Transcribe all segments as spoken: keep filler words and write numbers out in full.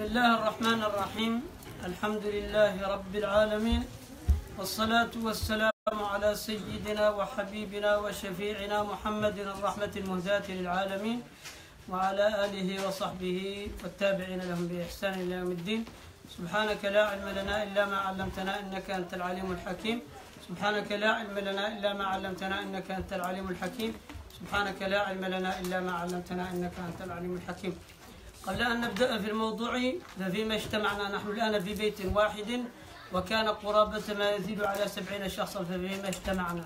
بسم الله الرحمن الرحيم. الحمد لله رب العالمين، والصلاة والسلام على سيدنا وحبيبنا وشفيعنا محمد الرحمة المهداة للعالمين، وعلى آله وصحبه والتابعين لهم بإحسان إلى يوم الدين. سبحانك لا علم لنا إلا ما علمتنا إنك أنت العليم الحكيم. سبحانك لا علم لنا إلا ما علمتنا إنك أنت العليم الحكيم. سبحانك لا علم لنا إلا ما علمتنا إنك أنت العليم الحكيم. قبل أن نبدأ في الموضوع، ففيما اجتمعنا نحن الآن في بيت واحد، وكان قرابة ما يزيد على سبعين شخصا ففيما اجتمعنا.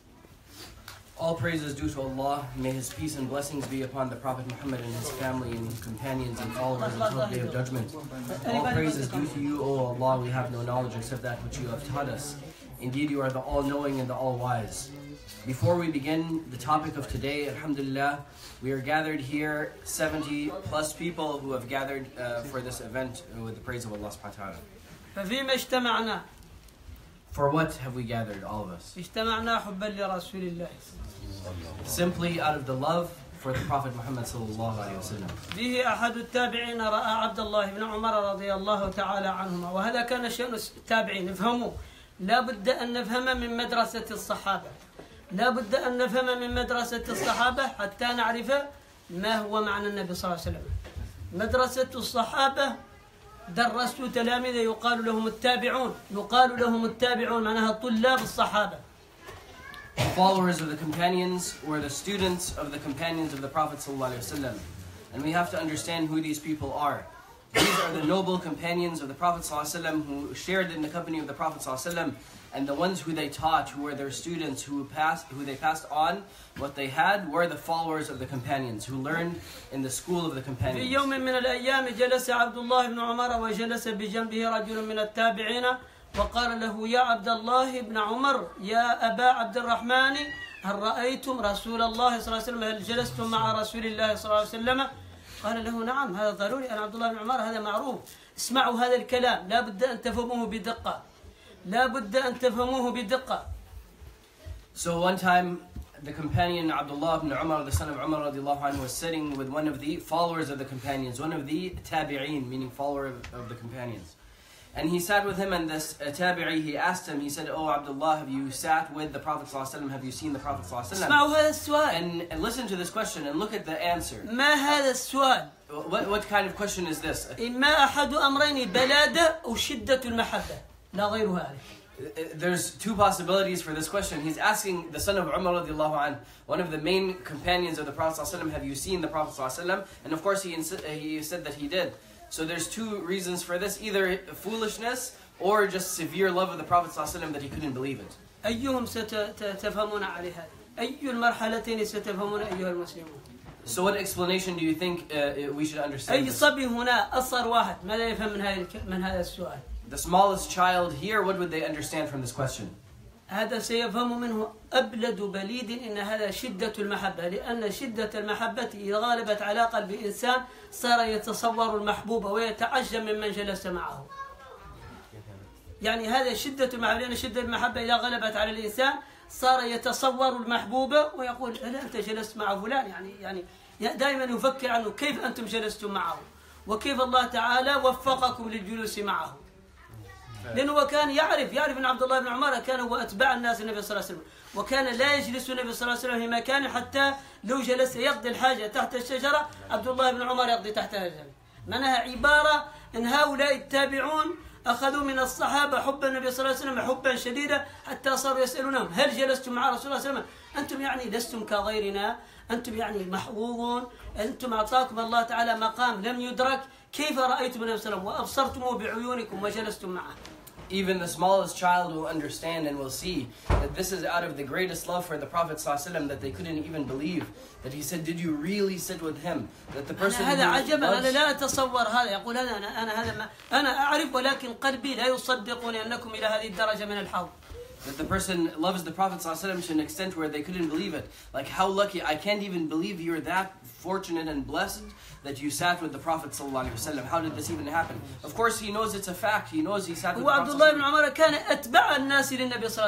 All praise is due to Allah. May His peace and blessings be upon the Prophet Muhammad and his family and companions and followers until the day of judgment. All praise is due to you, O Allah. We have no knowledge except that which you have taught us. Indeed, you are the all-knowing and the all-wise. Before we begin the topic of today, alhamdulillah, we are gathered here, seventy plus people who have gathered uh, for this event with the praise of Allah subhanahu wa ta'ala. ففيما اجتمعنا. For what have we gathered, all of us? اجتمعنا حبا لرسول الله. Simply out of the love for the Prophet Muhammad sallallahu alayhi wa sallam. فيه أحد التابعين رأى عبد الله بن عمر رضي الله تعالى عنهما، وهذا كان شأن التابعين. افهموا، لا بد أن نفهم من مدرسة الصحابة، لا بد أن نفهم من مدرسة الصحابة حتى نعرف ما هو معنى النبي صلى الله عليه وسلم. مدرسة الصحابة درسوا تلاميذ يقال لهم التابعون، يقال لهم التابعون معناها طلاب الصحابة. The followers of the companions were the students of the companions of the Prophet sallallahu alayhi wa sallam. And we have to understand who these people are. These are the noble companions of the Prophet sallallahu alayhi wa sallam who shared in the company of the Prophet sallallahu alayhi wa sallam, and the ones who they taught, who were their students, who passed, who they passed on what they had, were the followers of the companions who learned in the school of the companions. في يوم من الأيام جلس عبد الله بن عمر وجلس بجنبه رجل من التابعين، وقال له: يا عبد الله بن عمر، يا أبا عبد الرحمن، هل رأيتم رسول الله صلى الله عليه وسلم؟ هل جلستم مع رسول الله صلى الله عليه وسلم؟ قال له: نعم، هذا ضروري، أنا عبد الله بن عمر، هذا معروف. اسمعوا هذا الكلام، لا بد أن تفهموه بدقة، لا بد أن تفهموه بدقة. So one time, the companion Abdullah ibn Umar, the son of Umar radiallahu anhu, was sitting with one of the followers of the companions, one of the tabi'een, meaning follower of, of the companions. And he sat with him, and this uh, tabi'i, he asked him, he said, "Oh Abdullah, have you sat with the Prophet sallallahu alaihi wasallam? Have you seen the Prophet sallallahu alaihi wasallam?" اسمعوا هذا السؤال. And, and listen to this question and look at the answer. ما هذا السؤال؟ What, what kind of question is this? إما أحد أمرين، بلادة أو شدة المحبة، لا غير هذا. There's two possibilities for this question. He's asking the son of Umar radiallahu anh, one of the main companions of the Prophet sallallahu alaihi wasallam, have you seen the Prophet sallallahu alaihi wasallam? And of course he, he said that he did. So there's two reasons for this, either foolishness or just severe love of the Prophet sallallahu alaihi wasallam that he couldn't believe it. أيهم ستفهمون عليها؟ أي المرحلتين ستفهمون أيها المسلمون؟ So what explanation do you think uh, we should understand أي this? صبي هنا أصغر واحد ماذا يفهم من هذا من هذا السؤال؟ The smallest child here, what would they understand from this question? هذا سيفهم منه أبلد بليد إن هذا شدة المحبة، لأن شدة المحبة إذا غلبت على قلب إنسان صار يتصور المحبوب ويتعجب ممن جلس معه. يعني هذا شدة المحبة، لأن شدة المحبة إذا غلبت على الإنسان صار يتصور المحبوب ويقول: هل أنت جلست مع فلان؟ يعني يعني دائما يفكر عنه كيف أنتم جلستم معه، وكيف الله تعالى وفقكم للجلوس معه. لأنه كان يعرف يعرف أن عبد الله بن عمر كان هو أتباع الناس النبي صلى الله عليه وسلم، وكان لا يجلس النبي صلى الله عليه وسلم في مكان حتى لو جلس يقضي الحاجة تحت الشجرة عبد الله بن عمر يقضي تحتها الشجرة. معناها عبارة أن هؤلاء التابعون أخذوا من الصحابة حب النبي صلى الله عليه وسلم حبا شديدا، حتى صاروا يسألونهم: هل جلستم مع رسول الله صلى الله عليه وسلم؟ أنتم يعني لستم كغيرنا، أنتم يعني محظوظون، أنتم أعطاكم الله تعالى مقام لم يدرك، كيف رأيتم النبي صلى الله عليه وسلم وأبصرتموه بعيونكم وجلستم معه؟ Even the smallest child will understand and will see that this is out of the greatest love for the Prophet ﷺ, that they couldn't even believe that he said, "Did you really sit with him?" That the person هذا عجبا، loves... أنا لا أتصور هذا. يقول: أنا أنا أنا هذا ما أنا أعرف، ولكن قلبي لا يصدقني أنكم إلى هذه الدرجة من الحظ. That the person loves the Prophet ﷺ to an extent where they couldn't believe it. Like, how lucky! I can't even believe you're that fortunate and blessed that you sat with the Prophet ﷺ. How did this even happen? Of course, he knows it's a fact. He knows he sat with the Prophet. وعبد الله بن عمر كان أتبع الناس للنبي صلى الله عليه وسلم.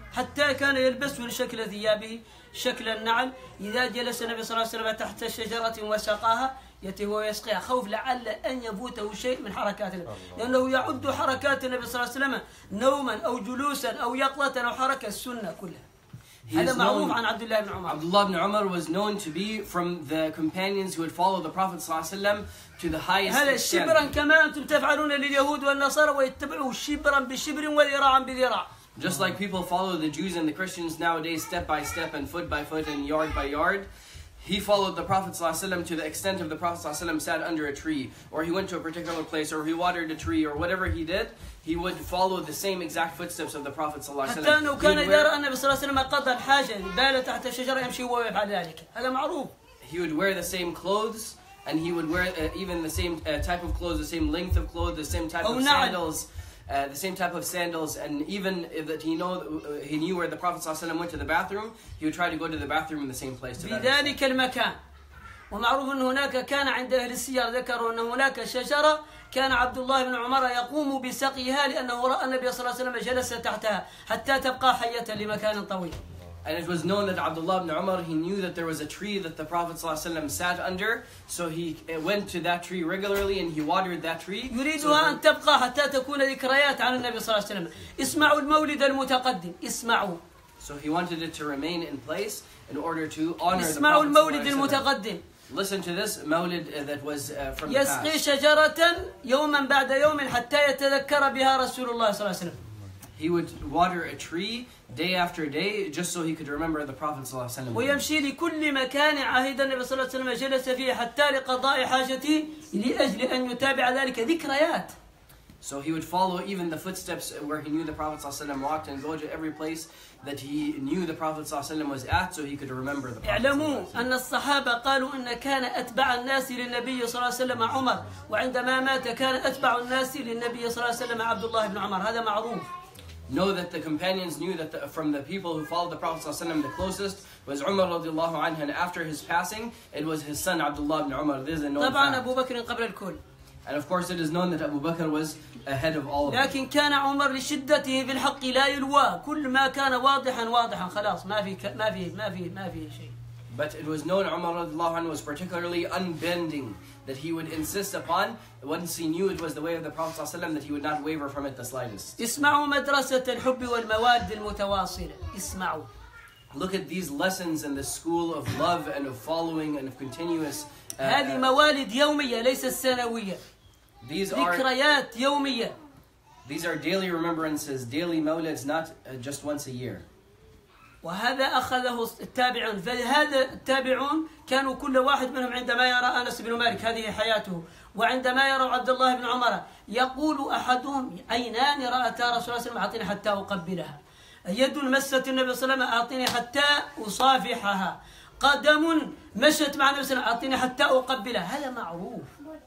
حتى كان يلبسه لشكل ثيابه شكل النعل. إذا جلس النبي صلى الله عليه وسلم تحت شجرة وسقاها يأتي ويسقيها خوف لعل أن يفوته شيء من حركات النبي، لأنه يعد حركات النبي صلى الله عليه وسلم نوما أو جلوسا أو يقظة أو حركة السنة كلها. هذا معروف عن عبد الله بن عمر. Abdullah ibn Umar was known to be from the companions who would follow the Prophet صلى الله عليه وسلم to the highest هذا extent. شبرا كما أنتم تفعلون لليهود والنصارى ويتبعوا شبرا بشبر وذراعا بذراع. Just like people follow the Jews and the Christians nowadays step by step and foot by foot and yard by yard, he followed the Prophet ﷺ to the extent of the Prophet ﷺ sat under a tree, or he went to a particular place, or he watered a tree, or whatever he did, he would follow the same exact footsteps of the Prophet ﷺ. حتى أنه كان إذا رأى النبي صلى الله عليه وسلم قضى الحاجة بال تحت الشجرة يمشي وهو يفعل ذلك. هذا معروف. He would wear the same clothes, and he would wear uh, even the same uh, type of clothes, the same length of clothes, the same type of sandals. Uh, the same type of sandals, and even if that he know uh, he knew where the Prophet ﷺ went to the bathroom, he would try to go to the bathroom in the same place. في ذلك المكان. ومعروف أن هناك كان عند أهل السير ذكروا أن هناك شجرة كان عبد الله بن عمر يقوم بسقيها لأنه رأى النبي صلى الله عليه وسلم جلس تحتها حتى تبقى حية لمكان طويل. And it was known that Abdullah ibn Umar, he knew that there was a tree that the Prophet ﷺ sat under, so he went to that tree regularly and he watered that tree. يريدها أن تبقى حتى تكون ذكريات عن النبي صلى الله عليه وسلم. اسمعوا المولد المتقدم. اسمعوا. So he wanted it to remain in place in order to honor the اسمعوا Prophet المولد ﷺ. المتقدم. Listen to this mawlid uh, that was uh, from the يسقي past. شجرة يوما بعد يوم حتى يتذكر بها رسول الله صلى الله عليه وسلم. He would water a tree day after day just so he could remember the Prophet ﷺ. ويمشي لكل مكان عهد النبي صلى الله عليه وسلم جلس فيه حتى لقضاء حاجته لأجل أن يتابع ذلك ذكريات. So he would follow even the footsteps where he knew the Prophet ﷺ walked and go to every place that he knew the Prophet ﷺ was at so he could remember the Prophet. اعلموا أن الصحابة قالوا أن كان أتبع الناس للنبي صلى الله عليه وسلم عمر، وعندما مات كان أتبع الناس للنبي صلى الله عليه وسلم عبد الله بن عمر. هذا معروف. Know that the companions knew that the, from the people who followed the Prophet ﷺ the closest was Umar radiallahu anhu, and after his passing it was his son Abdullah ibn Umar. This is a known طبعا fact. أبو بكر قبل الكل. And of course it is known that Abu Bakr was ahead of all of them. لكن كان عمر لشدته في الحق لا يلوى، كل ما كان واضحا واضحا خلاص ما في ما في ما في ما في شيء. But it was known Umar radiallahu anhu was particularly unbending, that he would insist upon, once he knew it was the way of the Prophet ﷺ, that he would not waver from it the slightest. اسمعوا مدرسة الحب والمواد المتواصلة. اسمعوا. Look at these lessons in the school of love and of following and of continuous. Uh, هذه uh, موالد يومية ليست سنوية. these are ذكريات يومية. these are daily remembrances, daily mawlids, not uh, just once a year. وهذا أخذه التابعون، فهذا التابعون كانوا كل واحد منهم عندما يرى أنس بن مالك هذه حياته، وعندما يرى عبد الله بن عمر يقول أحدهم عينان رأتا رسول الله صلى الله عليه وسلم أعطني حتى أقبلها، يد مست النبي صلى الله عليه وسلم أعطني حتى أصافحها، قدم مشت مع النبي صلى الله عليه وسلم أعطني حتى أقبلها. هذا معروف.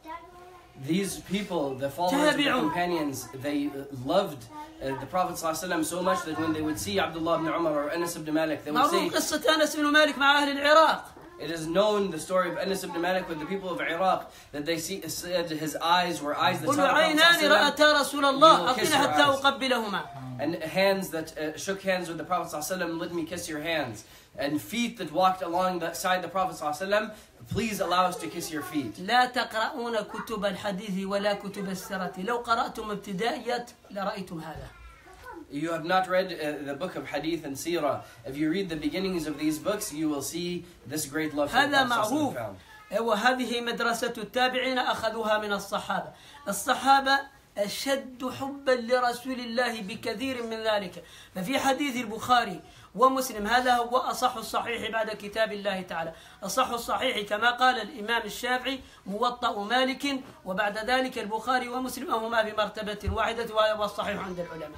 These people, the followers of the companions, they loved uh, the Prophet ﷺ so much that when they would see Abdullah ibn Umar or Anas ibn Malik, they would say, معروف قصة أنس بن مالك مع أهل العراق. it is known the story of Anas ibn Malik with the people of Iraq, that they see, said his eyes were eyes that saw the قلوا عينان Prophet رأتا رسول الله You will kiss أعطني your حتى eyes. أقبلهما. and hands that uh, shook hands with the Prophet ﷺ, let me kiss your hands. And feet that walked alongside the Prophet ﷺ, please allow us to kiss your feet. لا تقرؤون كتب الحديث ولا كتب السيرة، لو قرأتم ابتدائيات لرأيتم هذا. You have not read uh, the book of Hadith and Seerah. If you read the beginnings of these books, you will see this great love for the هذا Prophet معروف. found. وهذه مدرسة التابعين أخذوها من الصحابة. الصحابة أشد حبا لرسول الله بكثير من ذلك. ففي حديث البخاري ومسلم، هذا هو أصح الصحيح بعد كتاب الله تعالى. أصح الصحيح كما قال الإمام الشافعي موطأ مالك، وبعد ذلك البخاري ومسلم هما في مرتبة واحدة، وهو الصحيح عند العلماء.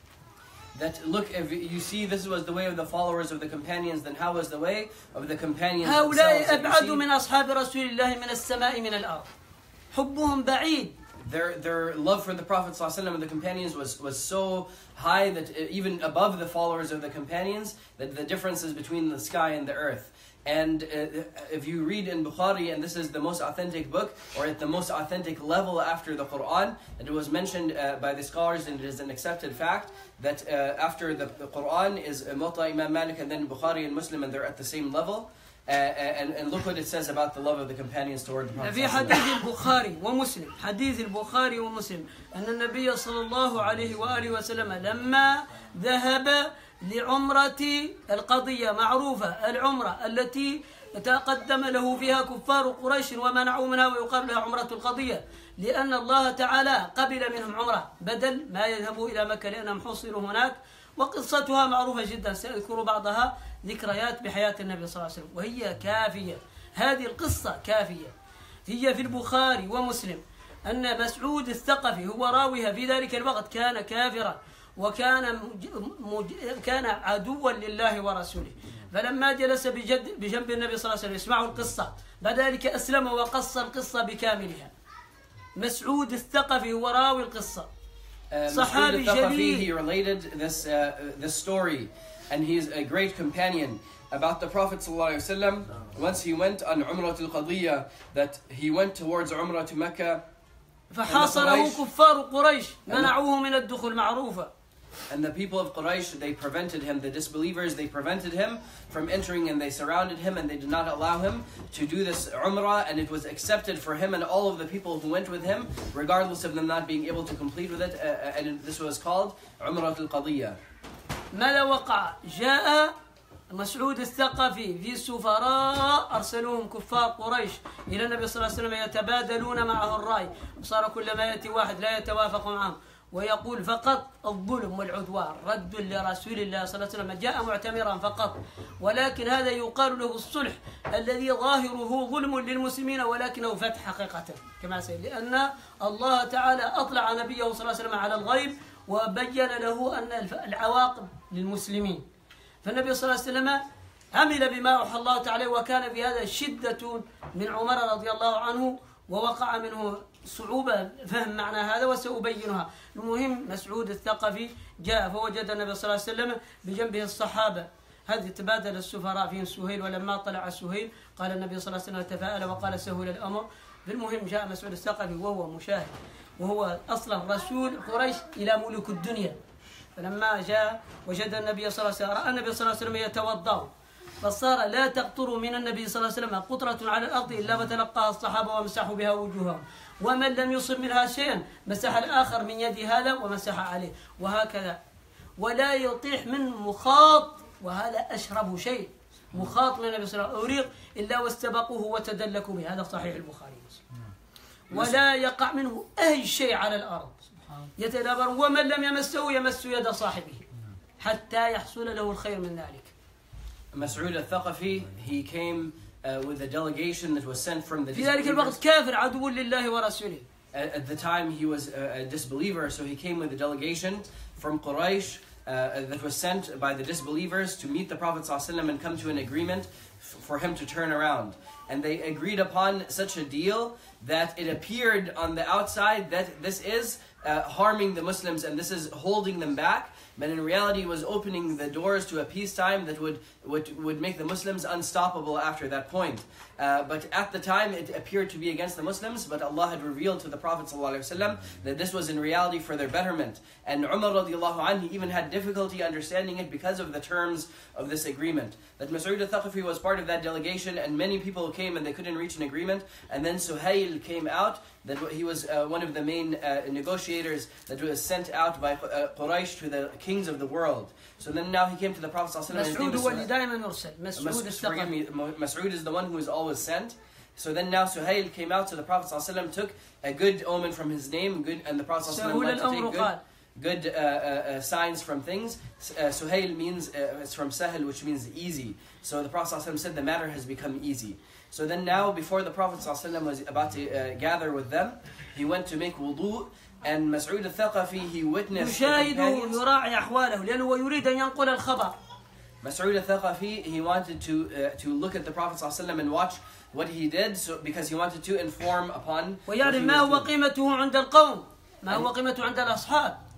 That look, if you see this was the way of the followers of the companions, then how was the way of the companions هؤلاء themselves? أبعد من أصحاب رسول الله من السماء من الأرض. حبهم بعيد. Their their love for the Prophet ﷺ and the companions was, was so high that even above the followers of the companions, that the differences between the sky and the earth. And uh, if you read in Bukhari, and this is the most authentic book, or at the most authentic level after the Quran, and it was mentioned uh, by the scholars, and it is an accepted fact, that uh, after the, the Quran is uh, Muwatta Imam Malik, and then Bukhari and Muslim, and they're at the same level. Uh, and, and look what it says about the love of the companions toward the Prophet. في حديث البخاري ومسلم حديث البخاري ومسلم أن النبي صلى الله عليه وآله وسلم لما ذهب لعمرة القضية معروفة العمرة التي تقدم له فيها كفار قريش ومنعوا منها ويقال لها عمرة القضية لأن الله تعالى قبل منهم عمرة بدل ما يذهبوا إلى مكة لأنهم حصلوا هناك وقصتها معروفة جدا سأذكر بعضها ذكريات بحياة النبي صلى الله عليه وسلم وهي كافية هذه القصة كافية هي في البخاري ومسلم أن مسعود الثقفي هو راويها في ذلك الوقت كان كافرا وكان مج... مج... كان عدوا لله ورسوله فلما جلس بجد... بجنب النبي صلى الله عليه وسلم يسمعوا القصة بعد ذلك أسلم وقص القصة بكاملها مسعود الثقفي هو راوي القصة صحابي جليل he related this, uh, this story and he is a great companion about the Prophet ﷺ once he went on Umrah al-Qadiyya that he went towards Umrah to Mecca فحاصره كفار قريش منعوه من الدخول معروفة and the people of Quraysh they prevented him the disbelievers they prevented him from entering and they surrounded him and they did not allow him to do this Umrah and it was accepted for him and all of the people who went with him regardless of them not being able to complete with it uh, and this was called Umrah al-Qadiyya. ماذا وقع؟ جاء مسعود الثقفي في سفراء أرسلوهم كفار قريش إلى النبي صلى الله عليه وسلم يتبادلون معه الرأي وصار كل ما يأتي واحد لا يتوافق معه ويقول فقط الظلم والعدوان رد لرسول الله صلى الله عليه وسلم جاء معتمرا فقط ولكن هذا يقال له الصلح الذي ظاهره ظلم للمسلمين ولكنه فتح حقيقة كما سيد لأن الله تعالى أطلع نبيه صلى الله عليه وسلم على الغيب وبين له أن العواقب للمسلمين فالنبي صلى الله عليه وسلم عمل بما أوحى الله تعالى وكان في هذا شدة من عمر رضي الله عنه ووقع منه صعوبة فهم معنى هذا وسأبينها المهم مسعود الثقفي جاء فوجد النبي صلى الله عليه وسلم بجنبه الصحابة هذه تبادل السفراء فيهم سهيل ولما طلع سهيل قال النبي صلى الله عليه وسلم تفاءل وقال سهل الأمر بالمهم جاء مسعود الثقفي وهو مشاهد وهو أصلا رسول قريش إلى ملوك الدنيا فلما جاء وجد النبي صلى الله عليه وسلم رأى النبي صلى الله عليه وسلم يتوضأ فصار لا تقطر من النبي صلى الله عليه وسلم قطرة على الأرض إلا فتلقاها الصحابة ومسحوا بها وجوههم ومن لم يصب منها شيئا مسح الآخر من يد هذا ومسح عليه وهكذا ولا يطيح من مخاط وهذا أشرب شيء مخاط من النبي صلى الله عليه وسلم أوريق إلا واستبقوه وتدلكوا به هذا صحيح البخاري ولا يقع منه أي شيء على الأرض يتدبر ومن لم يمسه يمس يد صاحبه حتى يحصل له الخير من ذلك. Mas'ud al-Thaqafi, he came uh, with a delegation that was sent from the في ذلك الوقت كافر عدو لله ورسوله. At, at the time he was a, a disbeliever, so he came with a delegation from Quraysh uh, that was sent by the disbelievers to meet the Prophet ﷺ and come to an agreement f- for him to turn around. And they agreed upon such a deal that it appeared on the outside that this is uh, harming the Muslims and this is holding them back. But in reality, it was opening the doors to a peacetime that would, would, would make the Muslims unstoppable after that point. Uh, but at the time, it appeared to be against the Muslims, but Allah had revealed to the Prophet ﷺ that this was in reality for their betterment. And Umar radiallahu anhu even had difficulty understanding it because of the terms of this agreement. That Mas'ud al-Thaqafi was part of that delegation, and many people came and they couldn't reach an agreement. And then Suhail came out, that he was uh, one of the main uh, negotiators that was sent out by uh, Quraysh to the kings of the world. So then now he came to the Prophet ﷺ. مسعود هو اللي دائما يرسل. مسعود Forgive me, Mas'ud is the one who is always sent. So then now Suhail came out, so the Prophet ﷺ took a good omen from his name, good, and the Prophet ﷺ went to take good, good uh, uh, uh, signs from things. Uh, Suhail means, uh, it's from Sahel, which means easy. So the Prophet ﷺ said the matter has become easy. So then now, before the Prophet ﷺ was about to uh, gather with them, he went to make wudu, and Mas'ud al-Thaqafi, he witnessed the companions. يراعي أحواله لأنه يريد أن ينقل الخبر. Mas'ud al-Thaqafi, he wanted to uh, to look at the Prophet ﷺ and watch what he did, so because he wanted to inform upon. ويعرف ما هو قيمته عند القوم، ما هو قيمته عند الأصحاب.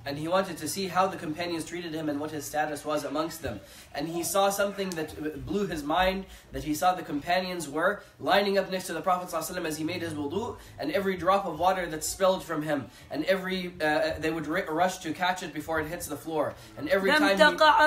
And he wanted to see how the companions treated him and what his status was amongst them. And he saw something that blew his mind, that he saw the companions were lining up next to the Prophet ﷺ as he made his wudu, and every drop of water that spilled from him, and every uh, they would rush to catch it before it hits the floor. And every time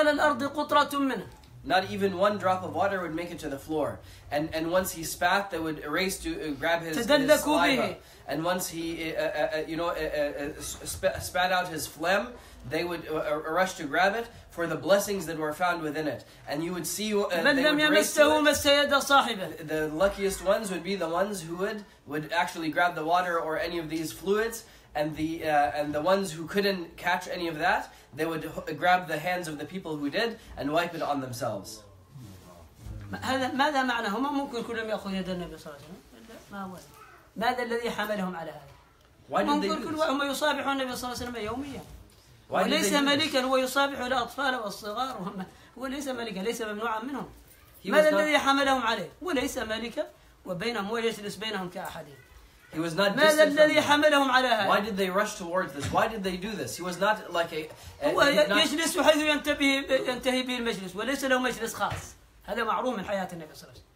he, not even one drop of water would make it to the floor. And and once he spat, they would race to uh, grab his, his saliva. And once he, uh, uh, uh, you know, uh, uh, sp spat out his phlegm, they would uh, uh, rush to grab it for the blessings that were found within it. And you would see uh, they would race to it. The luckiest ones would be the ones who would would actually grab the water or any of these fluids. And the uh, and the ones who couldn't catch any of that, they would grab the hands of the people who did and wipe it on themselves. هذا ماذا معناه؟ ما ممكن كلهم يأخذ يد النبي صلى الله عليه وسلم. ما هو ماذا الذي حملهم على هذا؟ ممكن كلهم يصافحون النبي صلى الله عليه وسلم يوميا. وليس ملكا، هو يصافح الأطفال والصغار، هو ليس ملكا، ليس ممنوعا منهم. ماذا الذي حملهم عليه؟ وليس ملكا وبينهم هو يجلس بينهم كأحدهم. He was not ماذا الذي حملهم على هذا؟ Why did they rush towards this? Why did they do this? He was not like a... a هو يجلس حيث ينتهي ينتهي به المجلس وليس له مجلس خاص. هذا معروف من حياة النبي صلى الله عليه وسلم.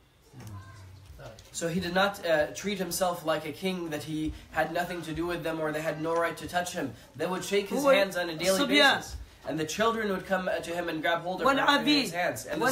So he did not uh, treat himself like a king, that he had nothing to do with them or they had no right to touch him. They would shake his hands on a daily basis. And the children would come to him and grab hold of his hands. And the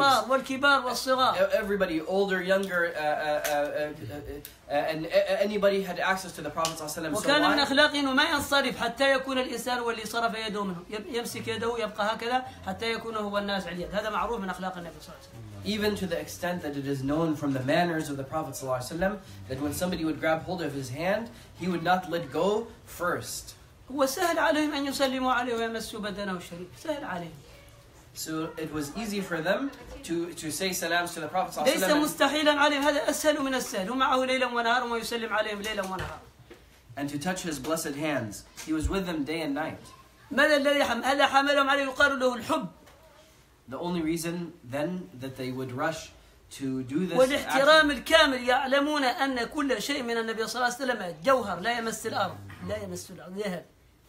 slaves, everybody, older, younger, uh, uh, uh, uh, and anybody had access to the Prophet ﷺ. وكان من أخلاقه إنه ما ينصرف حتى يكون الإنسان واللي صرف يده منه، يمسك يده يبقى هكذا حتى يكون هو الناس على اليد. هذا معروف من أخلاق النبي صلى الله عليه وسلم. Even to the extent that it is known from the manners of the Prophet ﷺ that when somebody would grab hold of his hand, he would not let go first. وسهل عليهم أن يسلموا عليه ويمسوا بدنه الشريف. سهل عليهم. So it was easy for them to to say salams to the Prophet ﷺ. ليس مستحيلا عليهم، هذا أسهل من السهل. ومعه ليلا ونهارا ويسلم عليهم ليلا ونهارا. And to touch his blessed hands, he was with them day and night. ماذا الذي حمل؟ هذا حملهم عليه يقال له الحب. The only reason then that they would rush to do this والاحترام الكامل، يعلمون أن كل شيء من النبي صلى الله عليه وسلم جوهر لا يمس الأرض، لا يمس الأرض، ذهب.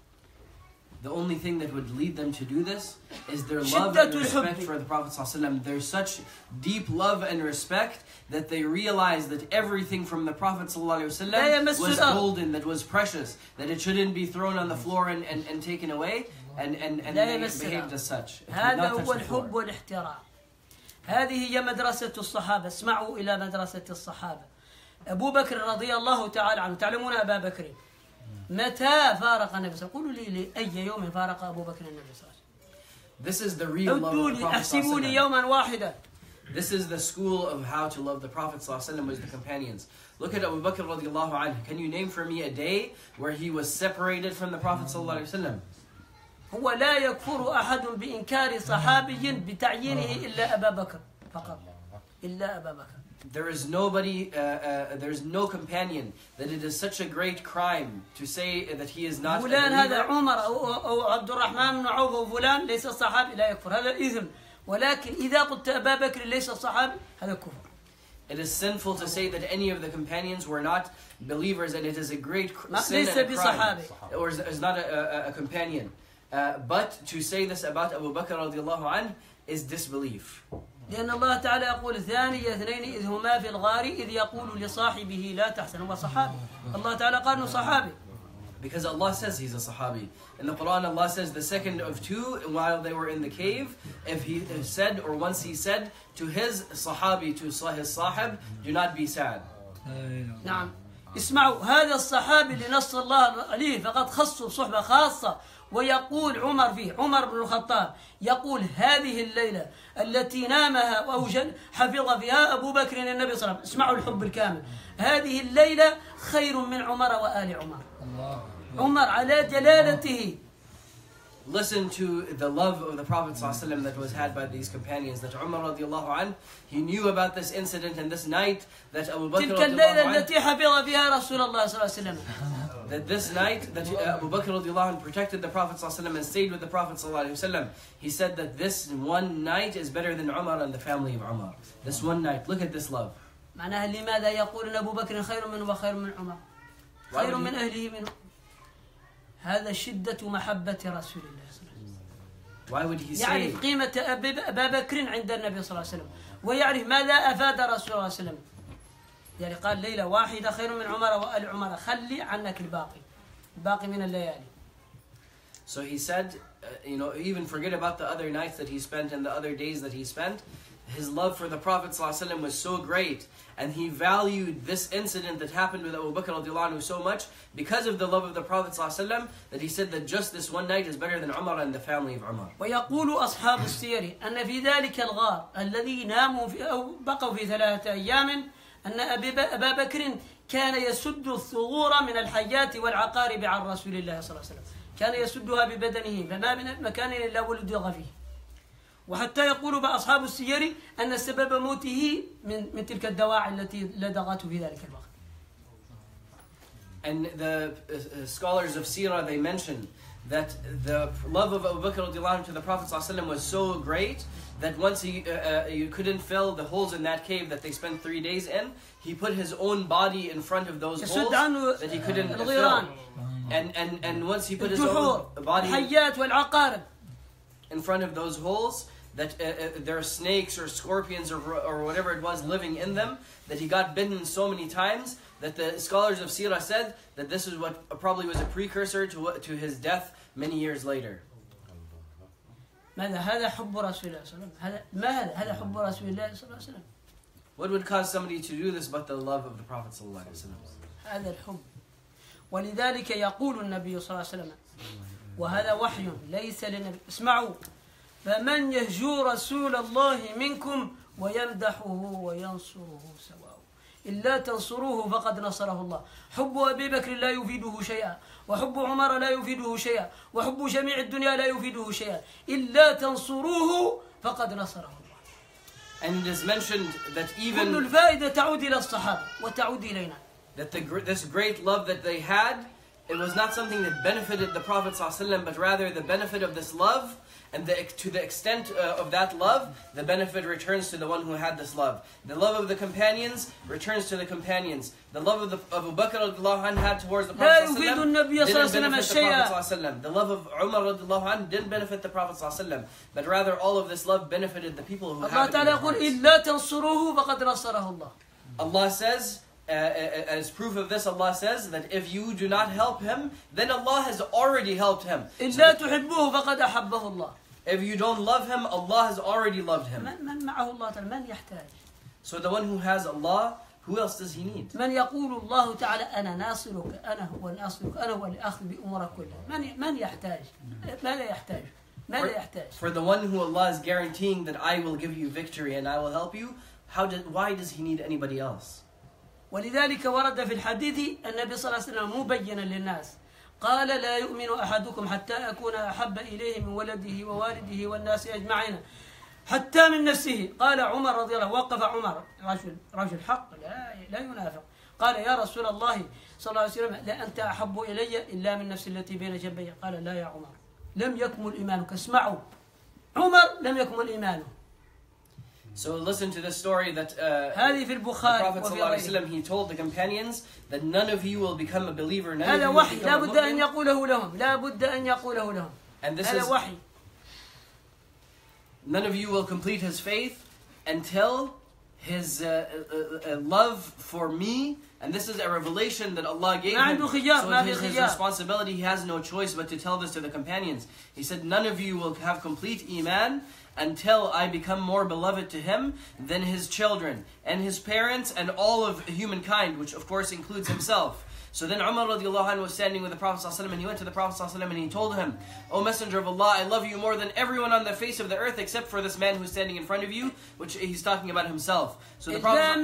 The only thing that would lead them to do this is their love and respect for the Prophet ﷺ. There's such deep love and respect that they realize that everything from the Prophet ﷺ was golden, that was precious, that it shouldn't be thrown on the floor and, and, and taken away, and, and, and they behaved as such. هذا هو الحب والاحترام. هذه هي مدرسة الصحابة. اسمعوا إلى مدرسة الصحابة. أبو بكر رضي الله تعالى عنه، تعلمون أبا بكر متى فارق النبي صلى الله عليه وسلم؟ قولوا لي لأي يوم فارق أبو بكر النبي صلى الله عليه وسلم. This is the real love of the Prophet أحسبوا لي يوما واحدا. This is the school of how to love the Prophet ﷺ with the companions. Look at Abu Bakr radiallahu anhu. Can you name for me a day where he was separated from the Prophet ﷺ? هو لا يكفر أحد بإنكار صحابي بتعيينه إلا أبا بكر فقط. إلا أبا بكر. There is nobody, uh, uh, there is no companion that it is such a great crime to say that he is not a believer. فلان هذا عمر أو, أو عبد الرحمن بن عوف أو فلان ليس صحابي لا يكفر، هذا إثم. ولكن إذا قلت أبا بكر ليس صحابي هذا كفر. It is sinful to say that any of the companions were not believers, and it is a great sin and a crime, or is, is not a, a, a companion. Uh, but to say this about Abu Bakr radiallahu anh is disbelief. لأن الله تعالى يقول ثاني اثنين إذ هما في الغار إذ يقول لصاحبه لا تحزن. هو صحابي. الله تعالى قال إنه صحابي. Because Allah says he's a Sahabi. In the Quran, Allah says the second of two, while they were in the cave, if he said, or once he said to his Sahabi, to his Sahib, do not be sad. نعم. اسمعوا، هذا الصحابي اللي نص الله عليه فقد خصه بصحبة خاصة. ويقول عمر فيه، عمر بن الخطاب يقول هذه الليلة التي نامها وأوجد حفظ فيها أبو بكر النبي صلى الله عليه وسلم. اسمعوا الحب الكامل. هذه الليلة خير من عمر وآل عمر. عمر على جلالته. Listen to the love of the Prophet ﷺ that was had by these companions. That Umar radiallahu anh, he knew about this incident and this night that Abu Bakr تلك الليلة التي حفظ فيها رسول الله صلى الله عليه وسلم. That this night that uh, Abu Bakr radiallahu anh protected the Prophet ﷺ and stayed with the Prophet ﷺ. He said that this one night is better than Umar and the family of Umar. This one night, look at this love. معناها لماذا يقول أبو بكر خير منه وخير من عمر؟ خير من أهله منه. هذا شدة محبة رسول الله صلى الله عليه وسلم. Why would he say? يعرف قيمة أبا بكر عند النبي صلى الله عليه وسلم، ويعرف ماذا أفاد رسول الله صلى الله عليه وسلم. يعني قال ليلة واحدة خير من عمر وآل عمر، خلي عنك الباقي، الباقي من الليالي. So he said, uh, you know, even forget about the other nights that he spent and the other days that he spent. His love for the Prophet ﷺ was so great, and he valued this incident that happened with Abu Bakr radiallahu anhu so much because of the love of the Prophet ﷺ, that he said that just this one night is better than Umar and the family of Umar. ويقول أصحاب السير أن في ذلك الغار الذي ناموا في أو بقوا في ثلاثة أيام أن أبا بكر كان يسد الثغور من الحيات والعقارب عن رسول الله صلى الله عليه وسلم، كان يسدها ببدنه فما من مكان إلا ولدغ فيه. وحتى يقول أصحاب السير أن سبب موته من من تلك الدواعي التي لدغته في ذلك الوقت. And the uh, scholars of Sirah, they mention that the love of Abu Bakr radiallahu anhu to the Prophet ﷺ was so great that once he uh, uh, you couldn't fill the holes in that cave that they spent three days in, he put his own body in front of those holes that he couldn't fill. And, and, and once he put his own body in front of those holes, that uh, uh, there are snakes or scorpions or, or whatever it was living in them, that he got bitten so many times that the scholars of Sirah said that this is what probably was a precursor to, to his death many years later. ماذا هذا حب رسول الله صلى الله عليه وسلم؟ هذا ما هذا هذا حب رسول الله صلى الله عليه وسلم. What would cause somebody to do this but the love of the Prophet صلى الله عليه وسلم? هذا الحب. ولذلك يقول النبي صلى الله عليه وسلم وهذا وحي ليس للنبي، اسمعوا: فمن يهجو رسول الله منكم ويمدحه وينصره سواء، إلا تنصروه فقد نصره الله. حب أبي بكر لا يفيده شيئا، وحب عمر لا يفيده شيئا، وحب جميع الدنيا لا يفيده شيئا، إلا تنصروه فقد نصره الله. And it is mentioned that even كل الفائدة تعود إلى الصحابة وتعود إلينا. That the, this great love that they had, it was not something that benefited the Prophet ﷺ, but rather the benefit of this love, and the, to the extent uh, of that love, the benefit returns to the one who had this love. The love of the companions returns to the companions. The love of, the, of Abu Bakr radiallahu anhu had towards the Prophet ﷺ didn't benefit the Prophet ﷺ. The love of Umar radiallahu anhu didn't benefit the Prophet ﷺ, but rather all of this love benefited the people who had it. Allah says, Uh, as proof of this, Allah says that if you do not help him, then Allah has already helped him. If you don't love him, Allah has already loved him. So the one who has Allah, who else does he need? من يقول الله تعالى أنا ناصرك أنا هو ناصرك أنا هو الأخذ بأمورك كلها. من من يحتاج؟ ماذا يحتاج؟ ماذا يحتاج؟ For the one who Allah is guaranteeing that I will give you victory and I will help you, how did why does he need anybody else? ولذلك ورد في الحديث النبي صلى الله عليه وسلم مبينا للناس قال لا يؤمن أحدكم حتى أكون أحب إليه من ولده ووالده والناس أجمعين حتى من نفسه. قال عمر رضي الله عنه، وقف عمر رجل رجل حق لا لا ينافق، قال يا رسول الله صلى الله عليه وسلم لا أنت أحب إلي إلا من نفسي التي بين جنبي. قال لا يا عمر لم يكمل إيمانك. اسمعوا، عمر لم يكمل إيمانه. So listen to this story that uh, the Prophet ﷺ, he told the companions that none of you will become a believer, none هذا of you will وحي become لا a بد أن Muslim. يقوله لهم لا بد أن يقوله لهم. And this هذا is, وحي. none of you will complete his faith until his uh, uh, uh, love for me, and this is a revelation that Allah gave him. So it is his responsibility, he has no choice but to tell this to the companions. He said, none of you will have complete iman until I become more beloved to him than his children and his parents and all of humankind, which of course includes himself. So then Umar radiallahu anhu was standing with the Prophet ﷺ, and he went to the Prophet ﷺ and he told him, O Messenger of Allah, I love you more than everyone on the face of the earth except for this man who's standing in front of you, which he's talking about himself. So the Prophet,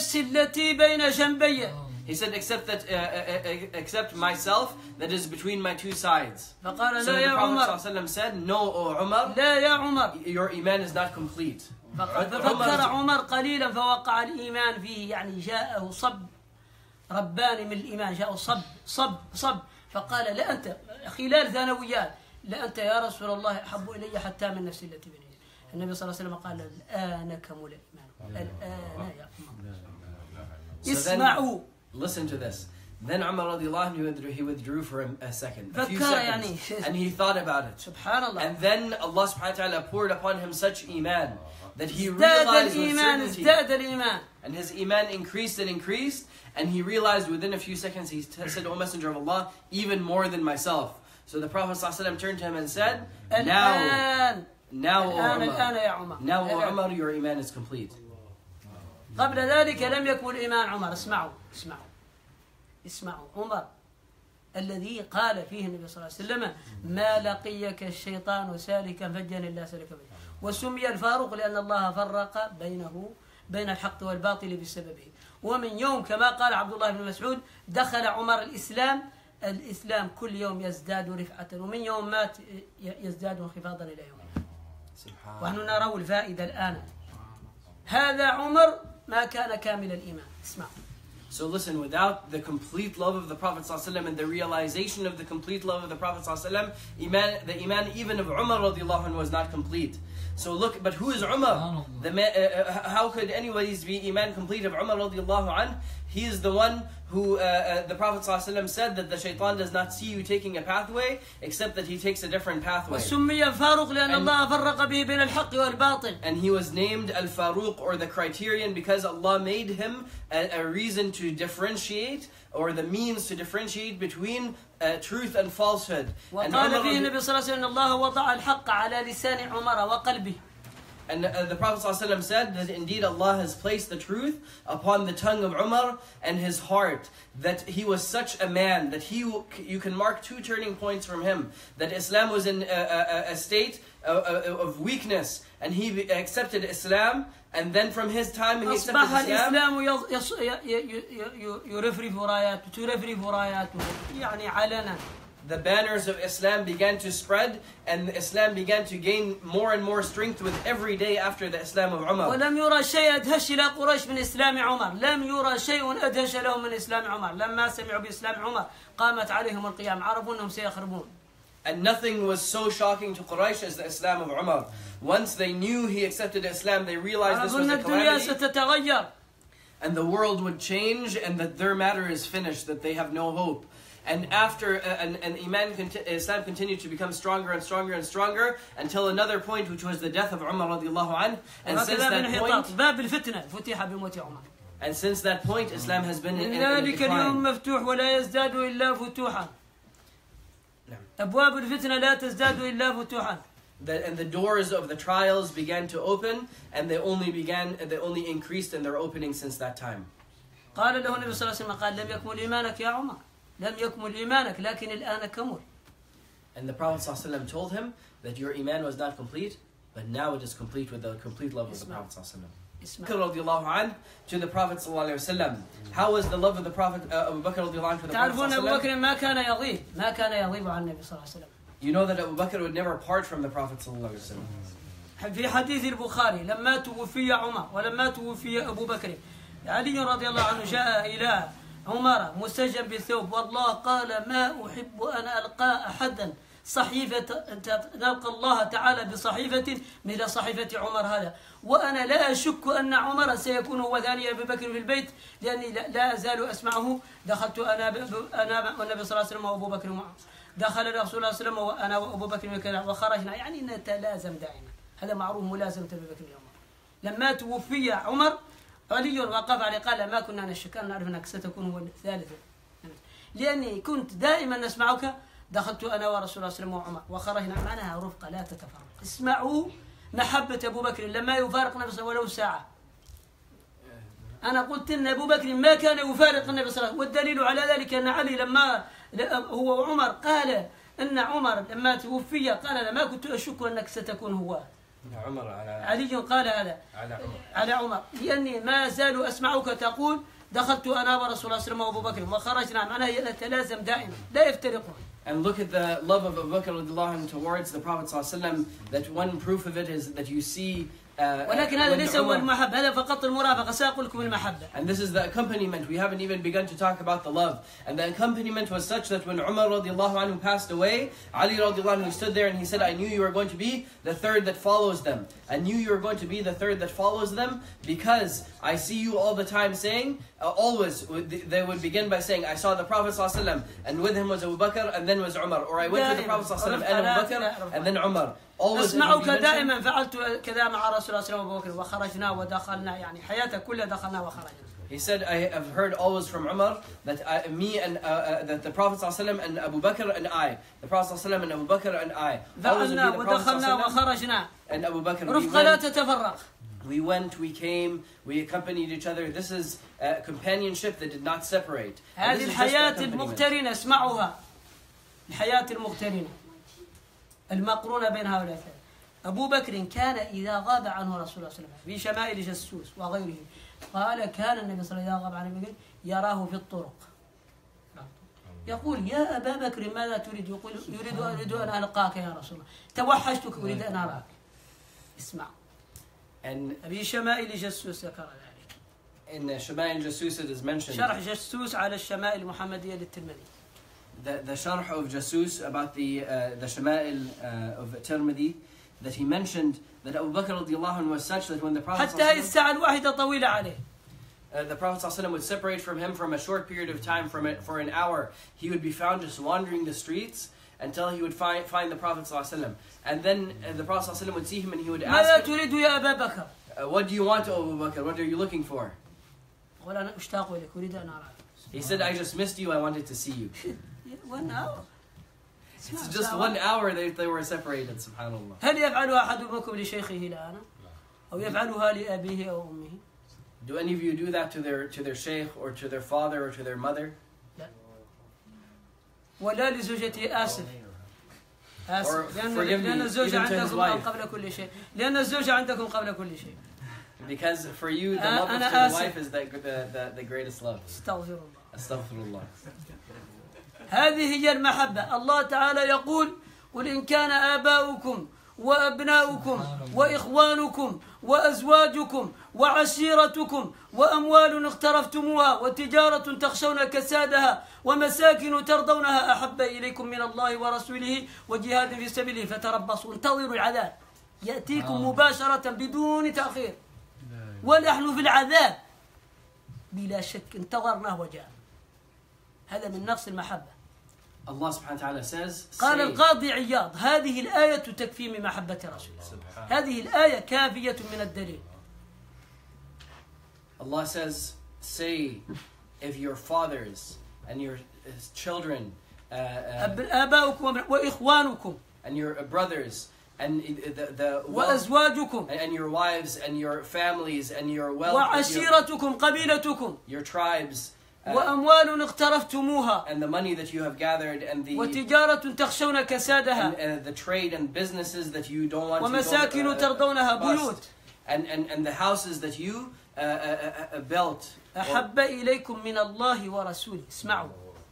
he said, except that, uh, uh, uh, except myself, that is between my two sides. So the Prophet ﷺ said, no, O Umar, your iman is not complete. ففكر عمر قليلا فوقع الإيمان فيه، يعني جاءه صب رباني من الإيمان، جاءه صب صب صب فقال لا أنت خلال ثانويات لا أنت يا رسول الله أحب إلي حتى من نفسي التي بين يدي. النبي صلى الله عليه وسلم قال الآن كمل إيمانك الآن يا عمر. اسمعوا. Listen to this. Then Umar radiallahu anhu, he withdrew, he withdrew for a, a second, a few فكر seconds, يعني. and he thought about it. سبحان الله. And then Allah subhanahu wa ta'ala poured upon him such iman that he ازداد realized with الإيمان certainty. ازداد الإيمان. And his iman increased and increased, and he realized within a few seconds, he t- said, O Messenger of Allah, even more than myself. So the Prophet ﷺ turned to him and said, Now, الآن now, O الآن الآن Umar, يا عمر. now, O الآن. Umar, your iman is complete. قبل ذلك لم يكن إيمان عمر. اسمعوا اسمعوا اسمعوا عمر الذي قال فيه النبي صلى الله عليه وسلم ما لقيك الشيطان سالكا فجا إلا سلك به. وسمي الفاروق لأن الله فرق بينه بين الحق والباطل بسببه. ومن يوم كما قال عبد الله بن مسعود دخل عمر الإسلام، الإسلام كل يوم يزداد رفعة، ومن يوم مات يزداد انخفاضا إلى يوم. ونحن نرى الفائدة الآن. هذا عمر ما كان كامل الإيمان. اسمع. So listen, without the complete love of the Prophet ﷺ and the realization of the complete love of the Prophet ﷺ, iman, the iman even of Umar radiallahu anhu was not complete. So look, but who is Umar? The man, uh, how could anybody's be iman complete of Umar radiallahu anhu? He is the one who, uh, uh, the Prophet ﷺ said that the shaitan does not see you taking a pathway, except that he takes a different pathway. وسمي الفاروق لأن And- الله فرق به بين الحق والباطل. And he was named Al-Faruq, or the criterion, because Allah made him a, a reason to differentiate, or the means to differentiate between uh, truth and falsehood. And وقال Umar فيه radi- النبي صلى الله عليه وسلم إن الله وضع الحق على لسان عمر وقلبه. And uh, the Prophet ﷺ said that indeed Allah has placed the truth upon the tongue of Umar and his heart. That he was such a man that he you can mark two turning points from him. That Islam was in a, a, a state of, of weakness, and he accepted Islam. And then from his time he accepted أصبح Islam. الإسلام يص- يص- ي- ي- ي- يرفرف راياته ترفرف راياته يعني علنا. The banners of Islam began to spread, and Islam began to gain more and more strength with every day after the Islam of Umar. ولم يرى شيء أدهش إلى قريش من إسلام عمر. لم يرى شيء أدهش لهم من إسلام عمر. لما سمعوا بإسلام عمر قامت عليهم القيام. عرفوا أنهم سيخربون. And nothing was so shocking to Quraysh as the Islam of Umar. Once they knew he accepted Islam, they realized this عرفوا was أن a الدنيا calamity, ستتغير. and the world would change, and that their matter is finished, that they have no hope. And after, uh, and, and Iman, conti- Islam continued to become stronger and stronger and stronger, until another point, which was the death of Umar radiallahu anhu. And since وهكذا that بانحطاط point, باب الفتنة فتح بموت عمر. and since that point, Islam has been in, in, in ذلك اليوم decline. مفتوح ولا يزداد إلا فتوحا. أبواب الفتنة لا تزداد إلا فتوحا. The, and the doors of the trials began to open, and they only began, they only increased in their opening since that time. قال له النبي صلى الله عليه وسلم قال لم يكمل إيمانك يا عمر. لم يكمل إيمانك لكن الآن كمل. And the Prophet ﷺ told him that your iman was not complete, but now it is complete with the complete love of the Prophet ﷺ. اسمع. Abu Bakr radiallahu anhu to the Prophet ﷺ. How was the love of the Prophet uh, Abu Bakr radiallahu anhu to the Prophet تعرفون أبو ﷺ? بكر ما كان يغيب ما كان يغيب عن النبي صلى الله عليه وسلم. You know that Abu Bakr would never part from the Prophet ﷺ. في حديث البخاري لما توفي عمر ولما توفي أبو بكر علي رضي الله عنه جاء إلى عمر مسجن بالثوب والله قال ما أحب أن ألقى أحدا صحيفة نلقى الله تعالى بصحيفة مثل صحيفة عمر هذا وأنا لا أشك أن عمر سيكون هو ثاني أبي بكر في البيت لأني لا أزال أسمعه دخلت أنا أنا والنبي صلى الله عليه وسلم وأبو بكر معه دخل الرسول صلى الله عليه وسلم وأنا وأبو بكر وخرجنا يعني نتلازم دائما هذا معروف ملازمة أبي بكر لعمر لما توفي عمر علي وقف عليه قال ما كنا نشك أن نعرف أنك ستكون هو الثالث لأني كنت دائما نسمعك دخلت أنا ورسول الله صلى الله عليه وسلم وعمر وخرجنا معناها رفقة لا تتفرق اسمعوا محبة أبو بكر لما يفارق النبي ولو ساعة أنا قلت أن أبو بكر ما كان يفارق النبي صلى الله عليه وسلم والدليل على ذلك أن علي لما هو وعمر قال أن عمر لما توفي قال أنا ما كنت أشك أنك ستكون هو عمر على علي قال هذا على عمر على عمر لأني ما زال أسمعك تقول دخلت أنا ورسول الله صلى الله عليه وسلم وأبو بكر وخرجنا معناها يتلازم دائما لا يفترقون. And look at the love of Abu Bakr towards the Prophet ﷺ, that one proof of it is that you see uh, ولكن هذا ليس هو المحبة هذا فقط المرافقة سأقول لكم المحبة. And this is the accompaniment. We haven't even begun to talk about the love. And the accompaniment was such that when Umar radiallahu anhu passed away, Ali radiallahu anhu stood there and he said, I knew you were going to be the third that follows them. I knew you were going to be the third that follows them because I see you all the time saying, always they would begin by saying, I saw the Prophet ﷺ and with him was Abu Bakr and then was Umar, or I went to the Prophet ﷺ and Abu Bakr and then Umar. Always أسمعك دائما فعلت كذا مع رسول الله صلى الله عليه وسلم وخرجنا ودخلنا يعني حياتك كلها دخلنا وخرجنا. He said, I have heard always from Umar that I, me and uh, uh, that the Prophet ﷺ and Abu Bakr and I, the Prophet ﷺ and Abu Bakr and I, always would be the Prophet ﷺ and Abu Bakr. رفقة لا تتفرق. We went, we came, we accompanied each other. This is a companionship that did not separate. هذه الحياة المقترنة اسمعوها. الحياة المقترنة المقرونة بين هؤلاء. أبو بكر كان إذا غاب عنه رسول الله صلى الله عليه وسلم في شمائل جسوس وغيره قال كان النبي صلى الله عليه وسلم إذا غاب عنه يراه في الطرق. يقول يا أبا بكر ماذا تريد؟ يقول يريد أريد أن ألقاك يا رسول الله. توحشتك أريد أن أراك. اسمع. في شمائل جسوس ذكر ذلك. In Shama'il Jasus it is mentioned. شرح جسوس على الشمائل المحمدية للترمذي. The the sharh of Jasus about the uh, the Shama'il uh, of Tirmidhi, that he mentioned that Abu Bakr radiallahu anhu was such that when the Prophet حتى هي الساعة الواحدة طويلة عليه. Uh, the Prophet ﷺ would separate from him from a short period of time, from it for an hour. He would be found just wandering the streets until he would find find the Prophet ﷺ. And then uh, the Prophet ﷺ would see him and he would ماذا ask him, تريد يا أبا بكر؟ uh, what do you want, O Abu Bakr? What are you looking for? قال أنا أشتاق إليك أريد أن أراك. He said, I just missed you, I wanted to see you. One hour. It's just one hour they, they were separated, subhanAllah. هل يفعلها أحد منكم لشيخه الآن؟ أو يفعلها لأبيه أو أمه؟ Do any of you do that to their to their sheikh or to their father or to their mother? لا. ولا لزوجته آسف. آسف. لأن لأن الزوجة عندكم قبل كل شيء. لأن الزوجة عندكم قبل كل شيء. Because for you, the love of the wife is the, the, the, the greatest love. استغفر الله. Astaghfirullah. هذه هي المحبة. الله تعالى يقول قل إن كان آباؤكم وأبناؤكم وإخوانكم وأزواجكم وعشيرتكم وأموال اقترفتموها وتجارة تخشون كسادها ومساكن ترضونها أحب إليكم من الله ورسوله وجهاد في سبيله فتربصوا انتظروا العذاب يأتيكم مباشرة بدون تأخير ونحن في العذاب بلا شك انتظرناه وجاء. هذا من نقص المحبة. Allah subhanahu wa ta'ala says, قال القاضي عياض هذه الآية تكفي من محبة رسول الله. هذه الآية كافية من الدليل. Allah says, say, if your fathers and your children uh, uh, آباؤكم وإخوانكم and your brothers and the, the wealth, وأزواجكم and your wives and your families and your wealth, وعشيرتكم قبيلتكم your tribes, Uh, وأموال اقترفتموها and the money that you have gathered and the وتجارة تخشون كسادها and, and the trade and businesses that you don't want ومساكن to uh, ترضونها بيوت and, and, and the houses that you uh, uh, uh, built. أحب إليكم من الله ورسوله. اسمعوا.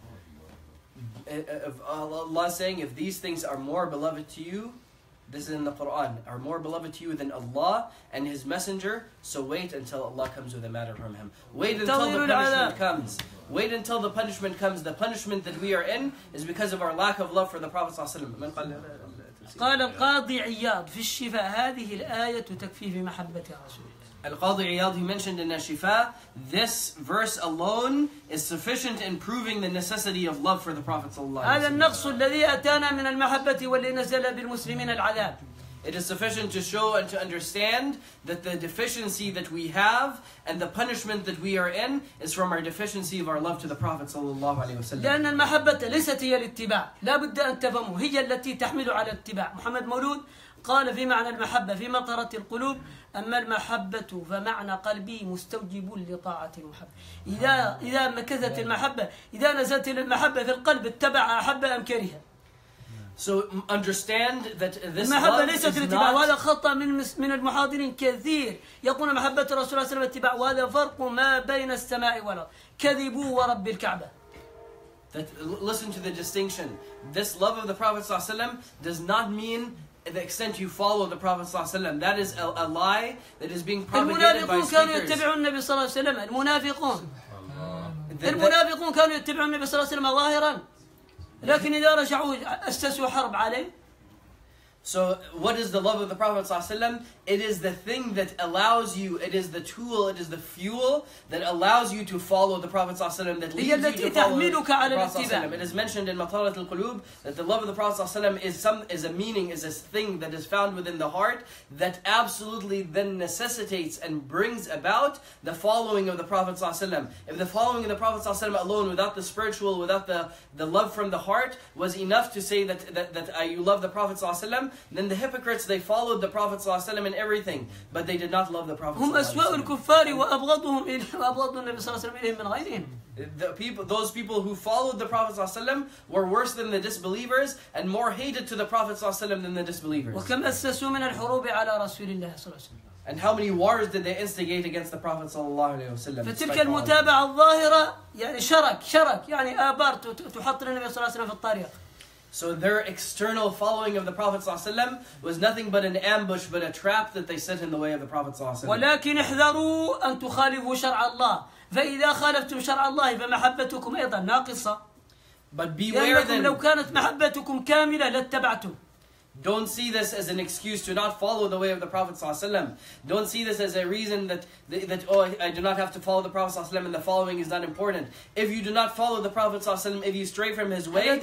Allah is saying, if these things are more beloved to you, this is in the Quran, are more beloved to you than Allah and His Messenger, so wait until Allah comes with a matter from Him. Wait until the punishment comes. Wait until the punishment comes. The punishment that we are in is because of our lack of love for the Prophet ﷺ. قال القاضي عياض في الشفاء هذه الآية تكفي في محبة رسول الله. Al-Qadi Iyad, he mentioned in Ash-Shifa, this verse alone is sufficient in proving the necessity of love for the Prophet ﷺ. هذا النقص الذي أتانا من المحبة والذي نزل بالمسلمين العذاب. It is sufficient to show and to understand that the deficiency that we have and the punishment that we are in is from our deficiency of our love to the Prophet ﷺ. لأن المحبة ليست هي الاتباع، لا بد أن تفهموا، هي التي تحمل على الاتباع. محمد مولود قال في معنى المحبة في مطرة القلوب أما المحبة فمعنى قلبي مستوجب لطاعة المحبة. إذا إذا مكثت المحبة إذا نزلت المحبة في القلب اتبع أحب أم كره. So understand that this المحبة love ليست is الاتباع not... وهذا خطأ من من المحاضرين كثير يقول محبة رسول الله صلى الله عليه وسلم اتباع وهذا فرق ما بين السماء والأرض. كذبوا ورب الكعبة. That, listen to the distinction. This love of the Prophet ﷺ does not mean the extent you follow the Prophet ﷺ. That is a, a lie that is being propagated by المنافقون كانوا speakers. يتبعون النبي صلى الله عليه وسلم. المنافقون المنافقون كانوا يتبعون النبي صلى الله عليه وسلم ظاهرا لكن إذا رجعوا أسسوا حرب عليه. So what is the love of the Prophet ﷺ? It is the thing that allows you, it is the tool, it is the fuel that allows you to follow the Prophet ﷺ, that leads you to follow the Prophet ﷺ. It is mentioned in Matalat al-Qulub that the love of the Prophet ﷺ is some is a meaning, is a thing that is found within the heart that absolutely then necessitates and brings about the following of the Prophet ﷺ. If the following of the Prophet ﷺ alone, without the spiritual, without the, the love from the heart, was enough to say that, that, that uh, you love the Prophet ﷺ, then the hypocrites, they followed the Prophet ﷺ in everything, but they did not love the Prophet هم أسوأ الكفار وأبغضهم إليه وأبغض النبي صلى الله عليه وسلم إليهم من غيرهم. The people, those people who followed the Prophet ﷺ were worse than the disbelievers and more hated to the Prophet ﷺ than the disbelievers. وكم أسسوا من الحروب على رسول الله صلى الله عليه وسلم. And how many wars did they instigate against the Prophet ﷺ? فتلك المتابعة الظاهرة يعني شرك شرك يعني آبار تحط للنبي صلى الله عليه وسلم في الطريق. So their external following of the Prophet ﷺ was nothing but an ambush, but a trap that they set in the way of the Prophet ﷺ. ولكن احذروا أن تخالفوا شرع الله. فإذا خالفتم شرع الله فمحبتكم أيضا ناقصة. But beware then. لو كانت محبتكم كاملة لاتبعتم. Don't see this as an excuse to not follow the way of the Prophet ﷺ. Don't see this as a reason that, that oh, I do not have to follow the Prophet ﷺ and the following is not important. If you do not follow the Prophet ﷺ, if you stray from his way,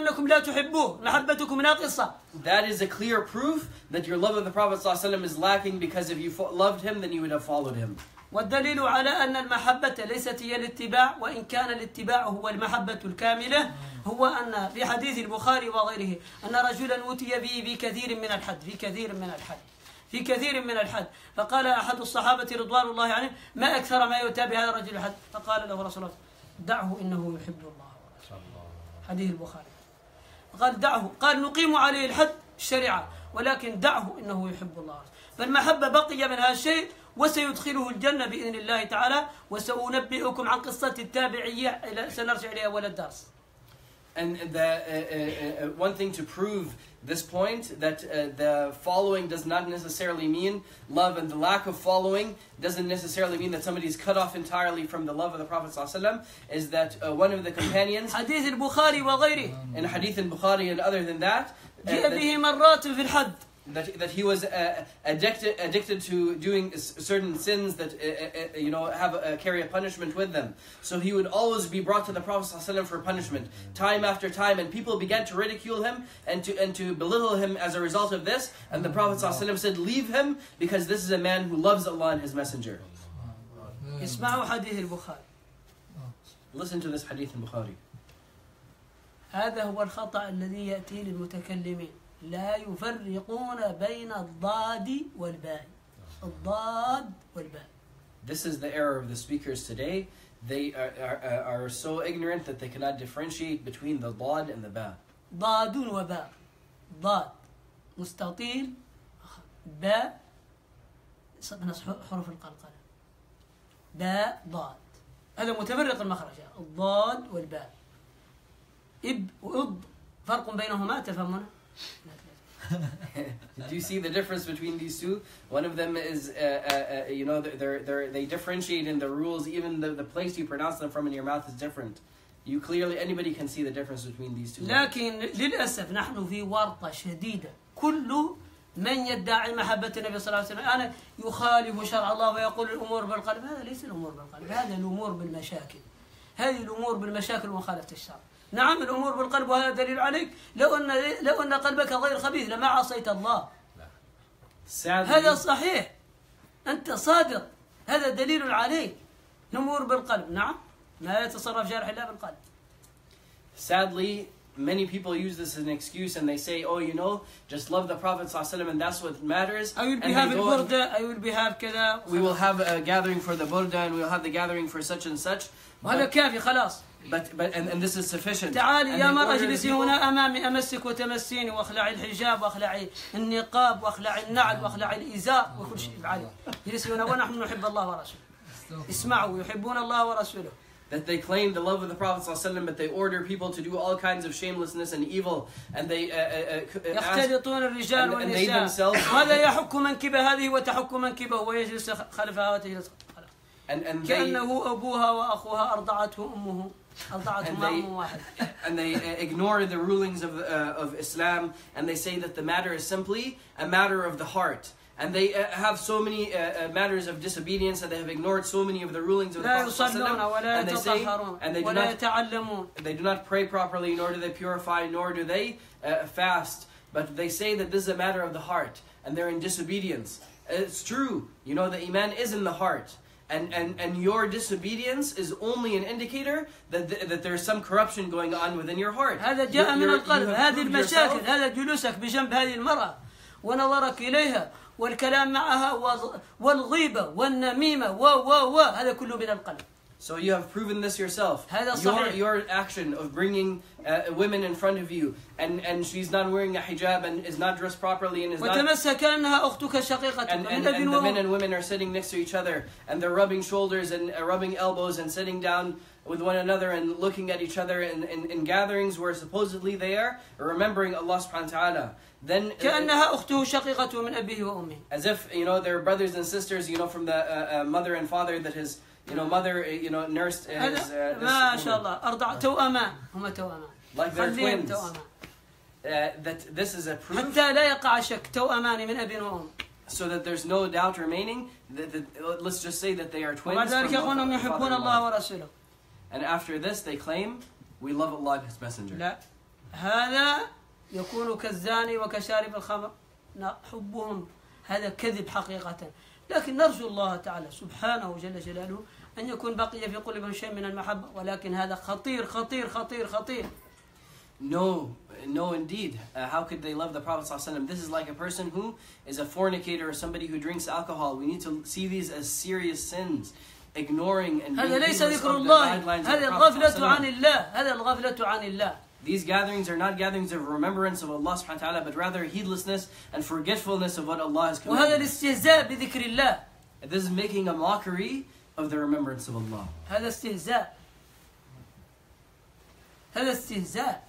that is a clear proof that your love of the Prophet ﷺ is lacking, because if you loved him, then you would have followed him. والدليل على أن المحبة ليست هي الاتباع وإن كان الاتباع هو المحبة الكاملة هو أن في حديث البخاري وغيره أن رجلا أوتي به في كثير من الحد في كثير من الحد في كثير من الحد فقال أحد الصحابة رضوان الله عليهم ما أكثر ما يؤتى بهذا الرجل الحد فقال له رسول الله دعه إنه يحب الله ورسوله. حديث البخاري قال دعه قال نقيم عليه الحد الشريعة ولكن دعه إنه يحب الله. فالمحبة بقي من هذا الشيء وسيدخله الجنة بإذن الله تعالى وسأنبئكم عن قصة التابعية سنرجع إليها أول الدرس. And the, uh, uh, uh, one thing to prove this point, that uh, the following does not necessarily mean love, and the lack of following doesn't necessarily mean that somebody is cut off entirely from the love of the Prophet ﷺ, is that uh, one of the companions, حديث البخاري وغيره, in Hadith al-Bukhari and other than that, uh, جاء به مرات في الحد. That, that he was uh, addicted addicted to doing certain sins that uh, uh, you know have uh, carry a punishment with them. So he would always be brought to the Prophet ﷺ for punishment, time after time, and people began to ridicule him and to and to belittle him as a result of this. And the Prophet ﷺ said, "Leave him, because this is a man who loves Allah and His Messenger." اسمعوا حديث البخاري. Listen to this hadith in Bukhari. هذا هو الخطأ الذي يأتي للمتكلمين. لا يفرقون بين الضاد والباء. الضاد والباء. This is the error of the speakers today. They are, are, are so ignorant that they cannot differentiate between the ضاد and the ba. ضاد وباء. ضاد مستطيل باء حروف القلقلة. باء ضاد. هذا متفرق المخرج. الضاد والباء. إب وإض فرق بينهما تفهمون؟ Do you see the difference between these two? One of them is, uh, uh, you know, they're, they're, they differentiate in the rules. Even the, the place you pronounce them from in your mouth is different. You clearly, anybody can see the difference between these two. لكن للأسف نحن في ورطة شديدة. كل من يدعي محبة النبي صلى الله عليه وسلم أنا يخالف شرع الله ويقول الأمور بالقلب. هذا ليس الأمور بالقلب، هذا الأمور بالمشاكل. هذه الأمور بالمشاكل ومخالفة الشرع. نعم الأمور بالقلب وهذا دليل عليك. لو أن لو أن قلبك غير خبيث لما عصيت الله. هذا صحيح. أنت صادق. هذا دليل عليك. الأمور بالقلب. نعم. لا يتصرف جارح إلا بالقلب. Sadly, many people use this as an excuse and they say, oh, you know, just love the Prophet ﷺ and that's what matters. I will be having burda, I will be have كذا. We will have a gathering for the burda and we will have the gathering for such and such. وهذا كافي خلاص. But, but, and, and this is sufficient. تعالي يا مرة اجلسي هنا أمامي أمسك وتمسيني واخلعي الحجاب واخلعي النقاب واخلعي النعل واخلعي الإزار وكل شيء افعلي. اجلسي هنا ونحن نحب الله ورسوله. اسمعوا يحبون الله ورسوله. That they claim the love of the Prophet ﷺ, but they order people to do all kinds of shamelessness and evil, and they uh, uh, uh, يختلطون الرجال and, and they والنساء. themselves. وهذا يحك منكب هذه وتحك منكبه ويجلس خلفها وتجلس. and and they كأنه أبوها وأخوها أرضعته أمه أرضعته And مع they- أم واحد. and they uh, ignore the rulings of uh, of Islam, and they say that the matter is simply a matter of the heart. And they uh, have so many uh, uh, matters of disobedience, and they have ignored so many of the rulings of the لا Prophet يصلون ﷺ, ولا and they say, يتطهرون and they do ولا not يتعلمون. they do not pray properly, nor do they purify, nor do they uh, fast. But they say that this is a matter of the heart, and they're in disobedience. It's true, you know, the iman is in the heart. And, and, and your disobedience is only an indicator that, th- that there's some corruption going on within your heart. هذا جاء You- من you're- القلب. you have هذه proved المشاكل. yourself- هذا جلوسك بجنب هذه المرأة ونظرك إليها والكلام معها وال- والغيبة والنميمة و و و هذا كله من القلب. So you have proven this yourself. هذا Your, صحيح. your action of bringing uh, women in front of you, and, and she's not wearing a hijab and is not dressed properly and is not... وتمسك كأنها أختك شقيقتك And, من and, أب and the men وأم. and women are sitting next to each other, and they're rubbing shoulders and uh, rubbing elbows and sitting down with one another and looking at each other in, in, in gatherings where supposedly they are remembering Allah subhanahu wa ta'ala. Then, uh, كأنها أخته شقيقته من أبيه وأمه. as if, you know, they're brothers and sisters, you know, from the uh, uh, mother and father that his, you know, mother, uh, you know, nursed uh, his, هذا uh, ما this شاء woman. الله أرضع توأمان هم توأمان. Like they're خليهم twins. توأمان. Uh, that this is a proof, حتى لا يقع شك توأمان من أب وأم. so that there's no doubt remaining. That, that, let's just say that they are twins. وبعد ذلك from يقولون both يحبون father and الله mother. ورسوله. And after this, they claim, we love Allah and His Messenger. لا هذا يكون كالزاني وكشارب الخمر. لا حبهم هذا كذب حقيقة. لكن نرجو الله تعالى سبحانه جل جلاله أن يكون بقي في قلوبهم شيء من المحبة. ولكن هذا خطير خطير خطير خطير. No, no, indeed. Uh, how could they love the Prophet ﷺ? This is like a person who is a fornicator or somebody who drinks alcohol. We need to see these as serious sins, ignoring and being هذا ليس heedless ذكر of the الله. guidelines of the هذه Prophet الغفلة عن ﷺ. الله. هذا الغفلة عن الله. These gatherings are not gatherings of remembrance of Allah subhanahu wa ta'ala, but rather heedlessness and forgetfulness of what Allah has وهذا commanded. الاستهزاء بذكر الله. This is making a mockery of the remembrance of Allah. هذا استهزاء. هذا استهزاء.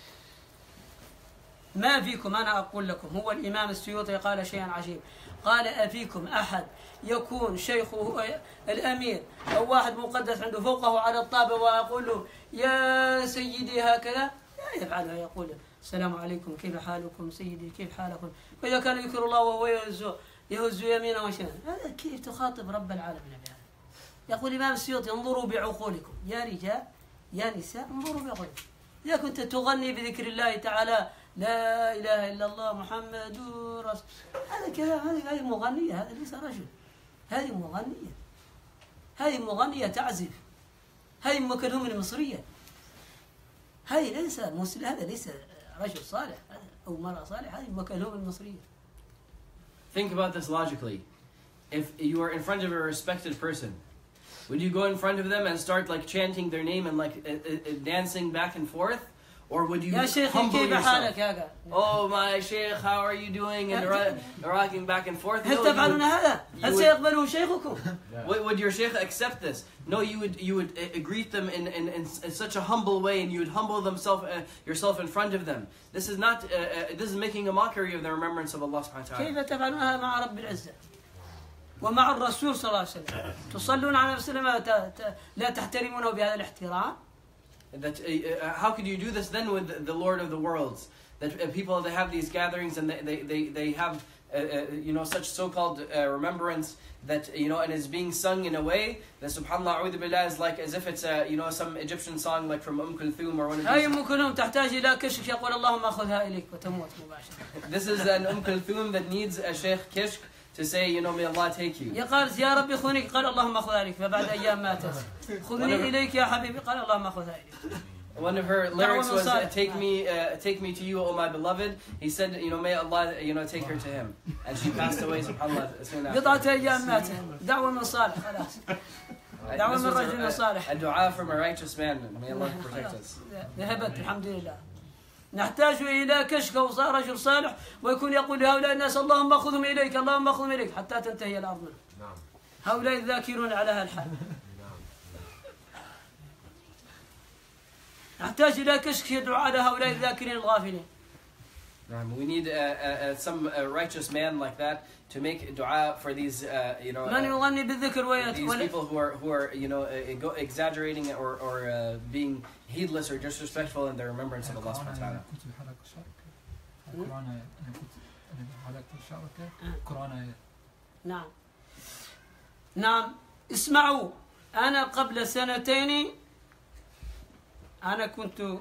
ما فيكم أنا أقول لكم هو الإمام السيوطي قال شيئا عجيب قال أفيكم أحد يكون شيخه الأمير أو واحد مقدس عنده فوقه على الطابة ويقول له يا سيدي هكذا لا يفعلها يقول السلام عليكم كيف حالكم سيدي كيف حالكم وإذا كان يذكر الله وهو يهز يهز يمينه وشماله هذا كيف تخاطب رب العالمين بهذا يقول الإمام السيوطي انظروا بعقولكم يا رجال يا نساء انظروا بعقولكم إذا كنت تغني بذكر الله تعالى لا إله إلا الله محمد رسول هذا كلام هذه هذه مغنية هذا ليس رجل هذه مغنية هذه مغنية تعزف هذه أم كلثوم المصرية هذه ليس مسلم هذا ليس رجل صالح أو مرأة صالحة هذه أم كلثوم المصرية. Think about this logically. If you are in front of a respected person, would you go in front of them and start like chanting their name and like uh, uh, dancing back and forth? Or would you يا شيخي humble كيف حالك yourself? يا Oh my sheikh, how are you doing? And ro- rocking back and forth. هل No, you تفعلون would, هذا؟ you هل would- سيقبله شيخكم؟ would, would your sheikh accept this? No, you would you would uh, greet them in, in, in, in such a humble way, and you would humble themself uh, yourself in front of them. This is not uh, uh, this is making a mockery of the remembrance of Allah subhanahu wa ta'ala. كيف تفعلونها مع رب العزة ومع الرسول صلى الله عليه وسلم تصلون على رسول الله لا تحترمونه بهذا الاحترام. That uh, uh, how could you do this then with the, the Lord of the worlds? That uh, people that have these gatherings and they they, they, they have uh, uh, you know such so-called uh, remembrance that you know and is being sung in a way that Subhanallah A'udhu Billah is like as if it's a you know some Egyptian song like from Umm Kulthum or one of هاي these. أم كلثوم تحتاج إلى كشك يقول اللهم أخذها إليك وتموت مباشرة. This is an Umm Kulthum that needs a Sheikh Kishk to say you know may Allah take you. قال يا ربي خذني قال اللهم أخذها إليك فبعد أيام ماتت خذني إليك يا حبيبي قال اللهم أخذها إليك. One of her lyrics was uh, take me uh, take me to you, O my beloved. He said, you know, may Allah, you know, take her to him. And she passed away, subhanAllah, soon after. بضعة أيام ماتت دعوة من صالح خلاص دعوة This من was رجل a, صالح. a, a dua from a righteous man. May Allah protect us. ذهبت الحمد لله. نحتاج إلى كشك وصار رجل صالح ويكون يقول لهؤلاء الناس اللهم أخذهم إليك اللهم أخذهم إليك حتى تنتهي الأرض منه. هؤلاء الذاكرون على هالحال. نحتاج إلى كشك يدعو على هؤلاء الذاكرين الغافلين. We need uh, uh, some uh, righteous man like that to make dua for these, uh, you know, uh, these people who are who are you know uh, exaggerating or or uh, being heedless or disrespectful in their remembrance of Allah subhanahu wa ta'ala. نعم نعم اسمعوا. أنا قبل سنتين أنا كنت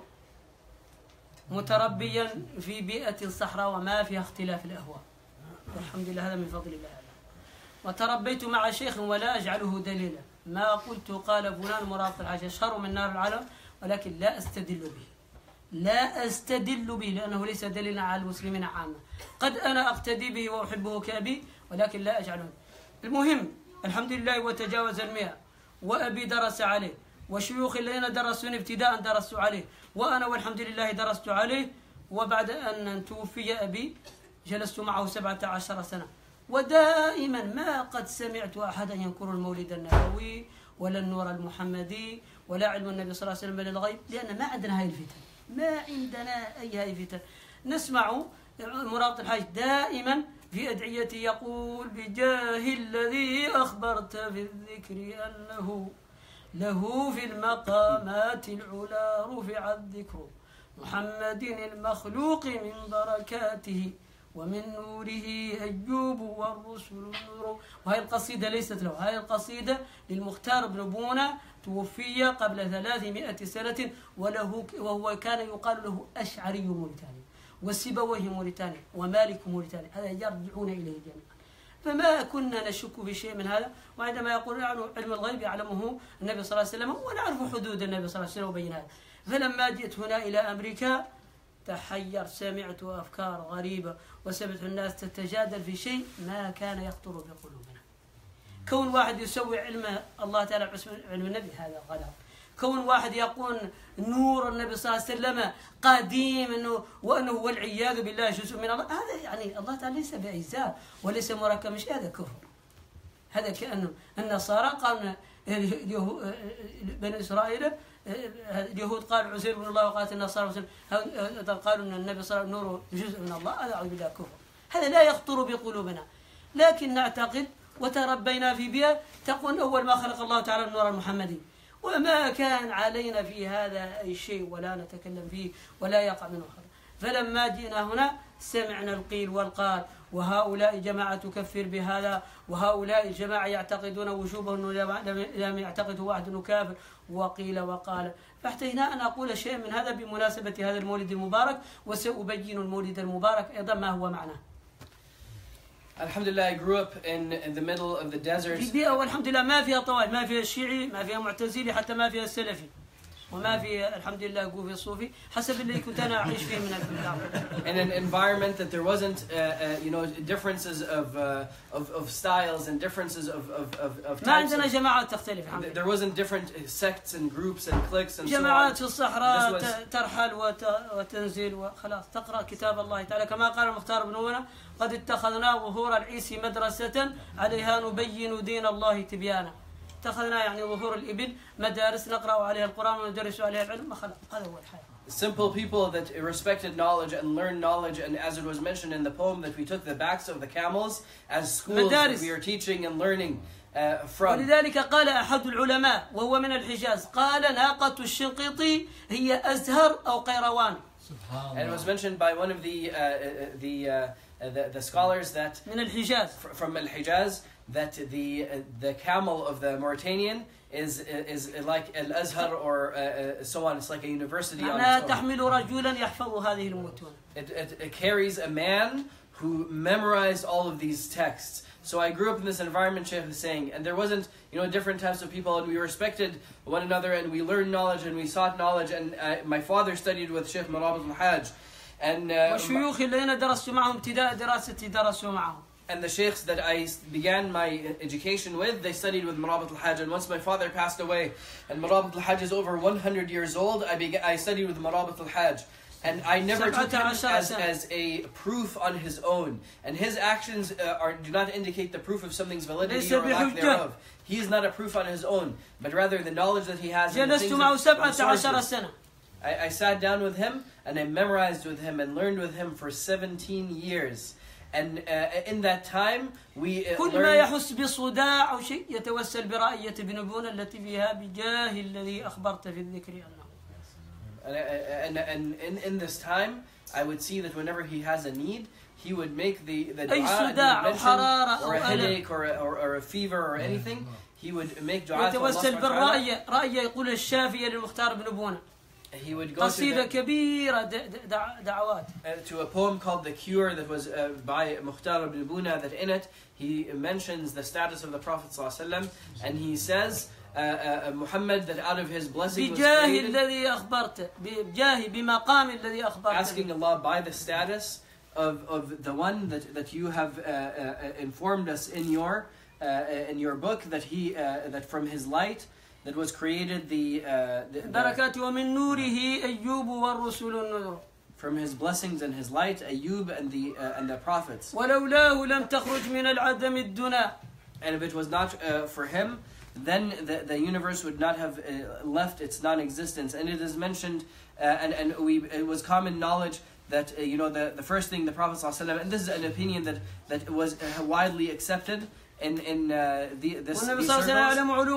متربيا في بيئة الصحراء وما فيها اختلاف الأهواء والحمد لله هذا من فضل الله. وتربيت مع شيخ ولا أجعله دليلا، ما قلت قال فلان مرافق الحاجة أشهر من نار العالم، ولكن لا أستدل به لا أستدل به لأنه ليس دليلا على المسلمين عامة. قد أنا أقتدي به وأحبه كأبي ولكن لا أجعله. المهم الحمد لله وتجاوز المئة، وأبي درس عليه وشيوخ الذين درسوني ابتداء درست عليه، وأنا والحمد لله درست عليه. وبعد أن توفي أبي جلست معه سبعة عشر سنة، ودائما ما قد سمعت أحدا ينكر المولد النبوي ولا النور المحمدي ولا علم النبي صلى الله عليه وسلم من الغيب، لأن ما عندنا هاي الفتن، ما عندنا أي هاي الفتن. نسمع مرابط الحاج دائما في أدعيته يقول بجاه الذي أخبرت في الذكر أنه له في المقامات العلا رفع الذكر محمد المخلوق من بركاته ومن نوره أيوب والرسل النور. وهي القصيدة ليست له، هذه القصيدة للمختار بن بونة، توفي قبل ثلاثمائة سنة، وله وهو كان يقال له أشعري موريتاني والسيبويه موريتاني ومالك موريتاني، هذا يرجعون إليه جميعا. فما كنا نشك في شيء من هذا. وعندما يقول علم الغيب يعلمه النبي صلى الله عليه وسلم ونعرف حدود النبي صلى الله عليه وسلم وبين هذا. فلما جئت هنا إلى أمريكا تحير، سمعت أفكار غريبة وسمعت الناس تتجادل في شيء ما كان يخطر بقلوبنا. كون واحد يسوي علم الله تعالى علم النبي هذا غلط. كون واحد يقول نور النبي صلى الله عليه وسلم قديم انه وانه والعياذ بالله جزء من الله، هذا يعني الله تعالى ليس باجزاء وليس مركب، مش هذا كفر. هذا كانه النصارى قالوا بني اسرائيل اليهود قالوا عزير بن الله وقالت النصارى قالوا ان النبي صلى الله عليه وسلم نوره جزء من الله، هذا اعوذ بالله كفر. هذا لا يخطر بقلوبنا، لكن نعتقد وتربينا في بيئه تقول اول ما خلق الله تعالى النور المحمدي، وما كان علينا في هذا أي شيء ولا نتكلم فيه ولا يقع منه خطأ. فلما جئنا هنا سمعنا القيل والقال، وهؤلاء جماعة تكفر بهذا، وهؤلاء جماعة يعتقدون وجوبه أنه لم يعتقده واحد أنه كافر، وقيل وقال. فاحتجنا أن أقول شيء من هذا بمناسبة هذا المولد المبارك، وسأبين المولد المبارك أيضا ما هو معناه. Alhamdulillah, I grew up in, in the middle of the desert. في بيئة والحمد لله ما فيها طوائف، ما فيها الشيعي، ما فيها معتزلي، حتى ما فيها السلفي، وما فيها الحمد لله قوفي الصوفي، حسب اللي كنت أنا أعيش فيه من البداية. In an environment that there wasn't, uh, uh, you know, differences of, uh, of of styles and differences of of of, of ما عندنا جماعات تختلف. There wasn't different sects and groups and cliques and so on. جماعات في الصحراء ترحل وتنزل وخلاص تقرأ كتاب الله تعالى كما قال المختار بن بونة: قد اتخذنا ظهور العيس مدرسة عليها نبين دين الله تبيانا. اتخذنا يعني ظهور الإبل مدارس نقرأ عليها القرآن وندرس عليها العلم، خلاص هذا هو الحياة. Simple people that respected knowledge and learned knowledge, and as it was mentioned in the poem that we took the backs of the camels as schools that we are teaching and learning uh, from. ولذلك قال أحد العلماء وهو من الحجاز، قال ناقة الشنقيطي هي أزهر أو قيروان. And it was mentioned by one of the uh, the, uh, the the scholars that من الحجاز from Al-Hijaz that the uh, the camel of the Mauritanian is is like Al-Azhar or uh, so on. It's like a university on its own. تحمل رجلا يحفظ هذه المتون. It, it, it carries a man who memorized all of these texts. So I grew up in this environment, Shaykh is saying, and there wasn't, you know, different types of people, and we respected one another, and we learned knowledge, and we sought knowledge, and uh, my father studied with Shaykh Marabit al-Hajj, and uh, والشيوخ الذين درست معهم ابتداء دراستي درسوا معهم. And the sheikhs that I began my education with, they studied with Marabit al-Hajj. And once my father passed away, and Marabit al-Hajj is over one hundred years old, I began, I studied with Marabit al-Hajj. And I never took him as, as a proof on his own. And his actions uh, are, do not indicate the proof of something's validity or lack thereof. He is not a proof on his own, but rather the knowledge that he has and the things that, I, I sat down with him and I memorized with him and learned with him for seventeen years. And uh, in that time, we uh, كل ما يحس بصداع أو شيء يتوسل برأية بنبونا التي فيها بجاه الذي أخبرت في الذكر أنه. And, and, and in, in this time, I would see that whenever he has a need, he would make the, the dua mention, or a headache, or a, or, or a fever, or anything. He would make dua to Allah subhanahu wa ta'ala. يتوسل بالرأية رأية يقول الشافية للمختار بن بونا. He would go قصيدة to, كبيرة دعوات. uh, to a poem called The Cure that was uh, by Mukhtar ibn Buna, that in it he mentions the status of the Prophet ﷺ, and he says, uh, uh, Muhammad, that out of his blessing was created, الذي أخبرته بجاه بمقام الذي أخبرته, asking Allah by the status of, of the one that, that you have uh, uh, informed us in your uh, in your book, that he uh, that from his light that was created the, uh, the, the ومن نوره أيوب والرسل النذر. From his blessings and his light, Ayub and the uh, and the prophets. ولولاه لم تخرج من العدم الدنا. And if it was not uh, for him, then the, the universe would not have uh, left its non-existence. And it is mentioned, uh, and and we it was common knowledge that uh, you know the the first thing the Prophet ﷺ, and this is an opinion that that was uh, widely accepted in in uh, the this these circles, that, that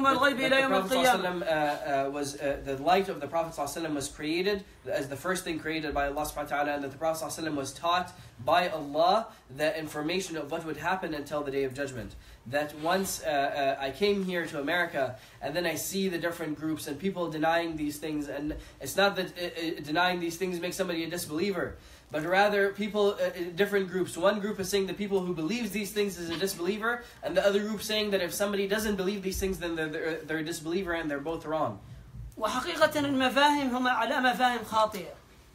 the Prophet ﷺ, uh, uh, was uh, the light of the Prophet ﷺ was created as the first thing created by Allah subhanahu wa ta'ala, and that the Prophet ﷺ was taught by Allah the information of what would happen until the Day of Judgment. That once uh, uh, I came here to America, and then I see the different groups and people denying these things, and it's not that uh, uh, denying these things makes somebody a disbeliever, but rather people, uh, different groups. One group is saying the people who believes these things is a disbeliever, and the other group saying that if somebody doesn't believe these things, then they're, they're, they're a disbeliever, and they're both wrong. وحقيقة المفاهيم هم على مفاهيم خاطئة.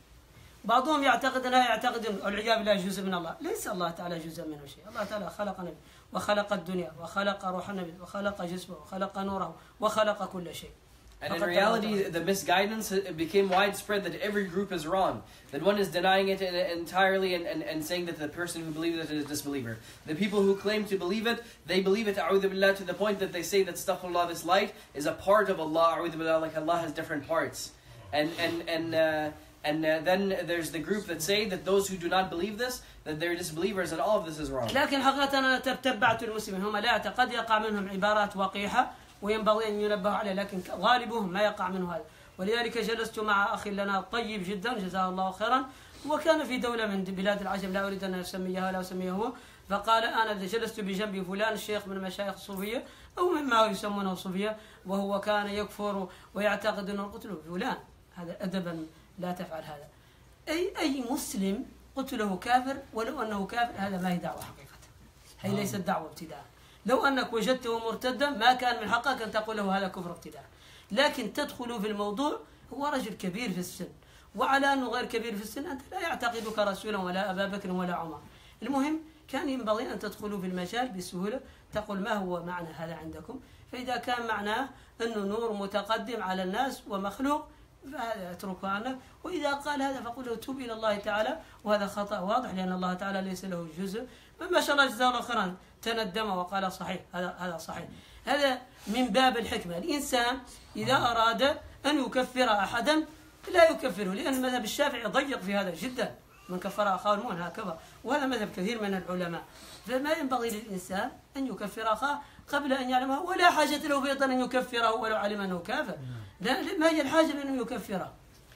بعضهم يعتقد أنها يعتقد والعياذ بالله جزء من الله. ليس الله تعالى جزء منه شيء. الله تعالى خلق نبي وخلق الدنيا وخلق روح النبي وخلق جسمه وخلق نوره وخلق كل شيء. And in reality, the misguidance became widespread that every group is wrong. That one is denying it entirely and, and, and saying that the person who believes it is a disbeliever. The people who claim to believe it, they believe it a'udhu billah, to the point that they say that astaghfirullah, this light is a part of Allah, a'udhu billah, like Allah has different parts. And and and uh, and uh, then there's the group that say that those who do not believe this, that they're disbelievers, and all of this is wrong. لكن حقيقة أنا تتبعت المسلمين هم لا قد يقع منهم عبارات وقيحة وينبغي أن ينبه عليه، لكن غالبهم ما يقع منه هذا. ولذلك جلست مع أخي لنا طيب جدا جزاه الله خيرا، وكان في دولة من بلاد العجم لا أريد أن أسميها لا أسميه هو، فقال أنا جلست بجنب فلان الشيخ من مشايخ الصوفية أو مما يسمونه الصوفية، وهو كان يكفر ويعتقد أنه قتله فلان، هذا أدبا لا تفعل هذا. أي أي مسلم قتله كافر ولو أنه كافر، هذا ما هي دعوة حقيقة، هي ليست دعوة ابتداء. لو أنك وجدته مرتدا ما كان من حقك أن تقول له هذا كفر ابتداء، لكن تدخل في الموضوع. هو رجل كبير في السن، وعلى أنه غير كبير في السن أنت لا يعتقدك رسولا ولا أبا بكر ولا عمر. المهم كان ينبغي أن تدخلوا في المجال بسهولة، تقول ما هو معنى هذا عندكم، فإذا كان معناه أنه نور متقدم على الناس ومخلوق فهذا اتركه عنه، وإذا قال هذا فقل له توب إلى الله تعالى، وهذا خطأ واضح لأن الله تعالى ليس له جزء. ما شاء الله جزاه الله خيرا تندم وقال صحيح، هذا هذا صحيح. هذا من باب الحكمة. الإنسان إذا أراد أن يكفر أحدا لا يكفره، لأن المذهب الشافعي ضيق في هذا جدا، من كفر أخاه المؤمن هكذا، وهذا مذهب كثير من العلماء. فما ينبغي للإنسان أن يكفر أخاه قبل أن يعلمه، ولا حاجة له أيضا أن يكفره ولو علم أنه كافر. لا، ما هي الحاجة لأنه يكفره؟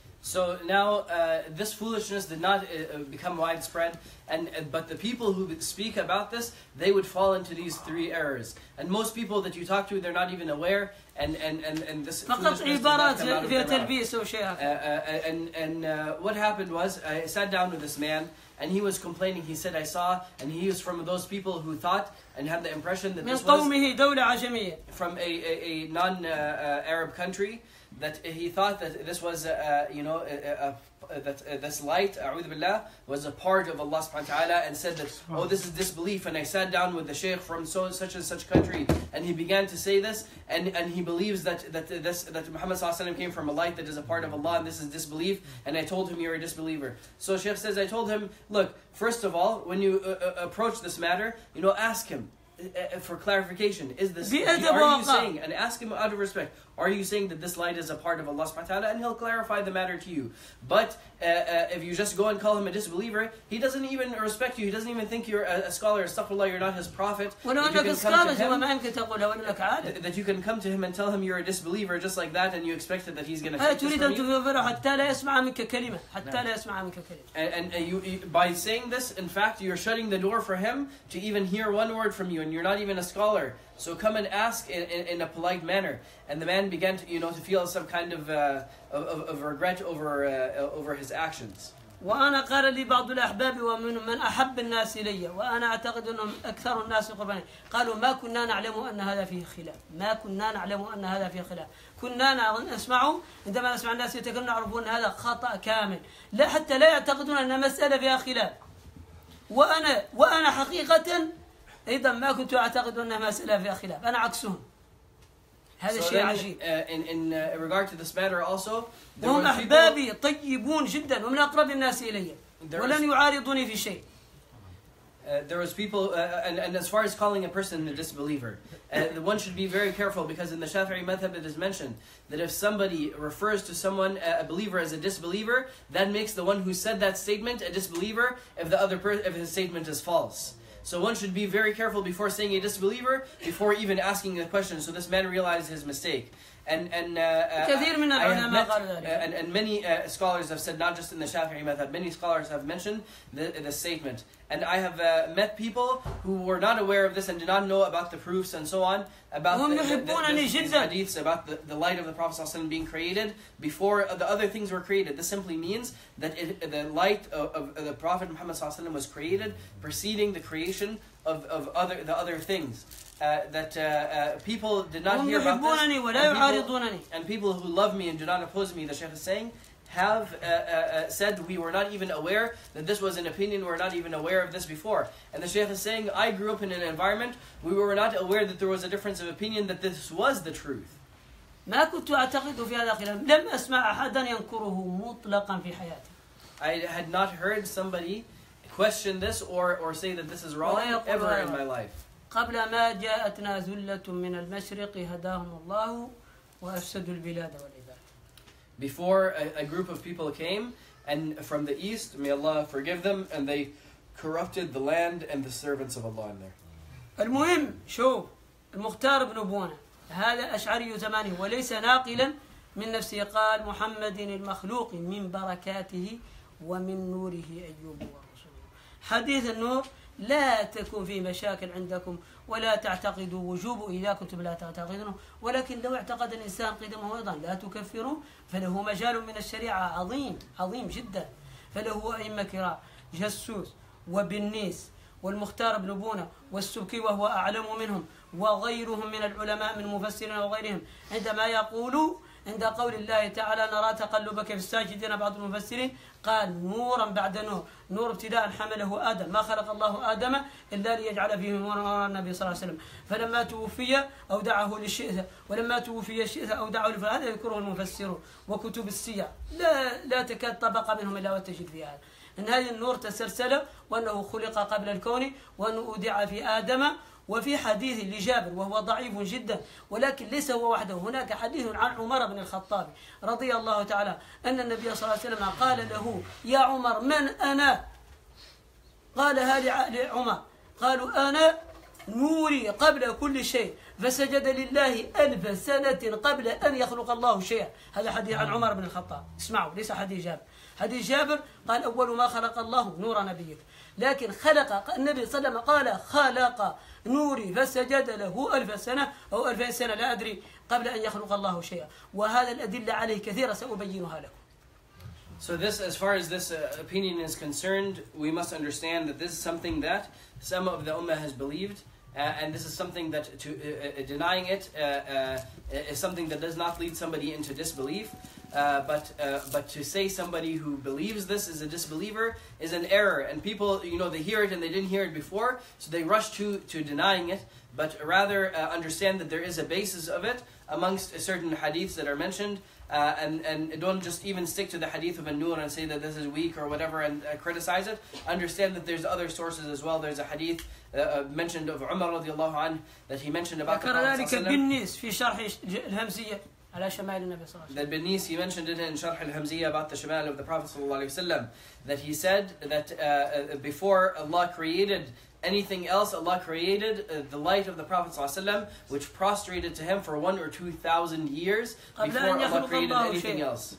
So now uh, this foolishness did not uh, become widespread, and uh, but the people who speak about this, they would fall into these three errors. And most people that you talk to, they're not even aware, and and and, and this foolishness did not come out of their mouth. Uh, uh, and and uh, what happened was, I sat down with this man, and he was complaining. He said, I saw, and he was from those people who thought and had the impression that this was from a, a, a non-Arab uh, uh, country, that he thought that this was, uh, you know, a, a, a, that uh, this light, a'udhu billah, was a part of Allah subhanahu wa ta'ala, and said that, oh, this is disbelief. And I sat down with the sheikh from so such and such country, and he began to say this, and, and he believes that that this that Muhammad sallallahu alaihi wasallam came from a light that is a part of Allah, and this is disbelief. And I told him, you're a disbeliever. So sheikh says, I told him, look, first of all, when you uh, uh, approach this matter, you know, ask him for clarification. Is this, are you saying, and ask him out of respect, Or are you saying that this light is a part of Allah subhanahu wa ta'ala, and He'll clarify the matter to you? But uh, uh, if you just go and call him a disbeliever, he doesn't even respect you. He doesn't even think you're a, a scholar. Astaghfirullah, you're not his prophet. That you, him, that you can come to him and tell him you're a disbeliever just like that, and you expected that he's going to take this from you. And, and uh, you, you, by saying this, in fact, you're shutting the door for him to even hear one word from you, and you're not even a scholar. So come and ask in, in, in a polite manner. And the man began to, you know, to feel some kind of uh, of, of regret over uh, over his actions. وأنا قال لي بعض الأحباب ومن من أحب الناس إلي وأنا أعتقد أنهم أكثر الناس قرباني قالوا ما كنا نعلم أن هذا فيه خلاف ما كنا نعلم أن هذا فيه خلاف كنا نسمعه عندما نسمع الناس يتكلمون نعرفون أن هذا خطأ كامل لا حتى لا يعتقدون أن مسألة فيها خلاف وأنا وأنا حقيقة أيضا ما كنت أعتقد أن مسألة فيها خلاف أنا عكسهم هذا so شيء عجيب. Uh, in in uh, regard to this matter also, هم أحبابي طيبون جدا ومن أقرب الناس إلي ولن يعارضوني في شيء. Uh, there was people, uh, and, and as far as calling a person a disbeliever, uh, the one should be very careful because in the Shafi'i madhab it is mentioned that if somebody refers to someone, uh, a believer, as a disbeliever, that makes the one who said that statement a disbeliever if the other per- if his statement is false. So one should be very careful before saying a disbeliever, before even asking the question. So this man realized his mistake. And and, uh, uh, I have met, uh, and, and many uh, scholars have said, not just in the Shafi'i madhab, many scholars have mentioned the, the statement. And I have uh, met people who were not aware of this and did not know about the proofs and so on, about the, the, the, the, these hadiths, about the, the light of the Prophet ﷺ being created before the other things were created. This simply means that it, the light of, of the Prophet Muhammad ﷺ was created preceding the creation of, of other the other things. Uh, that uh, uh, people did not hear about this, and people, and people who love me and do not oppose me, the Shaykh is saying, have uh, uh, said we were not even aware that this was an opinion, we were not even aware of this before. And the Shaykh is saying, I grew up in an environment we were not aware that there was a difference of opinion, that this was the truth. ما كنت أعتقد في هذا الكلام لم أسمع أحدا ينكره مطلقا في حياتي. I had not heard somebody question this or, or say that this is wrong ever in my life. قبل ما جاءتنا ذلة من المشرق هداهم الله وأفسدوا البلاد والعباد. Before a, a group of people came and from the east, may Allah forgive them, and they corrupted the land and the servants of Allah in there. المهم شوف المختار بن بونة هذا أشعري زمانه وليس ناقلا من نفسه قال محمد المخلوق من بركاته ومن نوره أيوب ورسوله. حديث النور لا تكون فيه مشاكل عندكم ولا تعتقدوا وجوبه إذا كنتم لا تعتقدونه ولكن لو اعتقد الإنسان قدمه أيضا لا تكفروا فله مجال من الشريعة عظيم عظيم جدا فله أئمة كرام جسوس وبنيس والمختار بن بونة والسبكي وهو أعلم منهم وغيرهم من العلماء من مفسرين وغيرهم عندما يقولوا عند قول الله تعالى نرى تقلبك في الساجدين بعض المفسرين قال نورا بعد نور نور ابتداء حمله آدم ما خلق الله آدم إلا ليجعل فيه نورا النبي صلى الله عليه وسلم فلما توفي أودعه للشئثة ولما توفي الشئثة أودعه للفلان هذا يذكره المفسرون وكتب السير لا لا تكاد طبقة منهم إلا وتجد فيها هذا أن هذه النور تسلسل وأنه خلق قبل الكون وأنه أودع في آدم وفي حديث لجابر وهو ضعيف جدا ولكن ليس هو وحده هناك حديث عن عمر بن الخطاب رضي الله تعالى أن النبي صلى الله عليه وسلم قال له يا عمر من أنا قالها لعمر قالوا أنا نوري قبل كل شيء فسجد لله ألف سنة قبل أن يخلق الله شيئا هذا حديث عن عمر بن الخطاب اسمعوا ليس حديث جابر حديث جابر قال أول ما خلق الله نور نبيك لكن خلق النبي صلى الله عليه وسلم قال خلق نوري فسجد له ألف سنة أو ألفين سنة لا أدري قبل أن يخلق الله شيئا وهذا الأدلة عليه كثيرة سأبينها لكم. So this, as far as this uh, opinion is concerned, we must understand that this is something that some of the Ummah has believed, uh, and this is something that to uh, uh, denying it uh, uh, is something that does not lead somebody into disbelief. Uh, but uh, but to say somebody who believes this is a disbeliever is an error, and people, you know, they hear it and they didn't hear it before, so they rush to to denying it. But rather uh, understand that there is a basis of it amongst certain hadiths that are mentioned, uh, and and don't just even stick to the hadith of an-nur and say that this is weak or whatever and uh, criticize it. Understand that there's other sources as well. There's a hadith uh, uh, mentioned of Umar radiallahu anhu that he mentioned about the Prophet ذكر ذلك بالنيس في شرح الهمزية على شمائل النبي صلى الله عليه وسلم. That Bernice, he mentioned it in Sharh al-Hamziyya about the Shamal of the Prophet sallallahu alaihi wasallam, that he said that uh, before Allah created anything else, Allah created uh, the light of the Prophet sallallahu alaihi wasallam, which prostrated to him for one or two thousand years before Allah created anything else.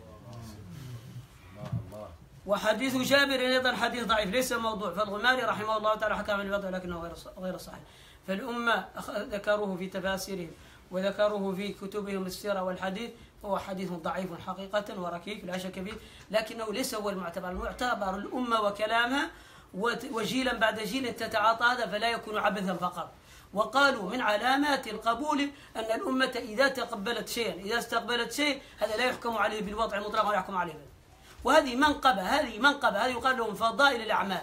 وحديث جابر أيضا حديث ضعيف ليس موضوع، فالغماري رحمه الله تعالى حكى عن الوضع لكنه غير غير صحيح. فالأمة ذكروه في تفاسيرهم وذكروه في كتبهم السيرة والحديث، هو حديث ضعيف حقيقة وركيك لا شك فيه، لكنه ليس هو المعتبر. المعتبر الأمة وكلامها، وجيلا بعد جيل تتعاطى هذا، فلا يكون عبثا فقط. وقالوا من علامات القبول أن الأمة إذا تقبلت شيئا، إذا استقبلت شيء، هذا لا يحكم عليه بالوضع مطلقا ولا يحكم عليه به. وهذه منقبة، هذه منقبة، هذه يقال لهم فضائل الأعمال.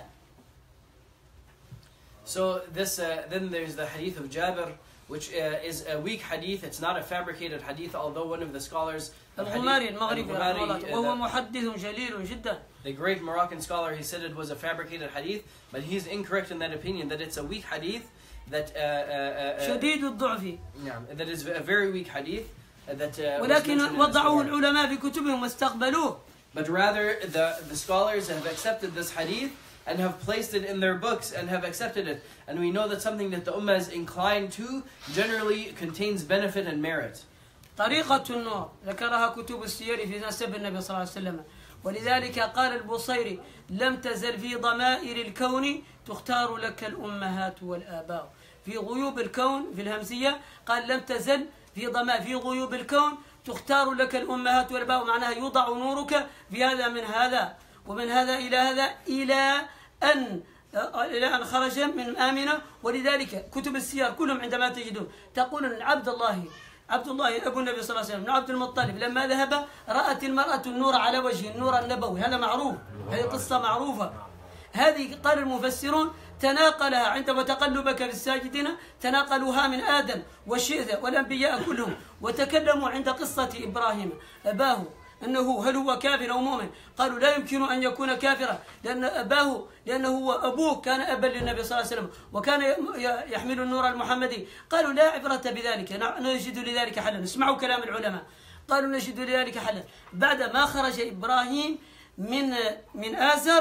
So this uh, then there's the hadith of Jabir, which uh, is a weak hadith. It's not a fabricated hadith, although one of the scholars, الغماري المغربي رحمه الله، وهو محدث جليل جدا. The great Moroccan scholar, he said it was a fabricated hadith, but he's incorrect in that opinion, that it's a weak hadith, that uh, uh, uh, شديد الضعف. yeah, that is a very weak hadith. Uh, that uh, ولكن وضعوه العلماء في كتبهم واستقبلوه. But rather, the, the scholars have accepted this hadith and have placed it in their books and have accepted it. And we know that something that the ummah is inclined to generally contains benefit and merit. طريقة النور ذكرها كتب السير في نسب النبي صلى الله عليه وسلم، ولذلك قال البصيري: لم تزل في ضمائر الكون تختار لك الأمهات والآباء. في غيوب الكون في الهمزية قال: لم تزل في ضمائر في غيوب الكون تختار لك الأمهات والآباء، معناها يوضع نورك في هذا من هذا ومن هذا إلى هذا إلى أن إلى أن خرج من آمنة. ولذلك كتب السير كلهم عندما تجدون تقول أن عبد الله عبد الله أبو النبي صلى الله عليه وسلم بن عبد المطلب لما ذهب رأت المرأة النور على وجهه، النور النبوي، هذا معروف، هذه قصة معروفة. هذه قال المفسرون تناقلها عندما تقلبك في الساجدين، تناقلوها من آدم والشيث والأنبياء كلهم، وتكلموا عند قصة إبراهيم أباه أنه هل هو كافر أو مؤمن؟ قالوا لا يمكن أن يكون كافرا، لأن أباه لأنه هو أبوه كان أبا للنبي صلى الله عليه وسلم وكان يحمل النور المحمدي. قالوا لا عبرة بذلك، نجد لذلك حلا. اسمعوا كلام العلماء، قالوا نجد لذلك حلا. بعد ما خرج إبراهيم من من آزر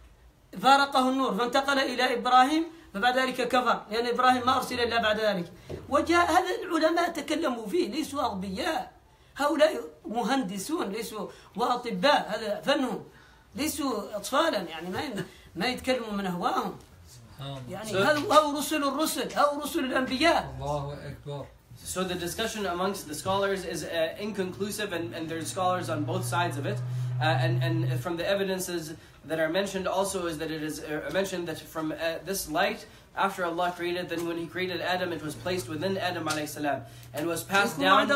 فارقه النور فانتقل إلى إبراهيم، فبعد ذلك كفر لأن إبراهيم ما أرسل إلا بعد ذلك. وجاء هذا العلماء تكلموا فيه، ليسوا أغبياء، هؤلاء مهندسون ليسوا وأطباء، هذا فنهم، ليسوا أطفالا يعني ما ما يتكلموا من أهواءهم. يعني هؤلاء رسل الرسل، هؤلاء رسل الأنبياء. الله أكبر. So the discussion amongst the scholars is uh, inconclusive, and, and there's scholars on both sides of it. Uh, and, and from the evidences that are mentioned also is that it is uh, mentioned that from uh, this light, after Allah created, then when He created Adam, it was placed within Adam alayhi salam and was passed down.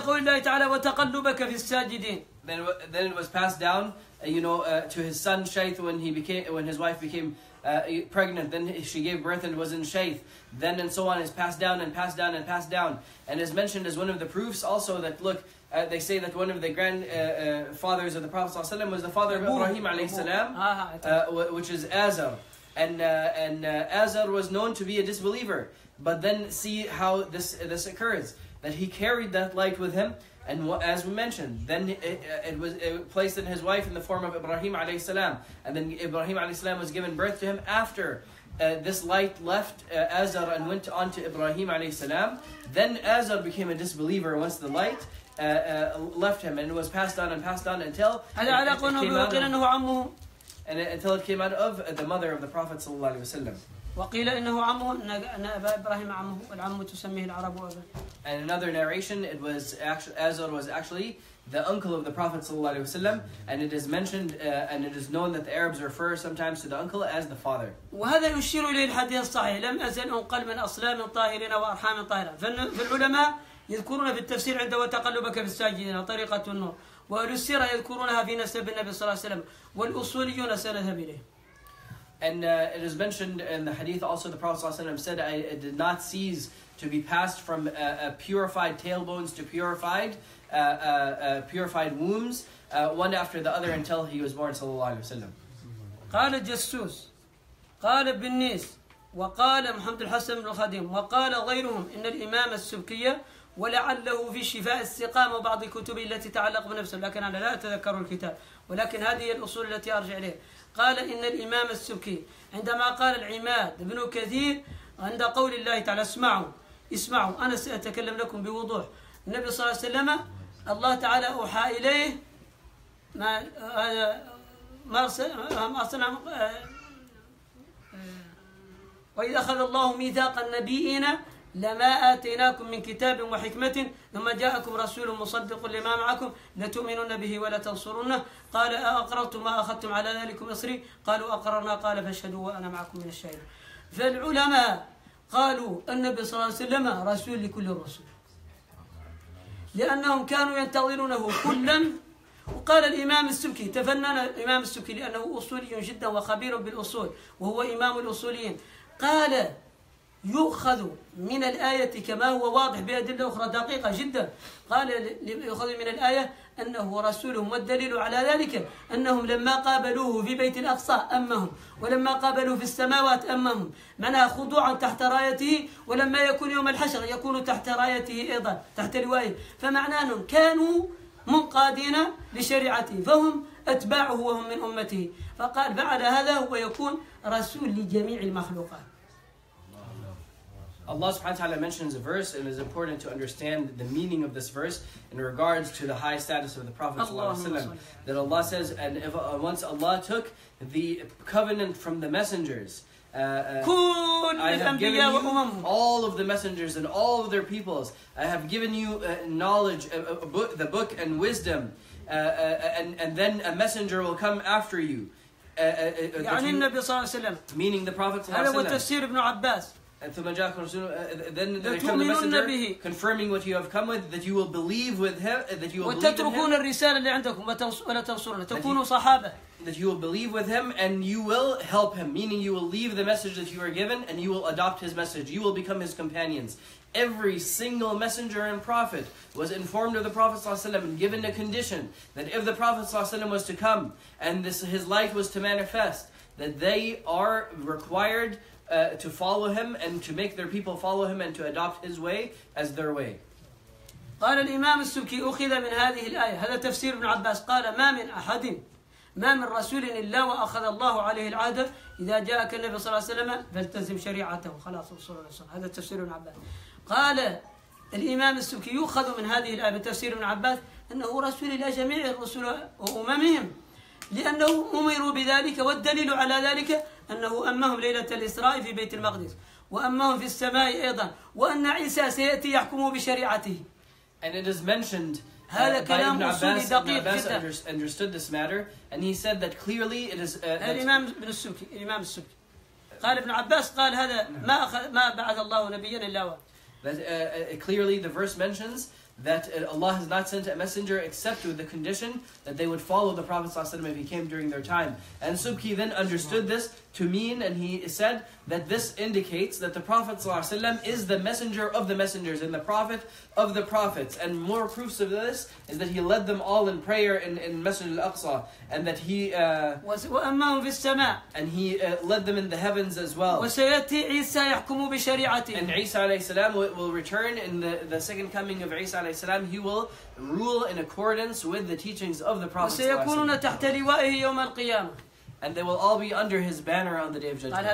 Then, then it was passed down, uh, you know, uh, to his son Shayth when he became, when his wife became uh, pregnant. Then she gave birth and was in Shayth. Then and so on is passed down and passed down and passed down. And is mentioned as one of the proofs also that look. Uh, they say that one of the grandfathers uh, uh, of the Prophet ﷺ was the father of Ibrahim alayhi salam, uh, which is Azar. And, uh, and uh, Azar was known to be a disbeliever. But then see how this, this occurs. That he carried that light with him. And as we mentioned, then it, it was it placed in his wife in the form of Ibrahim alayhi salam. And then Ibrahim alayhi salam was given birth to him after uh, this light left uh, Azar and went on to Ibrahim alayhi salam. Then Azar became a disbeliever once the light Uh, uh, left him, and it was passed on and passed on until it, it, it came out of, and it, until it came out of uh, the mother of the Prophet sallallahu alaihi wasallam. وقيل إنه عمه أن أبا إبراهيم عمه والعم تسميه العرب أبا. And another narration, it was actually Azar was actually the uncle of the Prophet sallallahu alaihi wasallam, and it is mentioned uh, and it is known that the Arabs refer sometimes to the uncle as the father. وهذا يشير إليه الحديث الصحيح: لم أزل أنقل من أصلاب طاهرين وأرحام طاهرة. فالعلماء يذكرون في التفسير عند وتقلبك في الساجدين طريقة النور، وأهل السيرة يذكرونها في نسب النبي صلى الله عليه وسلم، والأصوليون سنذهب إليه. And uh, it is mentioned in the hadith also, the Prophet ﷺ said, I, I did not cease to be passed from uh, uh, purified tailbones to purified uh, uh, uh, purified wombs, uh, one after the other until he was born sallallahu alaihi wasallam. قال الجسوس، قال ابن نيس، وقال محمد الحسن بن الخديم، وقال غيرهم إن الإمام السبكية ولعله في شفاء السقام وبعض كتبه التي تتعلق بنفسه، لكن أنا لا أتذكر الكتاب، ولكن هذه هي الأصول التي أرجع إليها. قال إن الإمام السبكي عندما قال العماد بن كثير عند قول الله تعالى اسمعوا اسمعوا، أنا سأتكلم لكم بوضوح. النبي صلى الله عليه وسلم الله تعالى أوحى إليه ما ما أصنع، وإذا أخذ الله ميثاق النبيين لما آتيناكم من كتاب وحكمة ثم جاءكم رسول مصدق لما معكم لتؤمنون به ولا تنصرونه. قال أأقررتم ما أخذتم على ذلكم إصري؟ قالوا أقررنا. قال فاشهدوا وأنا معكم من الشاهدين. فالعلماء قالوا النبي صلى الله عليه وسلم رسول لكل الرسل، لأنهم كانوا ينتظرونه كلا. وقال الإمام السبكي، تفنن الإمام السبكي لأنه أصولي جدا وخبير بالأصول وهو إمام الأصوليين، قال يؤخذ من الآية كما هو واضح بأدلة أخرى دقيقة جدا. قال يؤخذ من الآية أنه رسولهم، والدليل على ذلك أنهم لما قابلوه في بيت الأقصى أمهم، ولما قابلوه في السماوات أمهم، معناها خضوعا تحت رايته، ولما يكون يوم الحشر يكون تحت رايته أيضا تحت لوائه، فمعناه أنهم كانوا منقادين لشريعته فهم أتباعه وهم من أمته. فقال بعد هذا هو يكون رسول لجميع المخلوقات. Allah subhanahu wa ta'ala mentions a verse, and it is important to understand the meaning of this verse in regards to the high status of the Prophet ﷺ. That Allah says, and if, uh, once Allah took the covenant from the messengers, uh, uh, I have given you all of the messengers and all of their peoples. I have given you uh, knowledge, uh, uh, book, the book and wisdom, uh, uh, and, and then a messenger will come after you. Uh, uh, uh, يعني النبي صلى الله عليه وسلم. Meaning the Prophet ﷺ. هذا هو تفسير ابن عباس. And then there comes the messenger confirming what you have come with, that you will believe with him, that you will believe in him, that you will believe with him and you will help him, meaning you will leave the message that you are given and you will adopt his message. You will become his companions. Every single messenger and prophet was informed of the Prophet ﷺ and given a condition that if the Prophet ﷺ was to come and this his light was to manifest, that they are required Uh, to follow him and to make their people follow him and to adopt his way as their way. قال الإمام السبكي أخذ من هذه الآية، هذا تفسير ابن عباس، قال ما من أحد ما من رسول إلا وأخذ الله عليه العهد إذا جاءك النبي صلى الله عليه وسلم فالتزم شريعته خلاص وصول الرسول. هذا تفسير ابن عباس. قال الإمام السبكي يؤخذ من هذه الآية بتفسير ابن عباس أنه رسول إلى جميع الرسل وأممهم، لأنه أمروا بذلك، والدليل على ذلك أنه أمهم ليلة الإسراء في بيت المقدس، وأمهم في السماء أيضا، وأن عيسى سيأتي يحكم بشريعته. And it is mentioned uh, هذا by كلام Ibn أصولي Abbas, دقيق Ibn Abbas جدا. understood this matter, and he said that clearly it is. Uh, الإمام ابن السبكي الإمام السبكي قال ابن عباس قال هذا ما أخذ ما بعث الله نبيا إلا هو. That uh, uh, clearly the verse mentions that uh, Allah has not sent a messenger except with the condition that they would follow the Prophet ﷺ if he came during their time. And Subki then understood this to mean, and he said that this indicates that the Prophet ﷺ is the messenger of the messengers and the prophet of the prophets. And more proofs of this is that he led them all in prayer in, in Masjid al-Aqsa, and that he uh, and he uh, led them in the heavens as well. And Isa alayhi salam will, will return in the, the second coming of Isa alayhi salam. He will rule in accordance with the teachings of the Prophet ﷺ. And they will all be under his banner on the Day of Judgment.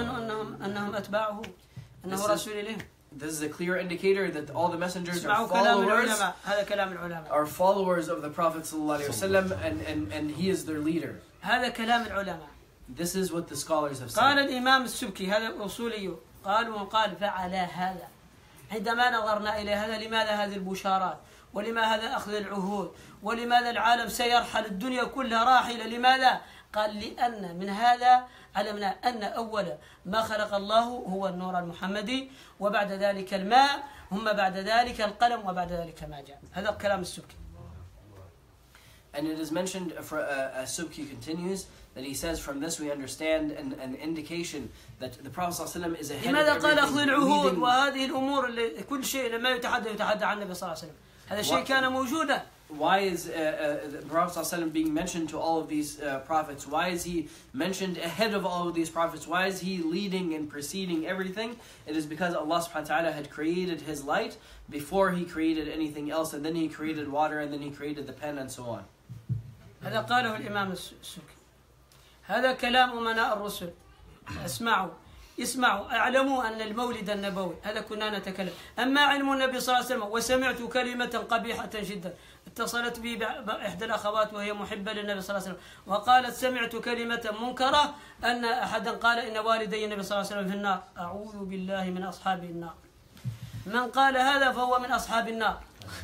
This is, this is a clear indicator that all the messengers are followers, are followers of the Prophet ﷺ, and, and, and he is their leader. This is what the scholars have said. قال الإمام السبكي هذا أصولي قال وقال فعلى هذا عندما نظرنا إلى هذا لماذا هذه البشارات ولماذا أخذ العهود ولماذا العالم سيرحل الدنيا كلها راحلة لماذا؟ قال لأن من هذا علمنا أن أول ما خلق الله هو النور المحمدي وبعد ذلك الماء ثم بعد ذلك القلم وبعد ذلك ما جاء. هذا كلام السبكي. And it is mentioned, for, uh, as Subki continues, that he says from this we understand an, an indication that the Prophet ﷺ is ahead لماذا of قال أخذ العهود everything. وهذه الأمور اللي كل شيء لما يتحدث يتحدث عن النبي صلى الله عليه وسلم. هذا الشيء كان موجودا why is uh, uh, the Prophet ﷺ being mentioned to all of these uh, prophets? Why is he mentioned ahead of all of these prophets? Why is he leading and preceding everything? It is because Allah subhanahu wa ta'ala had created his light before he created anything else, and then he created water, and then he created the pen, and so on. هذا قاله الإمام السكي. هذا كلام أمناء الرسل. اسمعوا اسمعوا اعلموا أن المولد النبوي هذا كنا نتكلم. أما علم النبي صلى الله عليه وسلم وسمعت كلمة قبيحة جدا اتصلت بي إحدى الأخوات وهي محبة للنبي صلى الله عليه وسلم وقالت سمعت كلمة منكرة أن أحدا قال إن والدي النبي صلى الله عليه وسلم في النار. أعوذ بالله من أصحاب النار. من قال هذا فهو من أصحاب النار.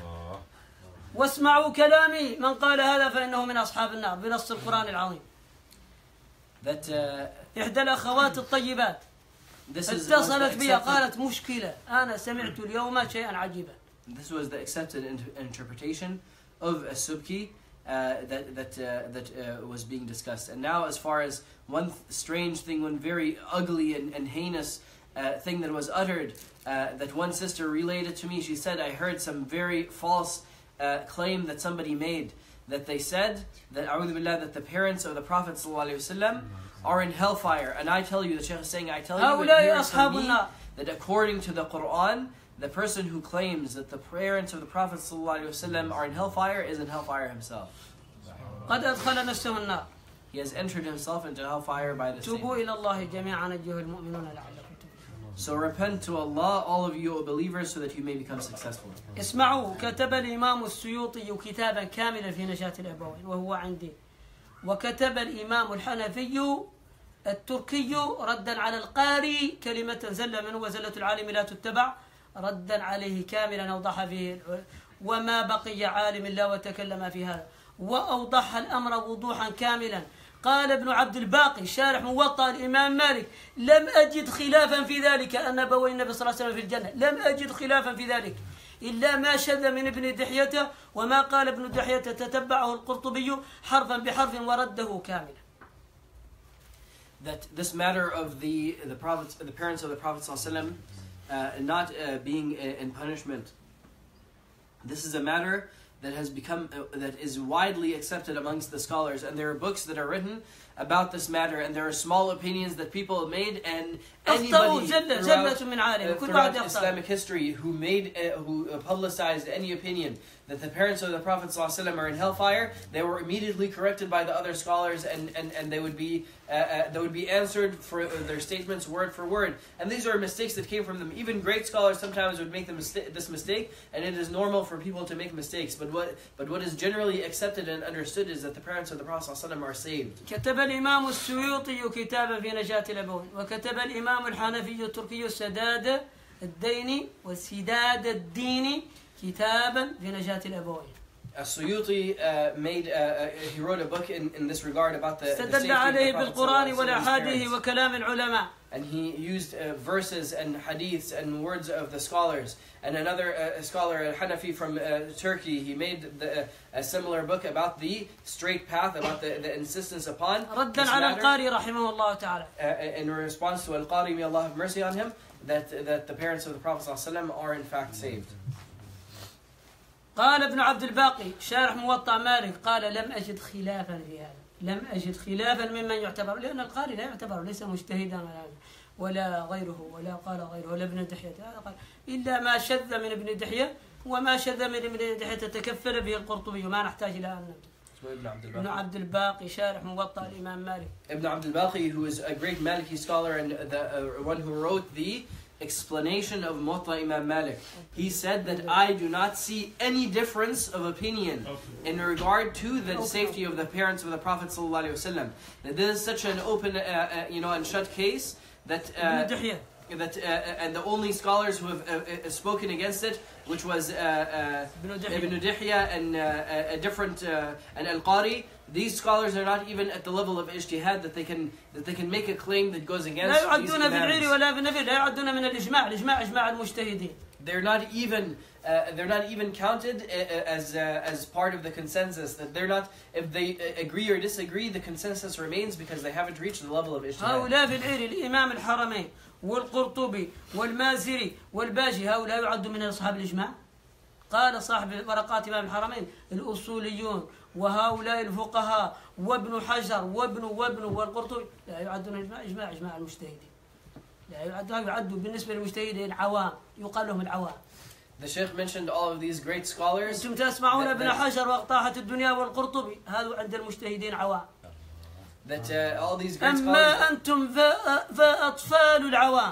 واسمعوا كلامي من قال هذا فإنه من أصحاب النار بنص القرآن العظيم. That uh, إحدى الأخوات الطيبات اتصلت بي قالت مشكلة أنا سمعت اليوم شيئا عجيبا. This was the accepted interpretation of a subki uh, that that uh, that uh, was being discussed. And now, as far as one th- strange thing, one very ugly and, and heinous uh, thing that was uttered, uh, that one sister related to me, she said, I heard some very false uh, claim that somebody made, that they said that, a'udhu billah, that the parents of the Prophet ﷺ are in hellfire. And I tell you, the Shaykh is saying, I tell you, it hears from me, that according to the Quran, the person who claims that the parents of the Prophet ﷺ are in hellfire is in hellfire himself. قد أدخل نفسه النار. He has entered himself into hellfire by the توبوا إلى الله جميعا أيها المؤمنون لعلكم تفلحون. So repent to Allah, all of you, O believers, so that you may become successful. اسمعوا كتب الإمام السيوطي كتابا كاملا في نشاة الأبوين وهو عندي. وكتب الإمام الحنفي التركي ردا على القاري كلمة زل منه وزلة العالم لا تتبع ردا عليه كاملا أوضح فيه وما بقي عالم إلا وتكلم في هذا وأوضح الأمر وضوحا كاملا. قال ابن عبد الباقي شارح موطأ الإمام مالك لم أجد خلافا في ذلك أن أبوي النبي صلى الله عليه وسلم في الجنة. لم أجد خلافا في ذلك إلا ما شذ من ابن دحية وما قال ابن دحية تتبعه القرطبي حرفا بحرف ورده كاملا. That this matter of the the prophets, the parents of the Prophet ﷺ, uh, not uh, being in punishment, this is a matter that has become uh, that is widely accepted amongst the scholars, and there are books that are written about this matter, and there are small opinions that people have made, and anybody throughout, uh, throughout Islamic history who made uh, who publicized any opinion that the parents of the Prophet ﷺ are in hellfire, they were immediately corrected by the other scholars, and, and, and they would be uh, uh, they would be answered for uh, their statements word for word. And these are mistakes that came from them. Even great scholars sometimes would make the mista- this mistake, and it is normal for people to make mistakes. But what but what is generally accepted and understood is that the parents of the Prophet ﷺ are saved. كتب الإمام السيوطي كتابا في نجاة الأبوين وكتب الإمام الحنفي التركي السداد الديني والسداد الديني كتابا في نجاة الأبوين. As-Suyuti uh, made, uh, uh, he wrote a book in, in this regard about the, the safety of the Prophet. And he used uh, verses and hadiths and words of the scholars. And another uh, scholar, Al-Hanafi from uh, Turkey, he made the, uh, a similar book about the straight path, about the, the insistence upon this matter, uh, in response to Al-Qari, may Allah have mercy on him, that, that the parents of the Prophet ﷺ are in fact saved. قال ابن عبد الباقي شارح موطأ مالك قال لم أجد خلافا في هذا لم أجد خلافا ممن يعتبر لأن القارئ لا يعتبر ليس مجتهدا ولا غيره ولا قال غيره ولا ابن دحية هذا قال إلا ما شذ من ابن دحية وما شذ من ابن دحية تكفل به القرطبي وما نحتاج إلى أن نبدأ. ابن عبد الباقي شارح موطأ الإمام مالك. Ibn Abd al-Baqi, who is a great Maliki scholar and the uh, one who wrote the explanation of Muwatta Imam Malik. He said that I do not see any difference of opinion in regard to the safety of the parents of the Prophet ﷺ. That this is such an open, uh, uh, you know, and shut case that uh, that uh, and the only scholars who have uh, uh, spoken against it, which was uh, uh, Ibn Dihya and uh, a different uh, and Al-Qari. These scholars are not even at the level of ijtihad that they can that they can make a claim that goes against these imams. They're not even uh, they're not even counted uh, as uh, as part of the consensus. That they're not, if they uh, agree or disagree, the consensus remains because they haven't reached the level of ijtihad. هؤلاء في العير الإمام الحرمين والقرطبي والمازري والباجي هؤلاء يعدوا من أصحاب الإجماع. قال صاحب ورقات إمام الحرمين الأصوليون وهؤلاء الفقهاء وابن حجر وابن وابن والقرطبي لا يعدون إجماع إجماع إجماع المجتهدين، لا يعدوا يعدوا بالنسبة للمجتهدين العوام، يقال لهم العوام. The Sheikh mentioned all of these great scholars. أنتم تسمعون ابن حجر وقطاحة الدنيا والقرطبي، هذا عند المجتهدين عوام. That uh, all these great أما scholars. أنتم فأطفال العوام.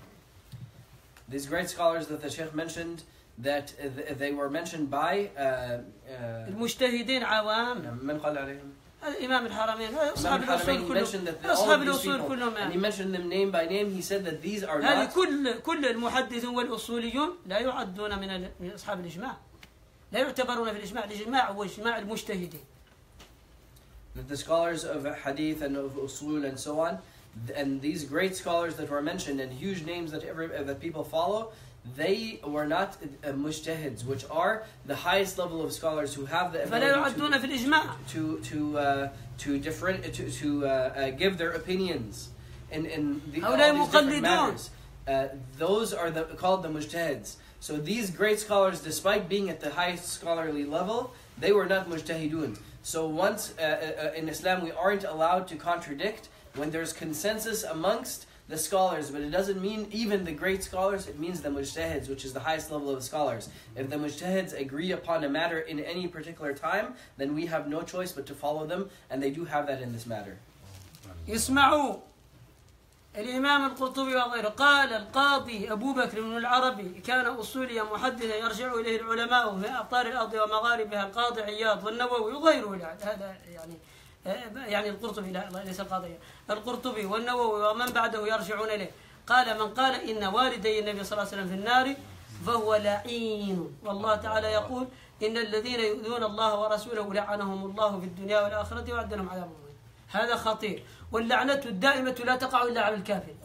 These great scholars that the Sheikh mentioned, that uh, they were mentioned by uh, uh, المجتهدين عوام. من قال عليهم؟ الإمام الحرمين أصحاب الأصول كلهم أصحاب أصحاب الأصول كلهم. And he mentioned them name by name. He said that these are هذه not. كل كل المحدثون والأصوليون لا يعدون من من أصحاب الإجماع، لا يعتبرون في الإجماع، الإجماع هو إجماع المجتهدين. That the scholars of hadith and of usul and so on, and these great scholars that were mentioned and huge names that every that people follow, they were not uh, mujtahids, which are the highest level of scholars who have the فلا يعدون في الإجماع. to to uh, to different to to uh, uh, give their opinions in in the, all these different matters. Uh, those are the, called the mujtahids. So these great scholars, despite being at the highest scholarly level, they were not mujtahidun. So once uh, uh, in Islam we aren't allowed to contradict when there's consensus amongst the scholars, but it doesn't mean even the great scholars, it means the mujtahids, which is the highest level of the scholars. If the mujtahids agree upon a matter in any particular time, then we have no choice but to follow them, and they do have that in this matter. اسمعوا الإمام القرطبي وغيره قال القاضي أبو بكر بن العربي كان أصوليا محدثا يرجع إليه العلماء في أقطار الأرض ومغاربها القاضي عياض والنووي وغيره. هذا يعني يعني القرطبي لا ليس القاضي، القرطبي والنووي ومن بعده يرجعون إليه. قال من قال إن والدي النبي صلى الله عليه وسلم في النار فهو لعين، والله تعالى يقول إن الذين يؤذون الله ورسوله لعنهم الله في الدنيا والآخرة وأعد لهم عذاب مهين. هذا خطير، واللعنة الدائمة لا تقع إلا على الكافر.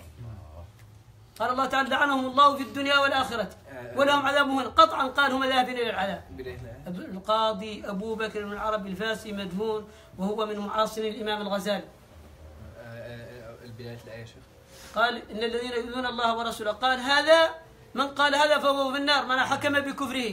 قال الله تعالى لعنهم الله في الدنيا والآخرة ولهم عذاب مهين، قطعا قال هم ذاهبين إلى العذاب. القاضي أبو بكر بن العربي الفاسي مدفون وهو من معاصري الإمام الغزالي. البداية الآية شيخ. قال إن الذين يؤذون الله ورسوله، قال هذا من قال هذا فهو في النار، من حكم بكفره.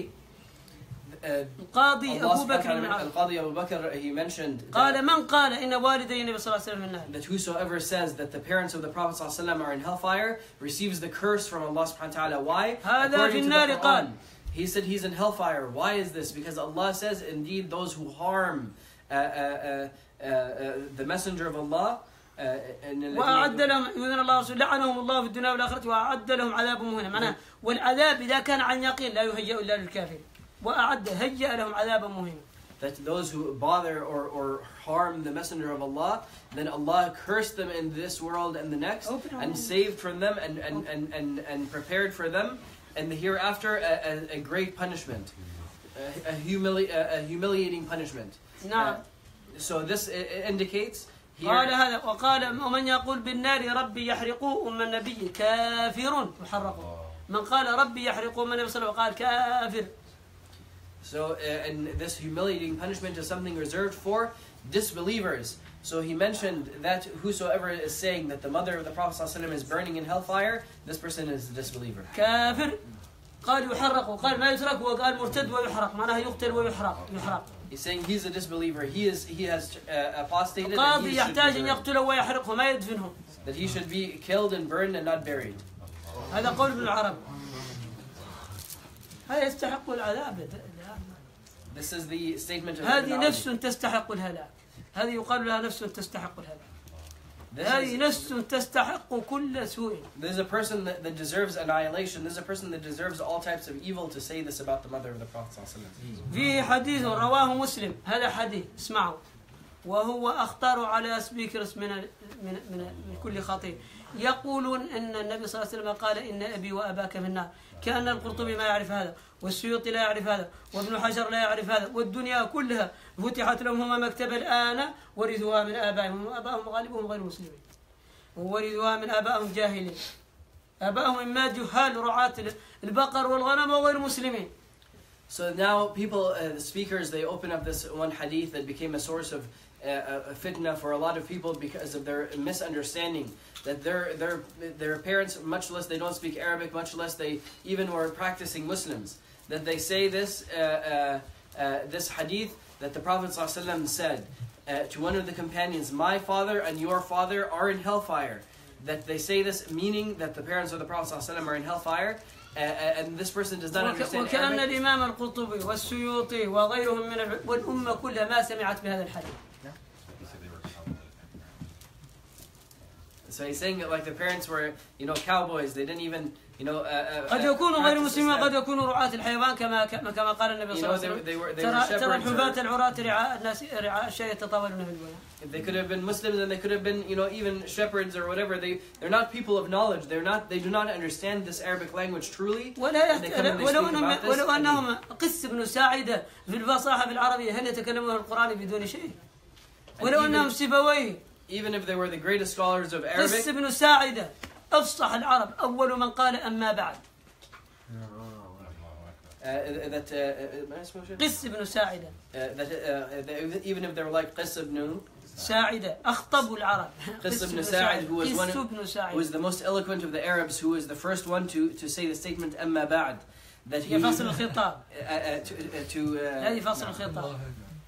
القاضي أبو بكر بن العربي القاضي أبو بكر he mentioned قال من قال إن والدي النبي صلى الله عليه وسلم في النار. That whosoever says that the parents of the Prophet صلى الله عليه وسلم are in hellfire receives the curse from Allah subhanahu wa ta'ala. Why? هذا في النار قال. He said he's in hellfire. Why is this? Because Allah says indeed those who harm uh, uh, uh, uh, the messenger of Allah وأعد لهم يؤذون الله ورسوله لعنهم الله في الدنيا والآخرة وأعد لهم عذاب مهين. معناه والعذاب إذا كان عن يقين لا يهيأ إلا للكافر، وأعد هيأ لهم عذابا مهينا. That those who bother or, or harm the messenger of Allah, then Allah cursed them in this world and the next, and saved from them and, and, and, and, and prepared for them and the hereafter a, a, a great punishment, a, a, humili a, a humiliating punishment. نعم. Uh, so this indicates here. قال هذا وقال ومن يقول بالنار ربي يحرقوا أم النبي كافر يحرقوا. من قال ربي يحرقوا أم النبي صلى الله عليه وسلم قال كافر. So, uh, and this humiliating punishment is something reserved for disbelievers. So he mentioned that whosoever is saying that the mother of the Prophet ﷺ is burning in hellfire, this person is a disbeliever. كافر. قال يحرق وقال ما يترك وقال مرتد ويحرق، معناه يقتل ويحرق يحرق. He's saying he's a disbeliever. He is he has uh, apostated. القاضي يحتاج أن يقتله ويحرقه ما يدفنه. That he should be killed and burned and not buried. هذا قول ابن العرب. هذا يستحق العذاب. This is the statement of هذه نفس تستحق الهلاك. هذه يقال لها نفس تستحق الهلاك. هذه نفس تستحق كل سوء. This is a person that, that deserves annihilation. This is a person that deserves all types of evil to say this about the mother of the Prophet ﷺ. في حديث رواه مسلم، هذا حديث اسمعوا، وهو أخطر على سبيكرز من من من, من كل خطير. يقولون أن النبي صلى الله عليه وسلم قال إن أبي وأباك في النار، كأن القرطبي ما يعرف هذا، والسيوطي لا يعرف هذا، وابن حجر لا يعرف هذا، والدنيا كلها فتحت لهم هما مكتب الآن ورثوها من آبائهم، وآبائهم غالبهم غير مسلمين، وورثوها من آبائهم جاهلين، آبائهم إما جهال رعاة البقر والغنم وغير مسلمين. So now people, uh, the speakers, they open up this one hadith that became a source of uh, a fitna for a lot of people because of their misunderstanding. That their their their parents, much less they don't speak Arabic, much less they even were practicing Muslims. that they say this uh, uh, uh, this hadith that the Prophet ﷺ said uh, to one of the companions, my father and your father are in hellfire. That they say this meaning that the parents of the Prophet ﷺ are in hellfire, uh, and this person does not understand وكأن Arabic. الإمام القرطبي والسيوطي وغيرهم من الع- والأمة كلها ما سمعت بهذا الحديث. So he's saying that like the parents were, you know, cowboys. They didn't even, you know, uh, uh, قد يكونوا غير practice مسلمين Islam. قد يكونوا رعاة الحيوان كما كما قال النبي You صلى know, الله they, عليه they were وسلم. they were ترى ترى shepherds. الحفاة Or, العراة رعاء الناس رعاء الشيء يتطاولون في البنيان. if they could have been Muslims, and they could have been, you know, even shepherds or whatever. They they're not people of knowledge. They're not. They do not understand this Arabic language truly. ولا And they come and they ولو speak انهم about this, ولو and انهم قس بن ساعده في الفصاحه بالعربيه هل يتكلمون القران بدون شيء؟ ولو even- انهم سيبويه even if they were the greatest scholars of قس Arabic, بن ساعده افصح العرب اول من قال اما بعد. uh, that uh, قس بن ساعده uh, that uh, they, even if they were like Qis ibn ساعده اخطب العرب. Qis ibn Sa'id, who was one قس of, بن who ساعده was the most eloquent of the Arabs, who was the first one to to say the statement "Amma ba'd," that he هي uh, فصل الخطاب. uh, to, uh, to uh, هذه فصل الخطاب.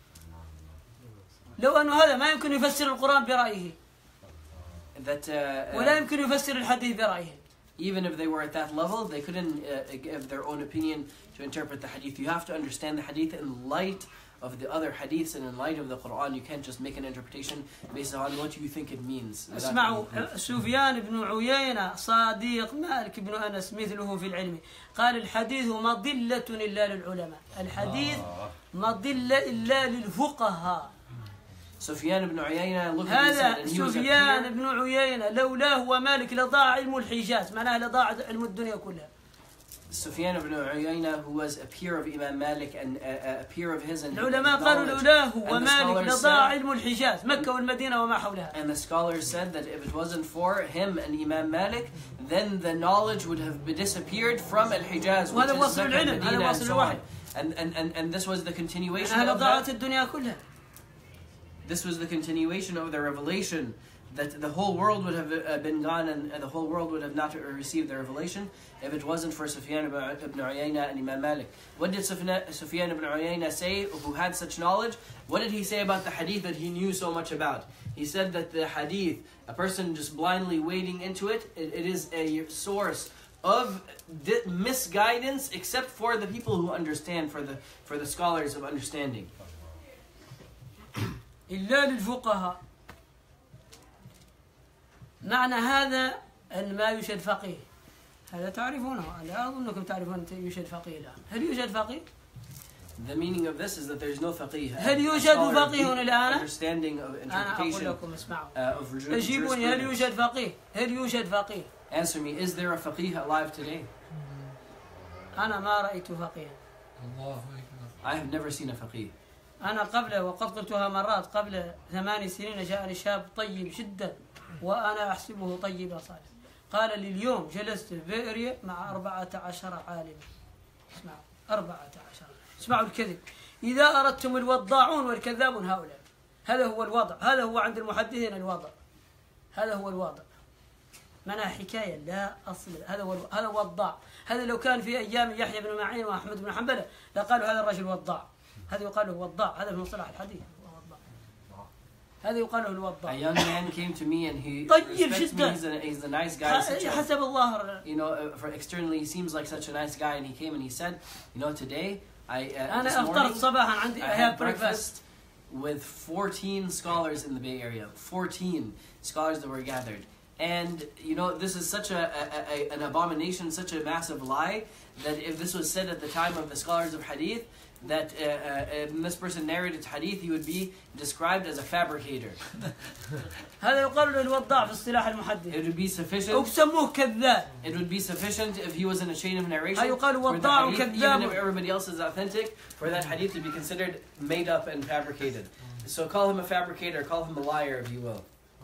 لو انه هذا ما يمكن يفسر القران برايه that uh, ولا uh, يمكن يفسر الحديث برايه. even if they were at that level, they couldn't uh, give their own opinion to interpret the hadith. You have to understand the hadith in light of the other hadiths and in light of the Quran. You can't just make an interpretation based on what you think it means. without اسمعوا any proof. سفيان بن عيينة صديق مالك بن أنس مثله في العلم قال الحديث مضلة إلا للعلماء. الحديث مضلة إلا للفقهاء. Sufyan ibn Uyayna, look at this, هذا and he was a سفيان peer. بن عيينة لولاه ومالك لضاع علم الحجاز معناه لضاع علم الدنيا كلها. Sufyan ibn Uyayna, who was a peer of Imam Malik and a, a peer of his, and العلماء his قالوا knowledge. لولاه And the ومالك scholars لضاع said- علم الحجاز مكة والمدينة وما حولها. And the scholars said that if it wasn't for him and Imam Malik, then the knowledge would have disappeared from Al-Hijaz, which وهذا is وصل Mecca, العلم، هذا Medina, and وصل so on. الوحي. And, and, and, and this was the continuation أهل of ضاعت that. الدنيا كلها. This was the continuation of the revelation, that the whole world would have uh, been gone and uh, the whole world would have not received the revelation if it wasn't for Sufyan ibn ibn Uyayna and Imam Malik. What did Sufyan Sufyan ibn Uyayna say, who had such knowledge? What did he say about the hadith that he knew so much about? He said that the hadith, a person just blindly wading into it, it, it is a source of di- misguidance, except for the people who understand, for the for the scholars of understanding. إلا للفقهاء. معنى هذا أن ما يوجد فقيه. هذا تعرفونه. لا أظنكم تعرفون يوجد فقيه الآن. هل يوجد فقيه؟ The meaning of this is that there is no faqih. هل a يوجد scholar of فقيه deep الآن؟ understanding of أنا أقول interpretation لكم اسمعوا. uh, of jur- أجيبوني هل jurisprudence. يوجد فقيه؟ هل يوجد فقيه؟ Answer me, is there a faqih alive today? أنا ما رأيت فقيها. I have never seen a faqih. أنا قبل وقد قلتها مرات قبل ثمان سنين جاءني شاب طيب جدا وأنا أحسبه طيب صالح. قال لي اليوم جلست في بئرية مع أربعة عشر عالما. اسمعوا أربعة عشر. اسمعوا الكذب. إذا أردتم الوضاعون والكذابون هؤلاء. هذا هو الوضع. هذا هو عند المحدثين الوضع. هذا هو الوضع. منها حكاية لا أصل. هذا هو هذا وضاع. هذا لو كان في أيام يحيى بن معين وأحمد بن حنبل لقالوا هذا الرجل وضاع. هذا يقال له وضاع. هذا في مصطلح الحديث. هذا يقال له الوضاع. A young man came to me and he طيب respects me. جدا. He's a, he's a nice guy. Such a, حسب الظاهر. you know, uh, for externally he seems like such a nice guy, and he came and he said, you know, today I uh, this أنا morning أفطرت صباحا عندي I I had have breakfast. breakfast with fourteen scholars in the Bay Area. fourteen scholars that were gathered. And, you know, this is such a, a, a an abomination, such a massive lie, that if this was said at the time of the scholars of hadith, that uh, uh, if this person narrated hadith, he would be described as a fabricator. هذا يقال له الوضاع في اصطلاح المحدث. It would be sufficient. أو بسموه كذاب. It would be sufficient if he was in a chain of narration. هاي يقال for the وضاع hadith, وكذاب. even if everybody else is authentic, for that hadith to be considered made up and fabricated. So call him a fabricator, call him a liar, if you will.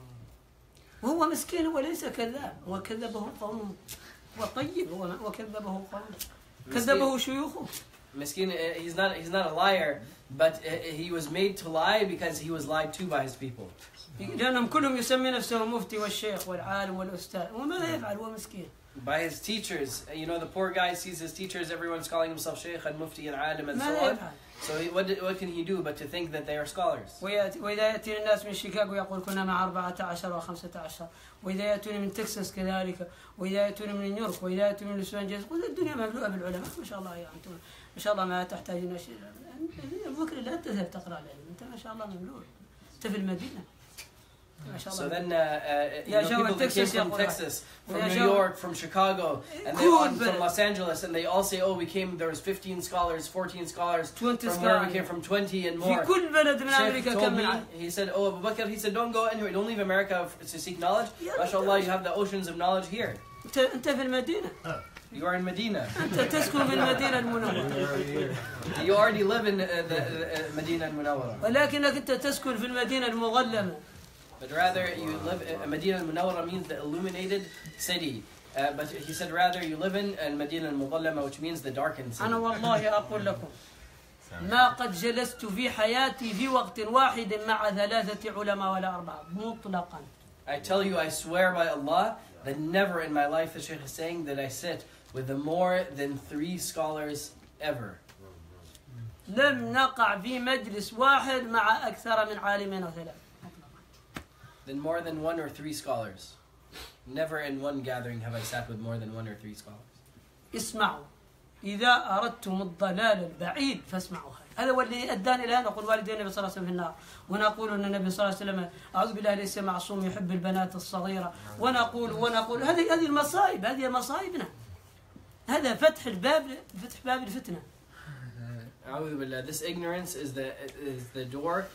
وهو مسكين وليس كذاب. هو كذبه قوم. هو طيب هو وكذبه قوم. كذبه شيوخه. Miskin, uh, he's not he's not a liar, but uh, he was made to lie because he was lied to by his people. لأنهم كلهم يسمي نفسه مفتي والشيخ والعالم والأستاذ وماذا يفعل هو مسكين By his teachers. You know, the poor guy sees his teachers, everyone's calling himself Shaykh and Mufti and Alim and so on. So he, what, what can he do but to think that they are scholars? وإذا يأتي الناس من شيكاغو يقول كنا مع أربعة عشر وخمسة عشر، وإذا يأتون من تكساس كذلك، وإذا يأتون من نيويورك، وإذا يأتون من لوس أنجلوس، الدنيا مملوءة بالعلماء ما شاء الله. يعني أنتم ما شاء الله ما تحتاجون شيء. بكرة لا تذهب تقرأ العلم، أنت ما شاء الله مملوء. أنت في المدينة. So then, uh, uh, you know, people that came from Texas, from New York, from Chicago, and they all from Los Angeles, and they all say, "Oh, we came. There was fifteen scholars, fourteen scholars from where we came from, twenty and more." Sheikh told me, he said, "Oh, Abu Bakr," he said, "Don't go anywhere. Don't leave America to seek knowledge. MashaAllah, you have the oceans of knowledge here." You are in Medina. You already live in uh, the uh, Medina al-Munawwara. ولكنك أنت تسكن في المدينة المظلمة. But rather you live in Medina al-Munawwara means the illuminated city. Uh, but he said rather you live in Medina al-Mudallama, which means the darkened city. أنا والله أقول لكم ما قد جلست في حياتي في وقت واحد مع ثلاثة علماء ولا أربعة مطلقا. I tell you, I swear by Allah that never in my life, the Shaykh is saying, that I sit with the more than three scholars ever. لم نقع في مجلس واحد مع أكثر من عالمين وثلاث. Than more than one or three scholars. Never in one gathering have I sat with more than one or three scholars. اسمعوا إذا أردتم الضلال البعيد فاسمعوا هذا. هذا هو اللي أداني الآن أقول والدي النبي صلى الله عليه وسلم في النار، ونقول أن النبي صلى الله عليه وسلم أعوذ بالله ليس معصوم يحب البنات الصغيرة، ونقول ونقول هذه هذه المصائب، هذه مصائبنا. هذا فتح الباب، فتح باب الفتنة. أعوذ بالله. This ignorance is the is the door.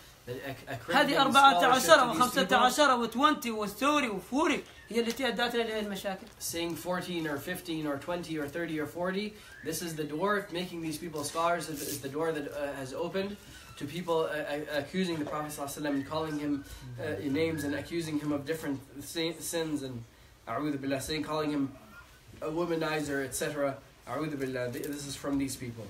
هذه أربعة عشر وخمسة عشر وتوانتي وستوري وفوري هي التي أدتنا إلى المشاكل. Saying fourteen or fifteen or twenty or thirty or forty, this is the door. Making these people scholars is the door that uh, has opened to people uh, accusing the Prophet ﷺ and calling him uh, names and accusing him of different sins and a'udhu billah, saying calling him a womanizer, et cetera. A'udhu billah. This is from these people.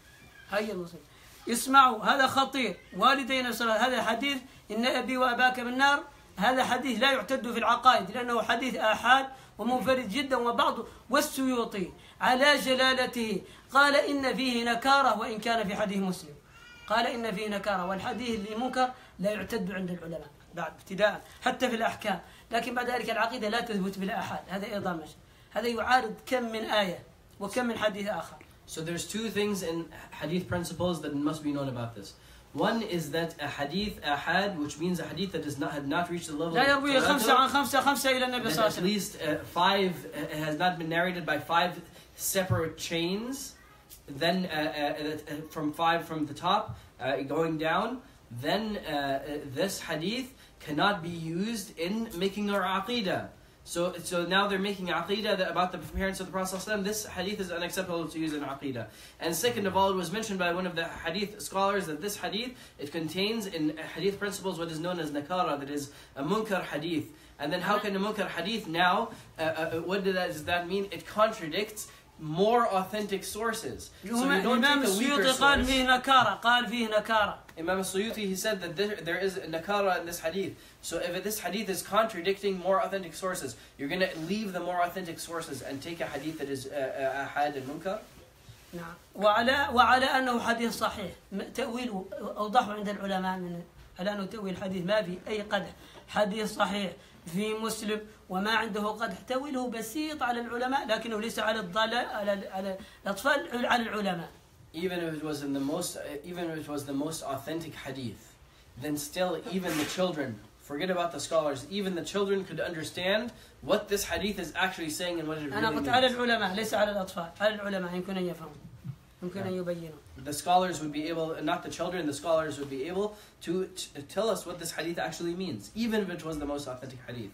هيا المصيبة. اسمعوا هذا خطير. والدينا الصلاة هذا حديث إن أبي وأباك بالنار، هذا حديث لا يعتد في العقائد لأنه حديث آحاد ومنفرد جدا. وبعض والسيوطي على جلالته قال إن فيه نكارة وإن كان في حديث مسلم، قال إن فيه نكارة، والحديث اللي منكر لا يعتد عند العلماء بعد ابتداء حتى في الأحكام، لكن بعد ذلك العقيدة لا تثبت بالآحاد. هذا أيضا مش هذا يعارض كم من آية وكم من حديث آخر. So there's two things in hadith principles that must be known about this. One is that a hadith ahad, which means a hadith that does not had not reached the level لا يروي خمسة عن خمسة خمسة إلى النبي صلى الله عليه وسلم. At least uh, five uh, has not been narrated by five separate chains. Then uh, uh, from five from the top uh, going down. Then uh, this hadith cannot be used in making our aqidah. So, so now they're making aqidah that about the parents of the Prophet ﷺ. This hadith is unacceptable to use in aqidah. And second of all, it was mentioned by one of the hadith scholars that this hadith, it contains in hadith principles what is known as nakara, that is a munkar hadith. And then how can a munkar hadith now, uh, uh, what does that, does that mean? It contradicts more authentic sources. So you don't take a weaker source. قال فيه نكارة، قال فيه نكارة. Imam al-Suyuti, he said that there, there is nakara in this hadith. So if this hadith is contradicting more authentic sources, you're going to leave the more authentic sources and take a hadith that is ahad and munkar? نعم. وعلى وعلى أنه حديث صحيح، تأويله أوضحه عند العلماء من على أنه تأويل الحديث ما في أي قدح، حديث صحيح في مسلم وما عنده قدح، تأويله بسيط على العلماء لكنه ليس على الضلال على على الأطفال على العلماء. Even if it was in the most, even if it was the most authentic hadith, then still even the children, forget about the scholars, even the children could understand what this hadith is actually saying and what it really أنا قلت means. على العلماء ليس على الأطفال، على العلماء يمكن أن يفهموا، يمكن أن يبينوا. The scholars would be able, not the children, the scholars would be able to t- tell us what this hadith actually means, even if it was the most authentic hadith.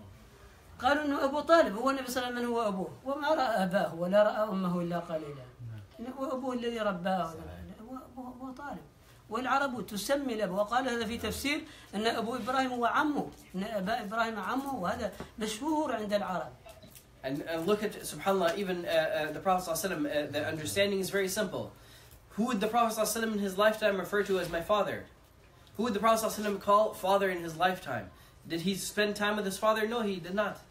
قالوا إنه أبو طالب هو النبي صلى الله عليه وسلم هو أبوه، وما رأى أباه ولا رأى أمه إلا قليلا. هو أبوه الذي رباه، هو أبو طالب. والعرب تسمي الأب، وقال هذا في تفسير أن أبو إبراهيم هو عمه، أن أبا إبراهيم عمه، وهذا مشهور عند العرب. And, and look at, subhanAllah, even uh, uh, the Prophet ﷺ, uh, the understanding is very simple. Who would the Prophet ﷺ in his lifetime refer to as my father? Who would the Prophet ﷺ call father in his lifetime? Did he spend time with his father? No, he did not.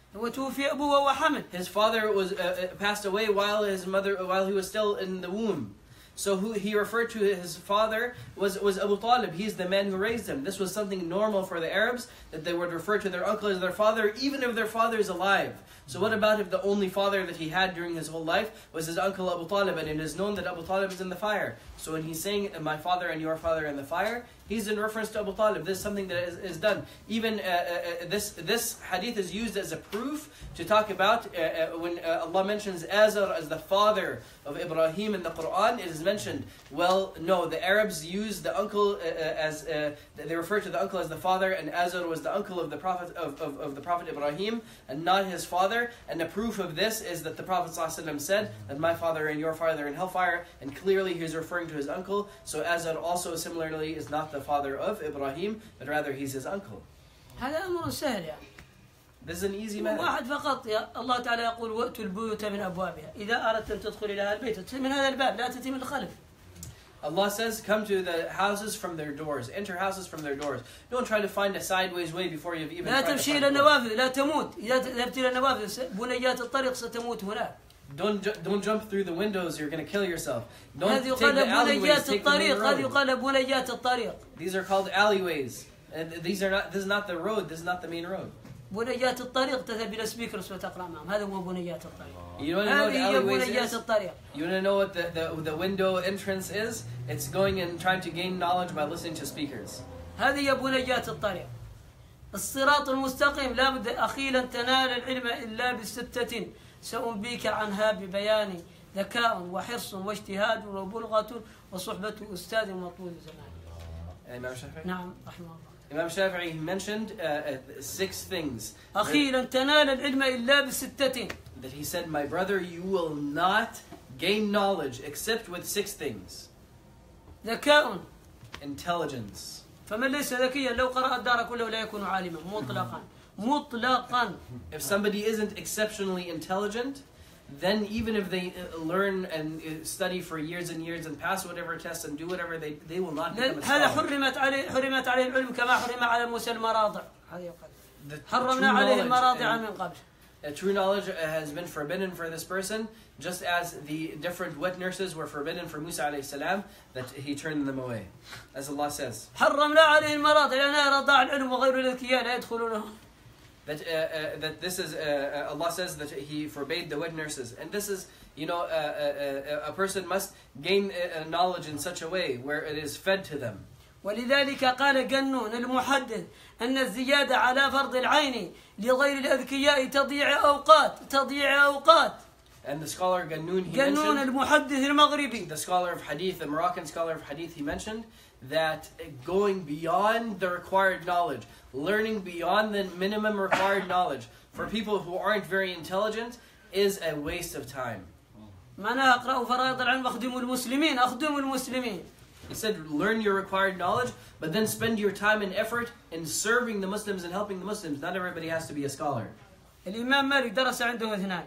وتوفي أبوه وحمل. His father was uh, passed away while his mother while he was still in the womb. So who he referred to his father was, was Abu Talib. He's the man who raised him. This was something normal for the Arabs, that they would refer to their uncle as their father, even if their father is alive. So what about if the only father that he had during his whole life was his uncle Abu Talib, and it is known that Abu Talib is in the fire. So when he's saying, my father and your father in the fire, he's in reference to Abu Talib. This is something that is, is done. Even uh, uh, this this hadith is used as a proof to talk about uh, uh, when uh, Allah mentions Azar as the father of Ibrahim in the Quran. It is mentioned. Well, no, the Arabs use the uncle uh, uh, as uh, they refer to the uncle as the father, and Azar was the uncle of the prophet of, of, of the Prophet Ibrahim, and not his father. And the proof of this is that the Prophet ﷺ said that my father and your father are in hellfire, and clearly he is referring to his uncle. So Azar also similarly is not the father of Ibrahim, but rather he's his uncle. هذا أمر سهل يعني. This is an easy matter. واحد فقط يا الله تعالى يقول وأتوا البيوت من أبوابها إذا أردت أن تدخل إلى البيت تأتي من هذا الباب لا تأتي من الخلف. Allah says, come to the houses from their doors. Enter houses from their doors. Don't try to find a sideways way before you've even لا tried to تمشي find إلى a door. النوافذ لا تموت إذا ذهبت إلى النوافذ بنيات الطريق ستموت هناك. Don't ju- don't jump through the windows. You're going to kill yourself. Don't هذه take يقال the alleyways. بنيات Take the main الطريق هذه road. يقال بنيات الطريق. These are called alleyways. And these are not. This is not the road. This is not the main road. بنيات الطريق تذهب إلى سبيكرز وتقرأ معهم هذا هو بنيات الطريق. You don't know what the هذه هي alleyways بنيات is? الطريق. You want to know what the, the, the window entrance is? It's going and trying to gain knowledge by listening to speakers. هذه هي بنيات الطريق. الصراط المستقيم لا بد أخيرا تنال العلم إلا بستة سأنبيك عنها ببيان ذكاء وحرص واجتهاد وبلغة وصحبة أستاذ مطلوب زمان. Imam Shafi'i? نعم رحمه الله. Imam Shafi'i mentioned uh, uh, six things. أخيرا تنال العلم إلا بستة. That he said, my brother, you will not gain knowledge except with six things. ذكاء. Intelligence. فمن ليس ذكيا لو قرأ الدار كله لا يكون عالما مطلقا مطلقا. If somebody isn't exceptionally intelligent, then even if they uh, learn and uh, study for years and years and pass whatever tests and do whatever, they, they will not become a هذا scholar. حرمت عليه حرمت عليه العلم كما حرم على موسى المراضع. هذا يقال. The, the true حرمنا عليه المراضع knowledge, من قبل. and, uh, true knowledge uh, has been forbidden for this person, just as the different wet nurses were forbidden for Musa alayhi salam, that he turned them away. As Allah says. حرمنا عليه المراضع لأنها رضاع العلم وغير الأذكياء لا يدخلونه. That uh, uh, that this is uh, uh, Allah says that He forbade the wet nurses, and this is, you know, uh, uh, uh, a person must gain uh, knowledge in such a way where it is fed to them. ولذلك قال قنون المحدث أن الزيادة على فرض العين لغير الأذكياء تضيع أوقات تضيع أوقات. And the scholar Gannoun, he قنون mentioned, المحدث المغربي. the scholar of Hadith, the Moroccan scholar of Hadith, he mentioned that going beyond the required knowledge, learning beyond the minimum required knowledge for people who aren't very intelligent is a waste of time. معناها أقرأوا فرائض العلم أخدموا المسلمين أخدموا المسلمين. He said, learn your required knowledge, but then spend your time and effort in serving the Muslims and helping the Muslims. Not everybody has to be a scholar. الإمام مالك درس عنده اثنان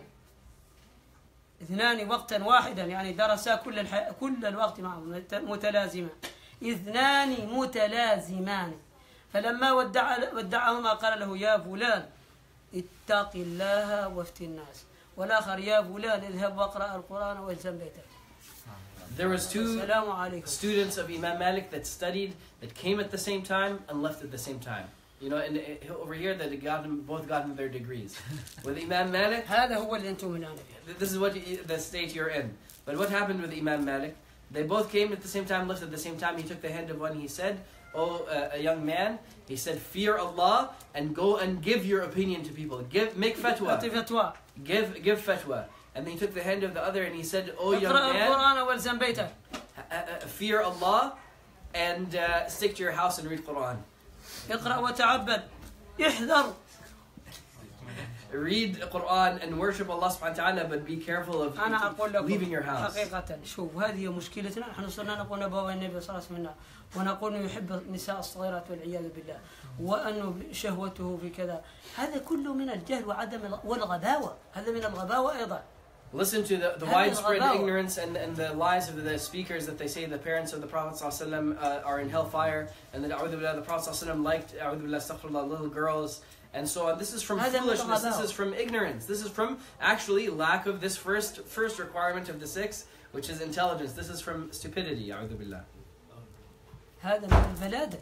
اثنان وقتا واحدا يعني درسا كل الح... كل الوقت معهم متلازما اثنان متلازمان فلما ودع ودعهما قال له يا فلان اتق الله وافتي الناس والآخر يا فلان اذهب واقرأ القرآن والزم بيتك. There was two students of Imam Malik that studied, that came at the same time and left at the same time. You know, and over here that got them, both gotten their degrees. With Imam Malik, هذا هو اللي أنتم الآن. This is what the state you're in. But what happened with Imam Malik? They both came at the same time, left at the same time. He took the hand of one. He said, "Oh, uh, a young man," he said, "fear Allah and go and give your opinion to people. Give, make fatwa. Give, give fatwa." And then he took the hand of the other and he said, "Oh, young man, fear Allah and uh, stick to your house and read Quran." اقرأ وتعبد احذر. Read Quran and worship Allah subhanahu wa ta'ala, but be careful of أنا أقول لكم leaving your house. حقيقة شوف هذه مشكلتنا نحن صرنا نقول نبوة النبي صلى الله عليه وسلم ونقول إنه يحب النساء الصغيرات والعياذ بالله وأنه شهوته في كذا. هذا كله من الجهل وعدم والغباوة. هذا من الغباوة أيضا. Listen to the, the widespread ignorance and, and the lies of the speakers that they say the parents of the Prophet ﷺ, uh, are in hellfire, and that the Prophet ﷺ liked little girls, and so on. This is from foolishness, this is from ignorance, this is from actually lack of this first first requirement of the six, which is intelligence. This is from stupidity. هذا من البلادة.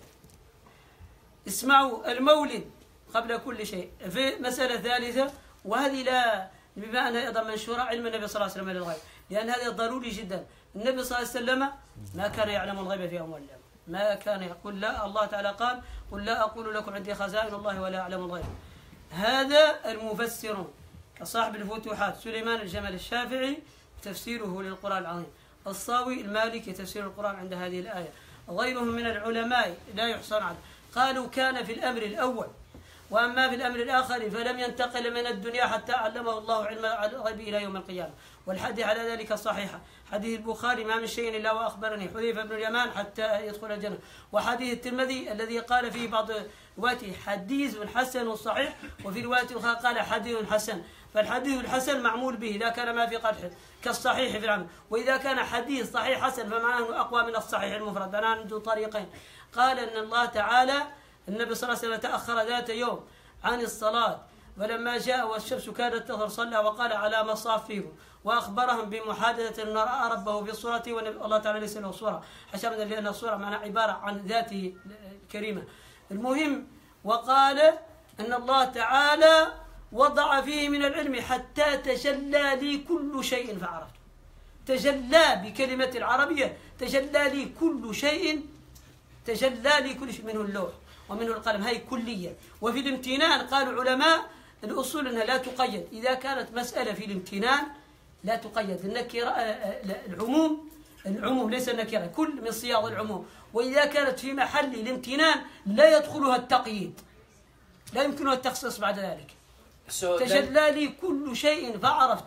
اسمعوا المولد قبل كل شيء. في مسألة ثالثة، وهذه لا بما أنها أيضا منشورة، علم النبي صلى الله عليه وسلم للغيب، لأن هذا ضروري جدا. النبي صلى الله عليه وسلم ما كان يعلم الغيب في أول الأمر، ما كان يقول لا، الله تعالى قال قل لا أقول لكم عندي خزائن الله ولا أعلم الغيب. هذا المفسرون كصاحب الفتوحات سليمان الجمل الشافعي تفسيره للقرآن العظيم، الصاوي المالكي تفسير القرآن عند هذه الآية، غيرهم من العلماء لا يحصى عدد قالوا كان في الأمر الأول، وأما في الأمر الآخر فلم ينتقل من الدنيا حتى علمه الله علم الغيب إلى يوم القيامة. والحديث على ذلك صحيحة، حديث البخاري ما من شيء إلا وأخبرني حذيفة بن اليمان حتى يدخل الجنة، وحديث الترمذي الذي قال فيه بعض رواته حديث حسن صحيح، وفي رواية أخرى قال حديث حسن. فالحديث الحسن معمول به إذا كان ما في قدح كالصحيح في العمل، وإذا كان حديث صحيح حسن فمعناه أقوى من الصحيح المفرد. أنا عنده طريقين. قال أن الله تعالى النبي صلى الله عليه وسلم تأخر ذات يوم عن الصلاة، فلما جاء والشمس كادت تظهر صلى وقال على مصافيه، وأخبرهم بمحادثة أن رأى ربه في صورته، والله تعالى ليس له صورة حشمنا، لأن الصورة معناها عبارة عن ذاته الكريمة. المهم وقال أن الله تعالى وضع فيه من العلم حتى تجلى لي كل شيء فعرفت. تجلى بكلمة العربية، تجلى لي كل شيء، تجلى لي كل شيء، منه اللوح ومنه القلم، هي كلية. وفي الامتنان قالوا علماء الأصول أنها لا تقيد، إذا كانت مسألة في الامتنان لا تقيد. النكرة العموم، العموم ليس النكرة، كل من صياغ العموم. وإذا كانت في محل الامتنان لا يدخلها التقييد، لا يمكنها التخصيص بعد ذلك. So تجلى لي كل شيء فعرفت.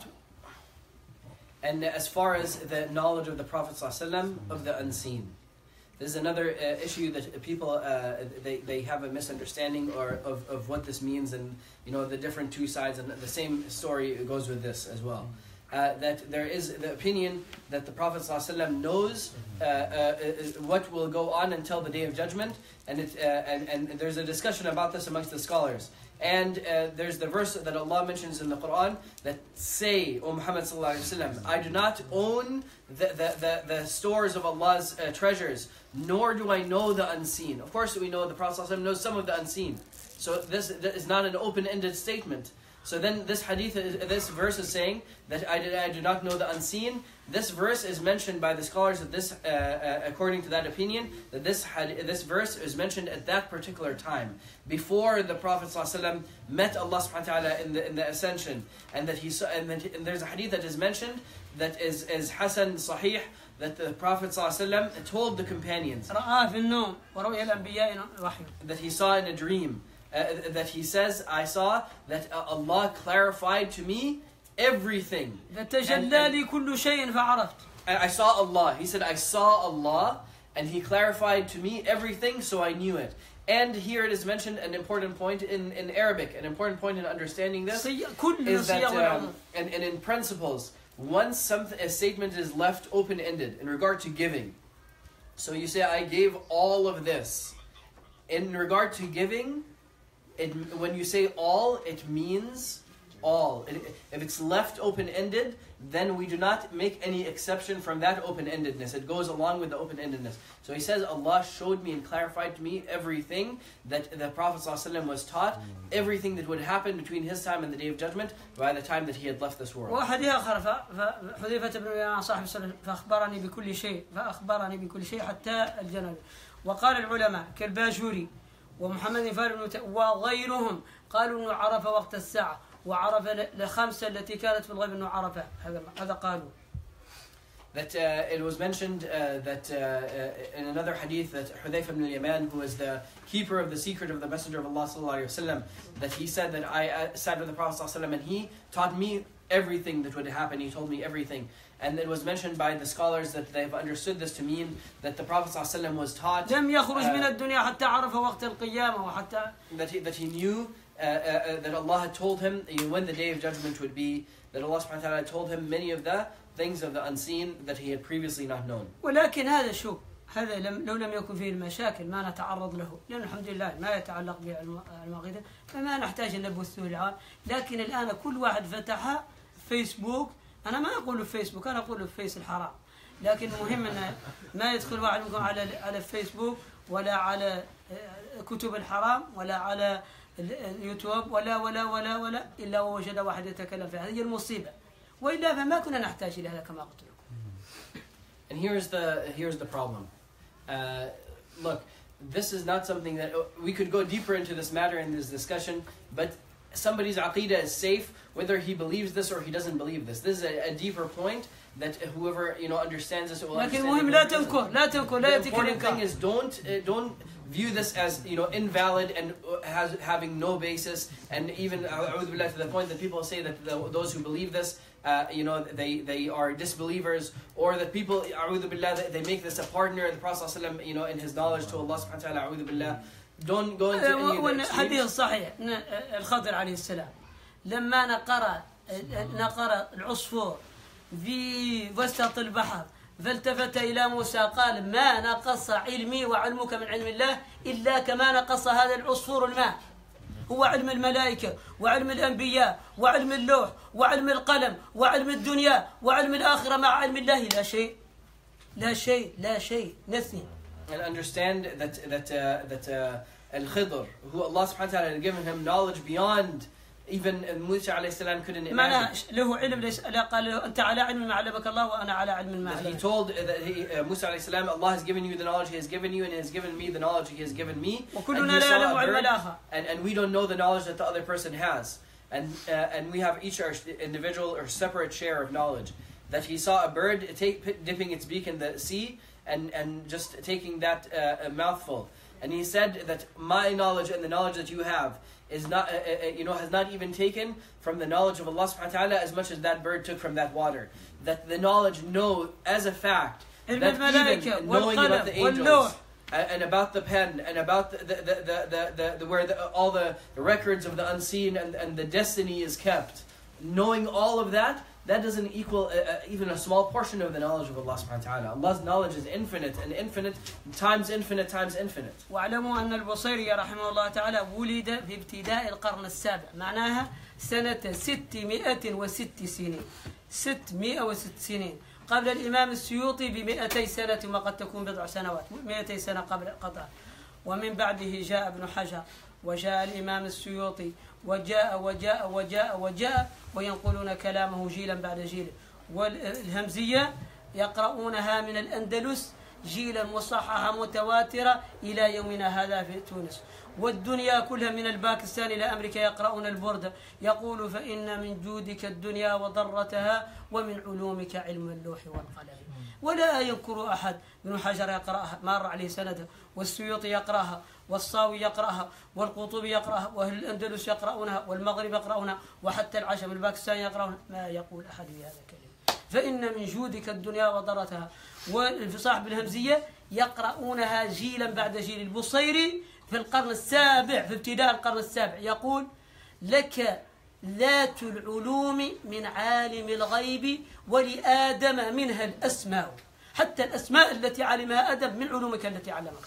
And as far as the knowledge of the Prophet ﷺ of the unseen, this is another uh, issue that people uh, they they have a misunderstanding or of, of what this means, and you know the different two sides, and the same story goes with this as well. Uh, that there is the opinion that the Prophet ﷺ knows uh, uh, what will go on until the Day of Judgment, and it uh, and and there's a discussion about this amongst the scholars. And uh, there's the verse that Allah mentions in the Quran that say, O Muhammad sallallahu alaihi wasallam, I do not own the, the, the, the stores of Allah's uh, treasures, nor do I know the unseen. Of course we know the Prophet sallallahu alaihi wasallam knows some of the unseen. So this is not an open-ended statement. So then this hadith, this verse is saying that I, did, I do not know the unseen. This verse is mentioned by the scholars that this, uh, uh, according to that opinion, that this hadith, this verse is mentioned at that particular time, before the Prophet ﷺ met Allah subhanahu wa ta'ala in the, in the ascension. And that he saw, and, that, and there's a hadith that is mentioned that is, is Hasan Sahih, that the Prophet ﷺ told the companions that he saw in a dream. Uh, that he says, I saw that uh, Allah clarified to me everything. And, and, and I saw Allah. He said, I saw Allah, and He clarified to me everything, so I knew it. And here it is mentioned an important point in, in Arabic, an important point in understanding this is that, um, and, and in principles, once something, a statement is left open-ended in regard to giving. So you say, I gave all of this. In regard to giving, It, when you say all, it means all. It, if it's left open-ended, then we do not make any exception from that open-endedness. It goes along with the open-endedness. So he says, Allah showed me and clarified to me everything that the Prophet ﷺ was taught, everything that would happen between his time and the Day of Judgment by the time that he had left this world. حذيفة بن اليمان صاحب السلام فأخبرني بكل شيء فأخبرني بكل شيء حتى الجنة. وقال العلماء كالباجوري ومحمد فارن وغيرهم قالوا انه عرف وقت الساعه وعرف الخمسه التي كانت في الغيب انه عرفها. هذا قالوا. That uh, it was mentioned uh, that uh, uh, in another hadith that Hudayfa ibn al-Yaman, who was the keeper of the secret of the Messenger of Allah sallallahu alaihi wasallam, that he said that I uh, sat with the Prophet sallallahu alaihi wasallam and he taught me everything that would happen. He told me everything. And it was mentioned by the scholars that they've understood this to mean that the Prophet ﷺ was taught لم يخرج من الدنيا حتى عرف وقت القيامة وحتى that he, that he knew uh, uh, uh, that Allah had told him you know, when the day of judgment would be, that Allah subhanahu wa ta'ala had told him many of the things of the unseen that he had previously not known. ولكن هذا شو هذا لم لو لم يكن فيه المشاكل ما نتعرض له، لأن الحمد لله ما يتعلق بالعقيدة فما نحتاج أن نبثه الآن. لكن الآن كل واحد فتح فيسبوك، أنا ما أقول فيسبوك، أنا أقول فيس الحرام، لكن مهم أن ما يدخل واحد منكم على على الفيسبوك ولا على كتب الحرام ولا على اليوتيوب ولا ولا ولا ولا إلا ووجد واحد يتكلم فيها. هذه المصيبة، وإلا فما كنا نحتاج إلى هذا كما قلت لكم. And here's the here's the problem. Uh, look, this is not something that we could go deeper into this matter in this discussion, but somebody's aqidah is safe whether he believes this or he doesn't believe this. This is a, a deeper point that whoever you know understands this will لكن understand. المهم لا تنكر لا تنكر لا The يأتيك important thing الإنكار. is don't uh, don't view this as you know invalid and has having no basis, and even a'udhu billah, to the point that people say that the, those who believe this uh, you know they they are disbelievers, or that people a'udhu billah, they make this a partner of the Prophet ﷺ, you know in his knowledge to Allah subhanahu wa ta'ala. A'udhu billah. Don't go into any of the حديث صحيح الخضر عليه السلام لما نقر نقر العصفور في وسط البحر فالتفت إلى موسى قال ما نقص علمي وعلمك من علم الله إلا كما نقص هذا العصفور الماء. هو علم الملائكة وعلم الأنبياء وعلم اللوح وعلم القلم وعلم الدنيا وعلم الآخرة مع علم الله لا شيء لا شيء لا شيء nothing. And understand that that uh, that uh, Al-Khidr, who Allah subhanahu wa ta'ala had given him knowledge beyond even Musa alayhi salam couldn't imagine. له علم ليس لا قال له أنت على علم ما علمك الله وأنا على علم ما علمك. He told that he, uh, Musa alayhi salam, Allah has given you the knowledge He has given you, and He has given me the knowledge He has given me. وكلنا لا يعلم علم الآخر. And and we don't know the knowledge that the other person has, and uh, and we have each our individual or separate share of knowledge. That he saw a bird take, dipping its beak in the sea and and just taking that uh, a mouthful, and he said that my knowledge and the knowledge that you have is not, uh, uh, you know, has not even taken from the knowledge of Allah subhanahu wa ta'ala as much as that bird took from that water. That the knowledge know as a fact that even knowing about the angels and about the pen and about the the the the, the, the where the, all the, the records of the unseen and, and the destiny is kept, knowing all of that, that doesn't equal uh, uh, even a small portion of the knowledge of Allah subhanahu wa ta'ala. Allah's knowledge is infinite and infinite times infinite times infinite. واعلموا أن البصيري رحمه الله تعالى ولد في ابتداء القرن السابع، معناها سنة ستمائة وست سنين ستمائة وست سنين قبل الإمام السيوطي بمئتي سنة وقد تكون بضع سنوات مئتي سنة قبل قطع. ومن بعده جاء ابن حجر وجاء الإمام السيوطي وجاء وجاء وجاء وجاء وينقلون كلامه جيلا بعد جيل. والهمزية يقرؤونها من الأندلس جيلا مصححة متواترة إلى يومنا هذا في تونس. والدنيا كلها من الباكستان إلى أمريكا يقرؤون البردة يقول فإن من جودك الدنيا وضرتها ومن علومك علم اللوح والقلم. ولا ينكر أحد. ابن حجر يقرأها مر عليه سنده، والسيوطي يقرأها، والصاوي يقرأها، والقطبي يقرأها، وأهل الأندلس يقرؤونها، والمغرب يقرؤونها، وحتى العجم الباكستاني يقرؤونها. ما يقول أحد بهذا الكلمة. فإن من جودك الدنيا وضرتها. والصاحب الهمزية يقرؤونها جيلا بعد جيل. البصيري في القرن السابع في ابتداء القرن السابع يقول لك ذات العلوم من عالم الغيب ولآدم منها الأسماء، حتى الأسماء التي علمها آدم من علومك التي علمك.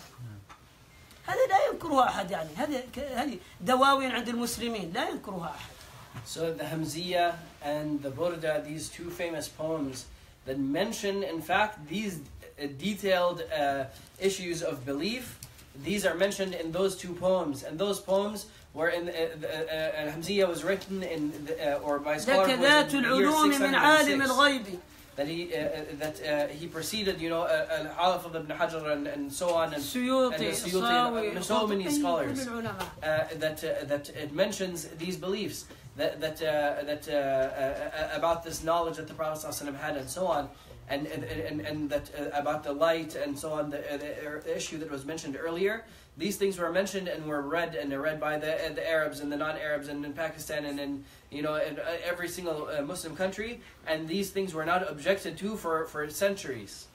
هذا لا ينكرها أحد، يعني هذه هذه دواوين عند المسلمين لا ينكرها أحد. So the Hamziya and the Burda, these two famous poems that mention, in fact, these uh, detailed uh, issues of belief, these are mentioned in those two poems, and those poems were in uh, the uh, uh, Hamziya was written in the, uh, or by scholars in the year six hundred six. That he uh, that uh, he preceded, you know, Al-Hafidh ibn Hajar and, and so on, and, Suyuti, and Suyuti, and so many scholars uh, that uh, that it mentions these beliefs that that uh, that uh, uh, about this knowledge that the Prophet ﷺ had and so on. and and and, and that uh, about the light and so on, the, uh, the issue that was mentioned earlier. These things were mentioned and were read, and they're read by the uh, the Arabs and the non-Arabs, and in Pakistan and in you know in every single uh, Muslim country, and these things were not objected to for for centuries.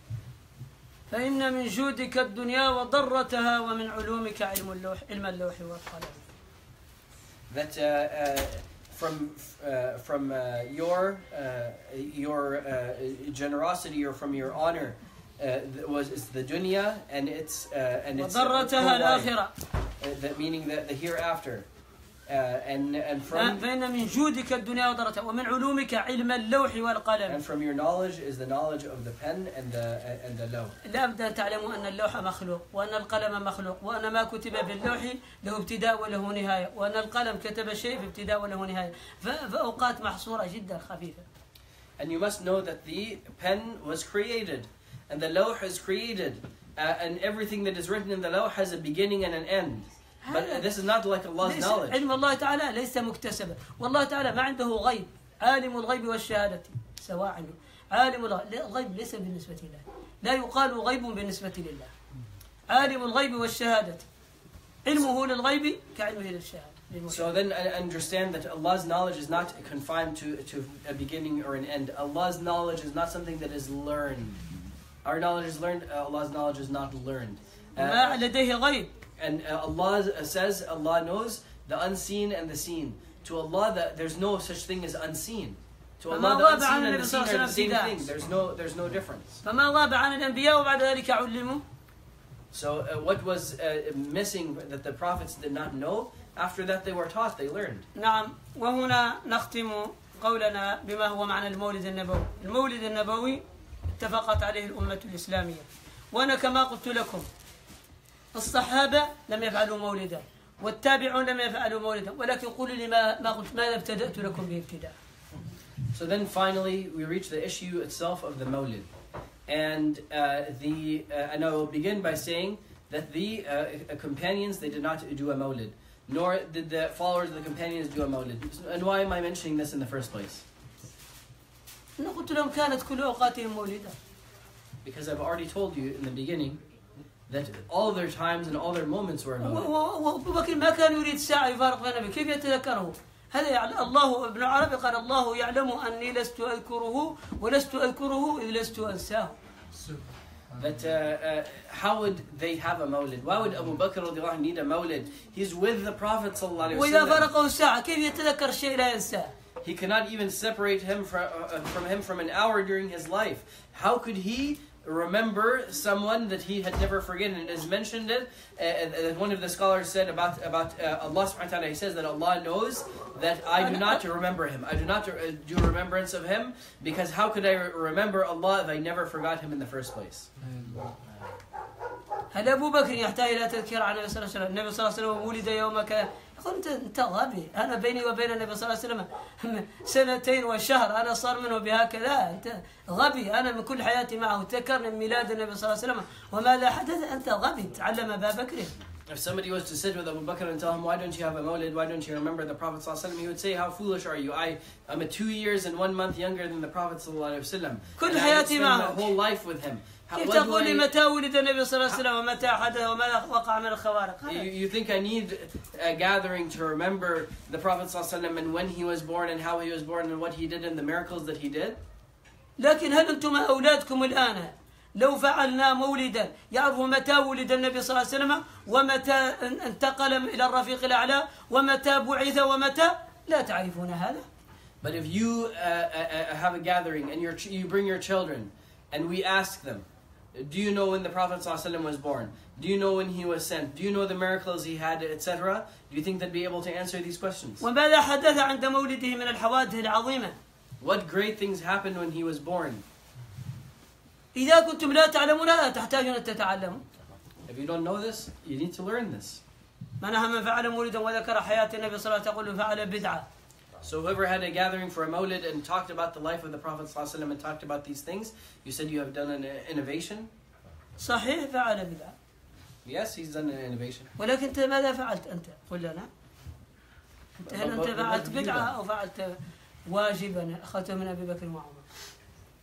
فإن من جودك الدنيا وضرتها ومن علومك علم اللوح علم اللوح والقلم. That uh, uh, from uh, from uh, your uh, your uh, generosity or from your honor uh, was is the dunya and its uh, and its وضرتها الآخرة. Uh, that meaning that the hereafter. Uh, and and from فإن من جودك الدنيا وضرتها ومن علومك علم اللوح والقلم. And from your knowledge is the knowledge of the pen and the and the law. لابد أن تعلموا أن اللوح مخلوق وأن القلم مخلوق وأن ما كتب في اللوح له ابتداء وله نهاية وأن القلم كتب شيء في ابتداء وله نهاية فأوقات محصورة جدا خفيفة. And you must know that the pen was created and the lawh is created uh, and everything that is written in the lawh has a beginning and an end. But this is not like Allah's knowledge. علم الله تعالى ليس مكتسبا والله تعالى ما عنده غيب عالم الغيب والشهادة سواء عنه عالم الغيب ليس بالنسبة له لا يقال غيب بالنسبة لله عالم الغيب والشهادة علمه للغيب كعلمه للشهادة. So then understand that Allah's knowledge is not confined to, to a beginning or an end. Allah's knowledge is not something that is learned. Our knowledge is learned, Allah's knowledge is not learned. ما لديه غيب. And uh, Allah says, Allah knows the unseen and the seen. To Allah, the, there's no such thing as unseen. To Allah, the unseen and the seen are the same thing. There's no, there's no difference. فما غاب عن الأنبياء وبعد ذلك علموا. So uh, what was uh, missing that the prophets did not know, after that they were taught, they learned. نعم وهنا نختم قولنا بما هو معنى المولد النبوي. المولد النبوي اتفقت عليه الأمة الإسلامية. وأنا كما قلت لكم الصحابة لم يفعلوا مولدا والتابعون لم يفعلوا مولدا ولكن قولوا لي ما ما قلت ماذا ابتدأت لكم به ابتداء. So then finally we reach the issue itself of the Mawlid. And uh, the uh, and I will begin by saying that the uh, companions, they did not do a Mawlid, nor did the followers of the companions do a Mawlid. And why am I mentioning this in the first place? أنا قلت لهم كانت كل أوقاتهم مولدا. Because I've already told you in the beginning that all their times and all their moments were a Mawlid. وأبو بكر ما كان يريد ساعة يفارق بين كيف يتذكره؟ هذا الله ابن عربي قال الله يعلم أني لست أذكره ولست أذكره إذ لست أنساه. But uh, uh, how would they have a Mawlid? Why would Abu Bakr radiallahu anhu need a Mawlid? He's with the Prophet sallallahu alaihi وإذا فارقه ساعة كيف يتذكر الشيء لا ينساه؟ He cannot even separate him from, uh, from him from an hour during his life. How could he remember someone that he had never forgotten? It is mentioned it. Uh, uh, one of the scholars said about about uh, Allah subhanahu wa ta'ala, he says that Allah knows that I do not remember him. I do not uh, do remembrance of him, because how could I remember Allah if I never forgot him in the first place? هل أبو بكر يحتاج إلى تذكير عن النبي صلى الله عليه وسلم؟ النبي صلى الله عليه وسلم ولد يوم كذا. يقول أنت أنت غبي. أنا بيني وبين النبي صلى الله عليه وسلم سنتين وشهر. أنا صار منه بهكذا. أنت غبي. أنا من كل حياتي معه. تذكرني ميلاد النبي صلى الله عليه وسلم وماذا حدث. أنت غبي. تعلم أبا بكر. If somebody was to sit with Abu Bakr and tell him, why don't you have a Mawlid, why don't you remember the Prophet ﷺ, he would say, how foolish are you? I am a two years and one month younger than the Prophet ﷺ. كل حياتي معه. My whole life with him. كيف تقول لي متى ولد النبي صلى الله عليه وسلم ومتى حدث وما وقع من الخوارق؟ You, you think I need a gathering to remember the Prophet ﷺ and when he was born and how he was born and what he did and the miracles that he did? لكن هل أنتم أولادكم الآن لو فعلنا مولدا يعرفوا متى ولد النبي صلى الله عليه وسلم ومتى انتقل إلى الرفيق الأعلى ومتى بعث ومتى لا تعرفون هذا. But if you uh, uh, have a gathering and you're, you bring your children and we ask them, do you know when the Prophet ﷺ was born? Do you know when he was sent? Do you know the miracles he had, et cetera? Do you think they'd be able to answer these questions? وماذا حدث عند مولده من الحوادث العظيمة؟ What great things happened when he was born? إذا كنتم لا تعلمون لا تحتاجون أن تتعلموا. If you don't know this, you need to learn this. منها من فعل مولدا وذكر حياة النبي صلى الله عليه وسلم تقول فعل بدعة. So whoever had a gathering for a Mawlid and talked about the life of the Prophet ﷺ and talked about these things, you said you have done an innovation? صحيح فعل بدعة. Yes, he's done an innovation. ولكن أنت ماذا فعلت أنت؟ قل لنا. هل أنت فعلت بدعة أو فعلت واجبا أخذته من أبي بكر وعمر؟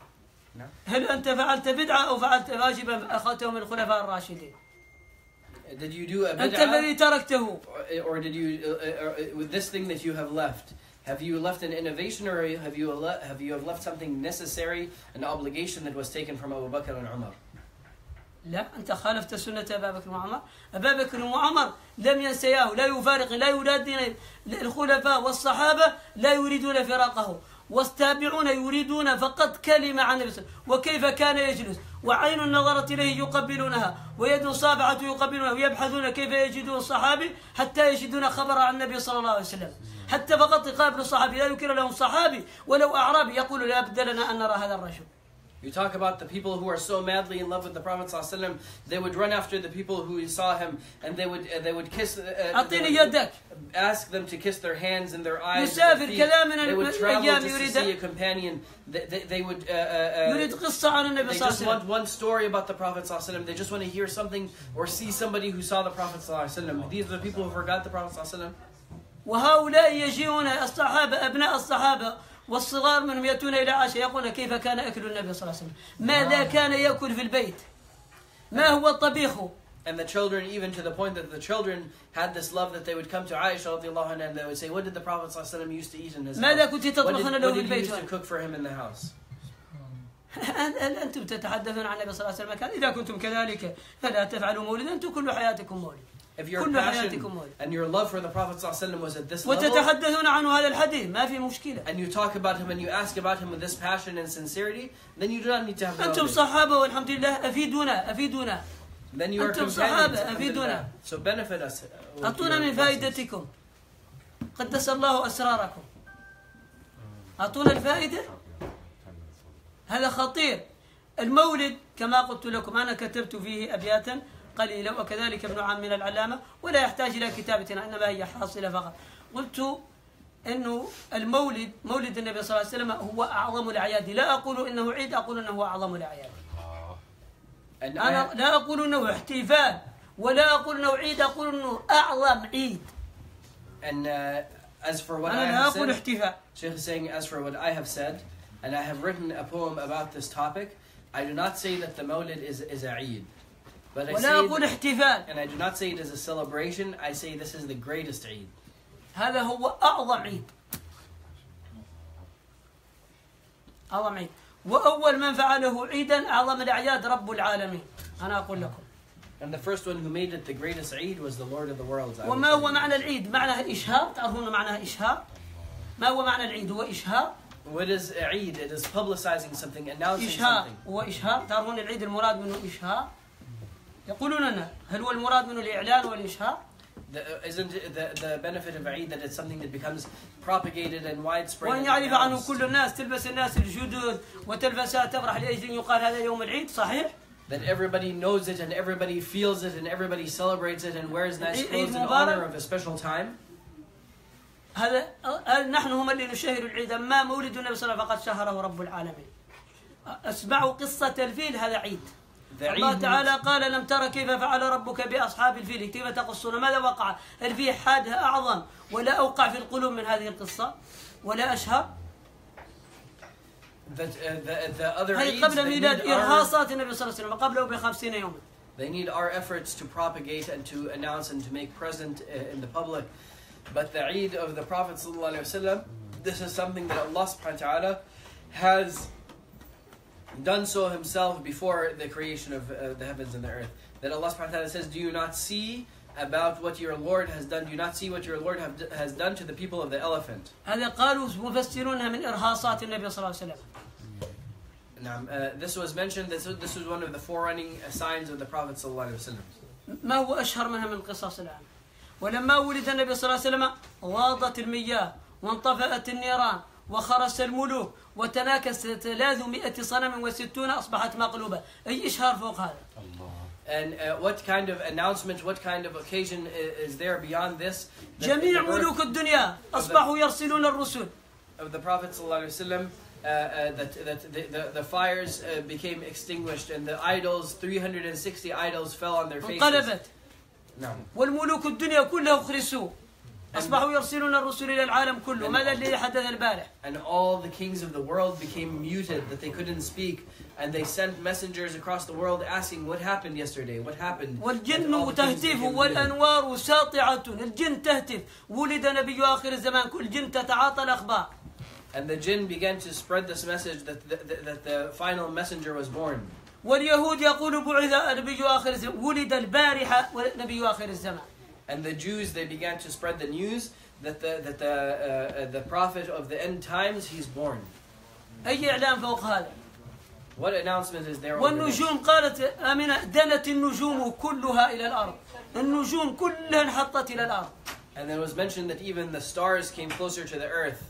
هل أنت فعلت بدعة أو فعلت واجبا أخذته من الخلفاء الراشدين؟ Did you do a أنت الذي تركته. Or, or did you, uh, uh, with this thing that you have left, have you left an innovation, or have you le- have you have left something necessary, an obligation that was taken from Abu Bakr and Umar? لا، أنت خالفت سنة أبا بكر وعمر. أبا بكر وعمر لم ينسياه، لا يفارق، لا يرادين الخلفاء والصحابة لا يريدون فراقه، والتابعون يريدون فقط كلمة عن النبي، وكيف كان يجلس وعين نظرت إليه يقبلونها ويد صابعة يقبلونها، ويبحثون كيف يجدون الصحابي حتى يجدون خبر عن النبي صلى الله عليه وسلم، حتى فقط يقابل الصحابي لا يكر لهم صحابي ولو أعرابي يقول لا بد لنا أن نرى هذا الرجل. You talk about the people who are so madly in love with the Prophet ﷺ, they would run after the people who saw him, and they would uh, they would kiss, uh, they would ask them to kiss their hands and their eyes. And their feet. They would travel just to see a companion. They, they, they would. Uh, uh, they just want one story about the Prophet ﷺ. They just want to hear something or see somebody who saw the Prophet ﷺ. These are the people who forgot the Prophet ﷺ. وهؤلاء يجيئون الصحابة أبناء الصحابة والصغار منهم يأتون إلى عائشة يقولون كيف كان أكل النبي صلى الله عليه وسلم، ماذا كان يأكل في البيت، ما هو الطبيخ. And the children, even to the point that the children had this love that they would come to Aisha radiallahu anha and they would say, what did the Prophet sallallahu alaihi wasallam used to eat in his house? ماذا كنت تطبخين له في البيت؟ What did he used to cook for him in the house? أنتم تتحدثون عن النبي صلى الله عليه وسلم، إذا كنتم كذلك فلا تفعلوا مولدا، أنتم كل حياتكم مولد. If your passion and your love for the Prophet ﷺ was at this level, وتتحدثون عنه هذا الحديث ما في مشكلة. And you talk about him and you ask about him with this passion and sincerity, then you do not need to have. أنتم صحابة والحمد لله، أفيدونا أفيدونا. Then you are أنتم صحابة أفيدونا. So benefit us. أعطونا من فائدتكم. قدس الله أسراركم. أعطونا الفائدة. هذا خطير. المولد كما قلت لكم أنا كتبت فيه أبياتا قليلا، وكذلك ابن عمنا العلامة، ولا يحتاج إلى كتابتنا إنما هي حاصلة فقط. قلت إنه المولد مولد النبي صلى الله عليه وسلم هو أعظم الأعياد، لا أقول إنه عيد، أقول إنه هو أعظم الأعياد. أنا لا أقول إنه احتفال ولا أقول إنه عيد، أقول إنه أعظم عيد. And uh, as for what أنا I لا have أقول said, احتفال. Sheikh is saying, as for what I have said, and I have written a poem about this topic, I do not say that the Mawlid is is a Eid. But I ولا أقول say احتفال. And I do not say it is a celebration, I say this is the greatest Eid. هذا هو أعظم عيد. أعظم عيد. وأول من فعله عيدا أعظم الأعياد رب العالمين. أنا أقول لكم. And the first one who made it the greatest Eid was the Lord of the worlds. وما هو معنى العيد؟ معناه إشهار، تعرفون معناه إشهار؟ ما هو معنى العيد؟ هو إشهار. What is Eid? It is publicizing something, announcing إشهار. something. هو إشهار، تعرفون العيد المراد منه إشهار؟ يقولون لنا هل هو المراد منه الإعلان والإشهار؟ The, uh, isn't it the, the benefit of Eid that it's something that becomes propagated and widespread? وأن يعرف عنه كل الناس، تلبس الناس الجدد وتلبسها تفرح لأجل يقال هذا يوم العيد، صحيح؟ That everybody knows it and everybody feels it and everybody celebrates it and wears nice clothes in honor of a special time. هذا نحن هم اللي نشهر العيد، أما مولد النبي صلى الله عليه وسلم فقد شهره رب العالمين. اسمعوا قصة الفيل، هذا عيد. الله تعالى قال لم ترى كيف فعل ربك بأصحاب الفيل، كيف تقصون ماذا وقع؟ الفيل حادها أعظم ولا أوقع في القلوب من هذه القصة ولا أشهر. هي قبل ميلاد إرهاصات النبي صلى الله عليه وسلم قبله بخمسين يوما. They need our efforts to propagate and to announce and to make present in the public. But the Eid of the Prophet sallallahu alaihi wasallam, this is something that Allah subhanahu wa ta'ala has done so himself before the creation of uh, the heavens and the earth. That Allah subhanahu wa ta'ala says, do you not see about what your Lord has done? Do you not see what your Lord have, has done to the people of the elephant? هذا قالوا مفسرونها من إرهاصات النبي صلى الله عليه وسلم. Now, uh, this was mentioned, this, this was one of the forerunning signs of the Prophet sallallahu alaihi wasallam. ما هو أشهر منها من قصص الآن. ولما ولد النبي صلى الله عليه وسلم غاضت المياه وانطفأت النيران وخرس الملوك وتناكست ثلاثمائة صنم وستون أصبحت مقلوبة. أي إشهار فوق هذا؟ And uh, what kind of announcement, what kind of occasion is, is there beyond this? جميع ملوك الدنيا أصبحوا يرسلون الرسل. Of the Prophet sallallahu alaihi wasallam, uh, uh, that that the, the, the fires uh, became extinguished and the idols, three hundred sixty idols, fell on their faces. انقلبت. No. والملوك الدنيا كلها خرسوا. أصبحوا يرسلون الرسل إلى العالم كله. ماذا الذي حدث البارح؟ And all the kings of the world became muted, that they couldn't speak, and they sent messengers across the world asking what happened yesterday, what happened. والجن تهتف والأنوار ساطعة. الجن تهتف. ولد نبي آخر الزمان. كل جن تتعاطى الأخبار. And the jinn began to spread this message that the, that, that the final messenger was born. واليهود يقول بعث نبي آخر الزمان. ولد البارحة نبي آخر الزمان. And the Jews, they began to spread the news that the that the uh, uh, the prophet of the end times, he's born. أي إعلان فوق هذا؟ What announcement is there? والنجوم قالت أمينة دنت النجوم كلها إلى الأرض. النجوم كلها انحطت إلى الأرض. And it was mentioned that even the stars came closer to the earth.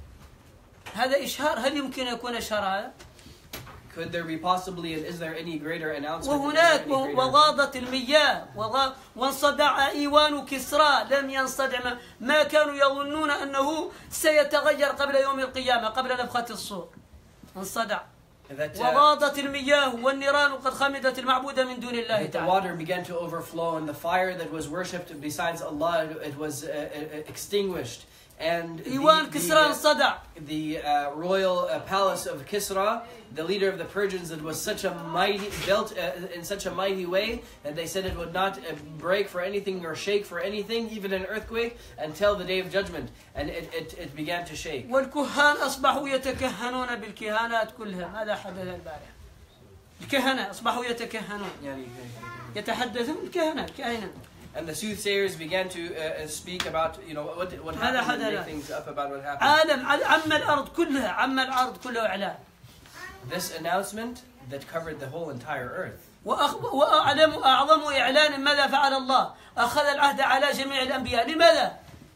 هذا إشهار. هل يمكن يكون إشهار هذا؟ Could there be possibly, and is there any greater announcement? وهناك وغاضت المياه وانصدع إيوان كسرى. لم ينصدع. ما كانوا يظنون أنه سيتغير قبل يوم القيامة قبل نفخة الصور. انصدع. وغاضت المياه والنيران قد خمدت المعبودة من دون الله تعالى. The water began to overflow and the fire that was worshipped besides Allah, it was uh, extinguished. And the, the, the uh, royal uh, palace of Kisra, the leader of the Persians, it was such a mighty, built uh, in such a mighty way that they said it would not uh, break for anything or shake for anything, even an earthquake, until the day of judgment. And it, it, it began to shake. والكهان أصبحوا يتكهنون بالكهانات كلها. هذا حدث البارح. الكهنة أصبحوا يتكهنون. يتحدثون الكهنة كائنا. And the soothsayers began to uh, speak about, you know, what what happened, and make things up about what happened. عالم عم الأرض كلها عم الأرض كلها إعلان. This announcement that covered the whole entire earth. وأعلم أعظم إعلان ماذا فعل الله؟ أخذ العهد على جميع الأنبياء. لماذا؟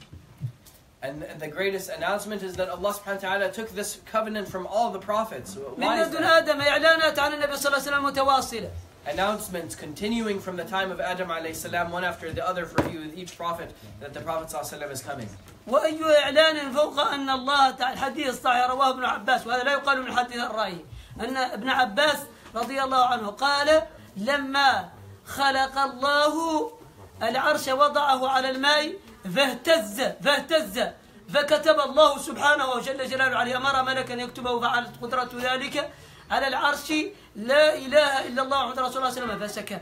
And the greatest announcement is that Allah subhanahu wa ta'ala took this covenant from all the prophets. من لدن آدم إعلانات عن النبي صلى الله عليه وسلم متواصلة. Announcements continuing from the time of Adam alayhi salam, one after the other for you, with each prophet, that the Prophet sallallahu alaihi wasallam is coming. وأي إعلان فوق أن الله تعالى الحديث صحيح رواه ابن عباس، وهذا لا يقال من الحديث الرأي، أن ابن عباس رضي الله عنه قال لما خلق الله العرش وضعه على الماء فاهتز فاهتز فكتب الله سبحانه وجل جلاله عليه أمر ملكا يكتبه فعلت قدرة ذلك على العرش لا إله إلا الله محمد رسول الله صلى الله عليه وسلم فسكت.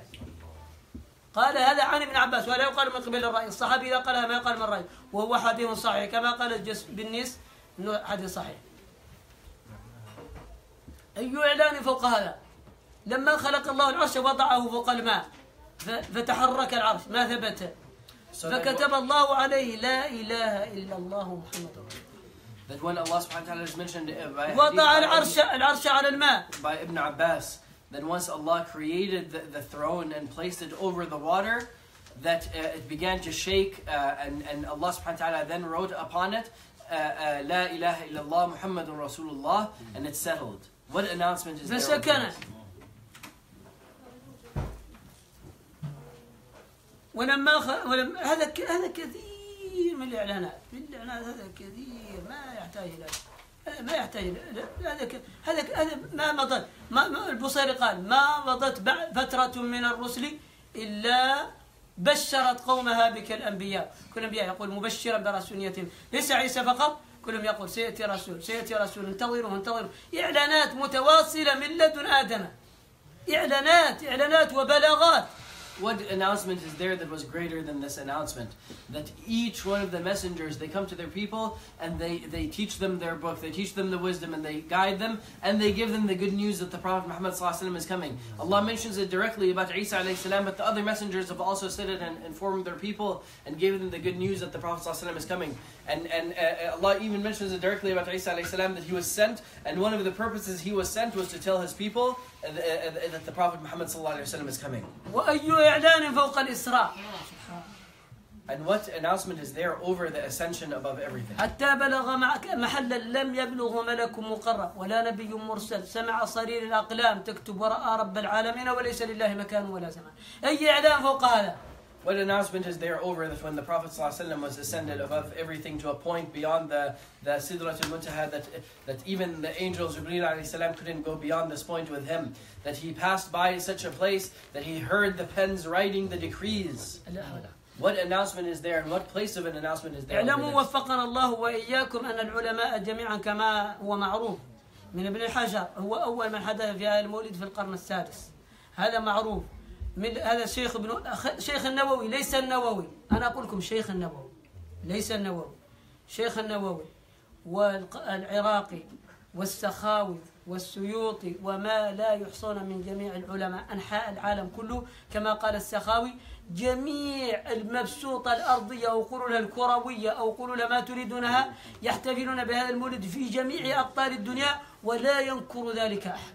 قال هذا عن ابن عباس ولا يقال من قبل الرأي. الصحابي إذا قالها ما يقال من الرأي وهو حديث صحيح كما قال الجس بالنيس إنه حديث صحيح. أي إعلان فوق هذا؟ لما خلق الله العرش وضعه فوق الماء فتحرك العرش ما ثبت فكتب الله عليه لا إله إلا الله محمد رسول الله. That when Allah subhanahu wa ta'ala is mentioned by, وضع العرش العرش على الماء by Ibn Abbas, that once Allah created the, the throne and placed it over the water, that uh, it began to shake uh, and, and Allah subhanahu wa ta'ala then wrote upon it uh, uh, La ilaha illallah Muhammadun Rasulullah, and it settled. What announcement is there? فسكن. ولما خ... ولما هذا ك... هذا كثير من الإعلانات، الإعلانات هذا كثير ما يحتاج إلى ما يحتاج إلى هذا ك... هذا ك... هذا ما مضت ما... ما البصيري قال ما مضت بعد فترة من الرسل إلا بشرت قومها بك الأنبياء. كل الأنبياء يقول مبشرا برسول يتم، ليس عيسى فقط، كلهم يقول سيأتي رسول سيأتي رسول انتظروا انتظروا. إعلانات متواصلة من لدن آدم، إعلانات إعلانات وبلاغات. What announcement is there that was greater than this announcement? That each one of the messengers, they come to their people and they, they teach them their book, they teach them the wisdom and they guide them and they give them the good news that the Prophet Muhammad is coming. Allah mentions it directly about Isa alayhi salam, but the other messengers have also said it and informed their people and gave them the good news that the Prophet is coming. And, and uh, Allah even mentions it directly about Isa alayhi salam, that he was sent, and one of the purposes he was sent was to tell his people uh, uh, uh, that the Prophet Muhammad is coming. إعلان فوق الإسراء. And what announcement is there over the ascension above everything? حتى بلغ معك محلا لم يبلغ ملك مقرب ولا نبي مرسل سمع صرير الأقلام تكتب ورأى رب العالمين وليس لله مكان ولا زمان. أي إعلان فوق هذا؟ What announcement is there over that when the Prophet ﷺ was ascended above everything to a point beyond the, the Sidratul Muntaha, that, that even the angel Jibreel alayhi salam couldn't go beyond this point with him, that he passed by such a place that he heard the pens writing the decrees. What announcement is there and what place of an announcement is there? اعلموا وفقنا الله وإياكم أن العلماء جميعا كما هو معروف من ابن الحجر هو أول من حدث في هذا المولد في القرن السادس. هذا معروف. من هذا شيخ ابن شيخ النووي ليس النووي. أنا أقول لكم شيخ النووي ليس النووي. شيخ النووي والعراقي والسخاوي والسيوطي وما لا يحصون من جميع العلماء أنحاء العالم كله كما قال السخاوي جميع المبسوطة الأرضية أو قولوا الكروية أو قولوا ما تريدونها يحتفلون بهذا المولد في جميع أقطار الدنيا ولا ينكر ذلك أحد.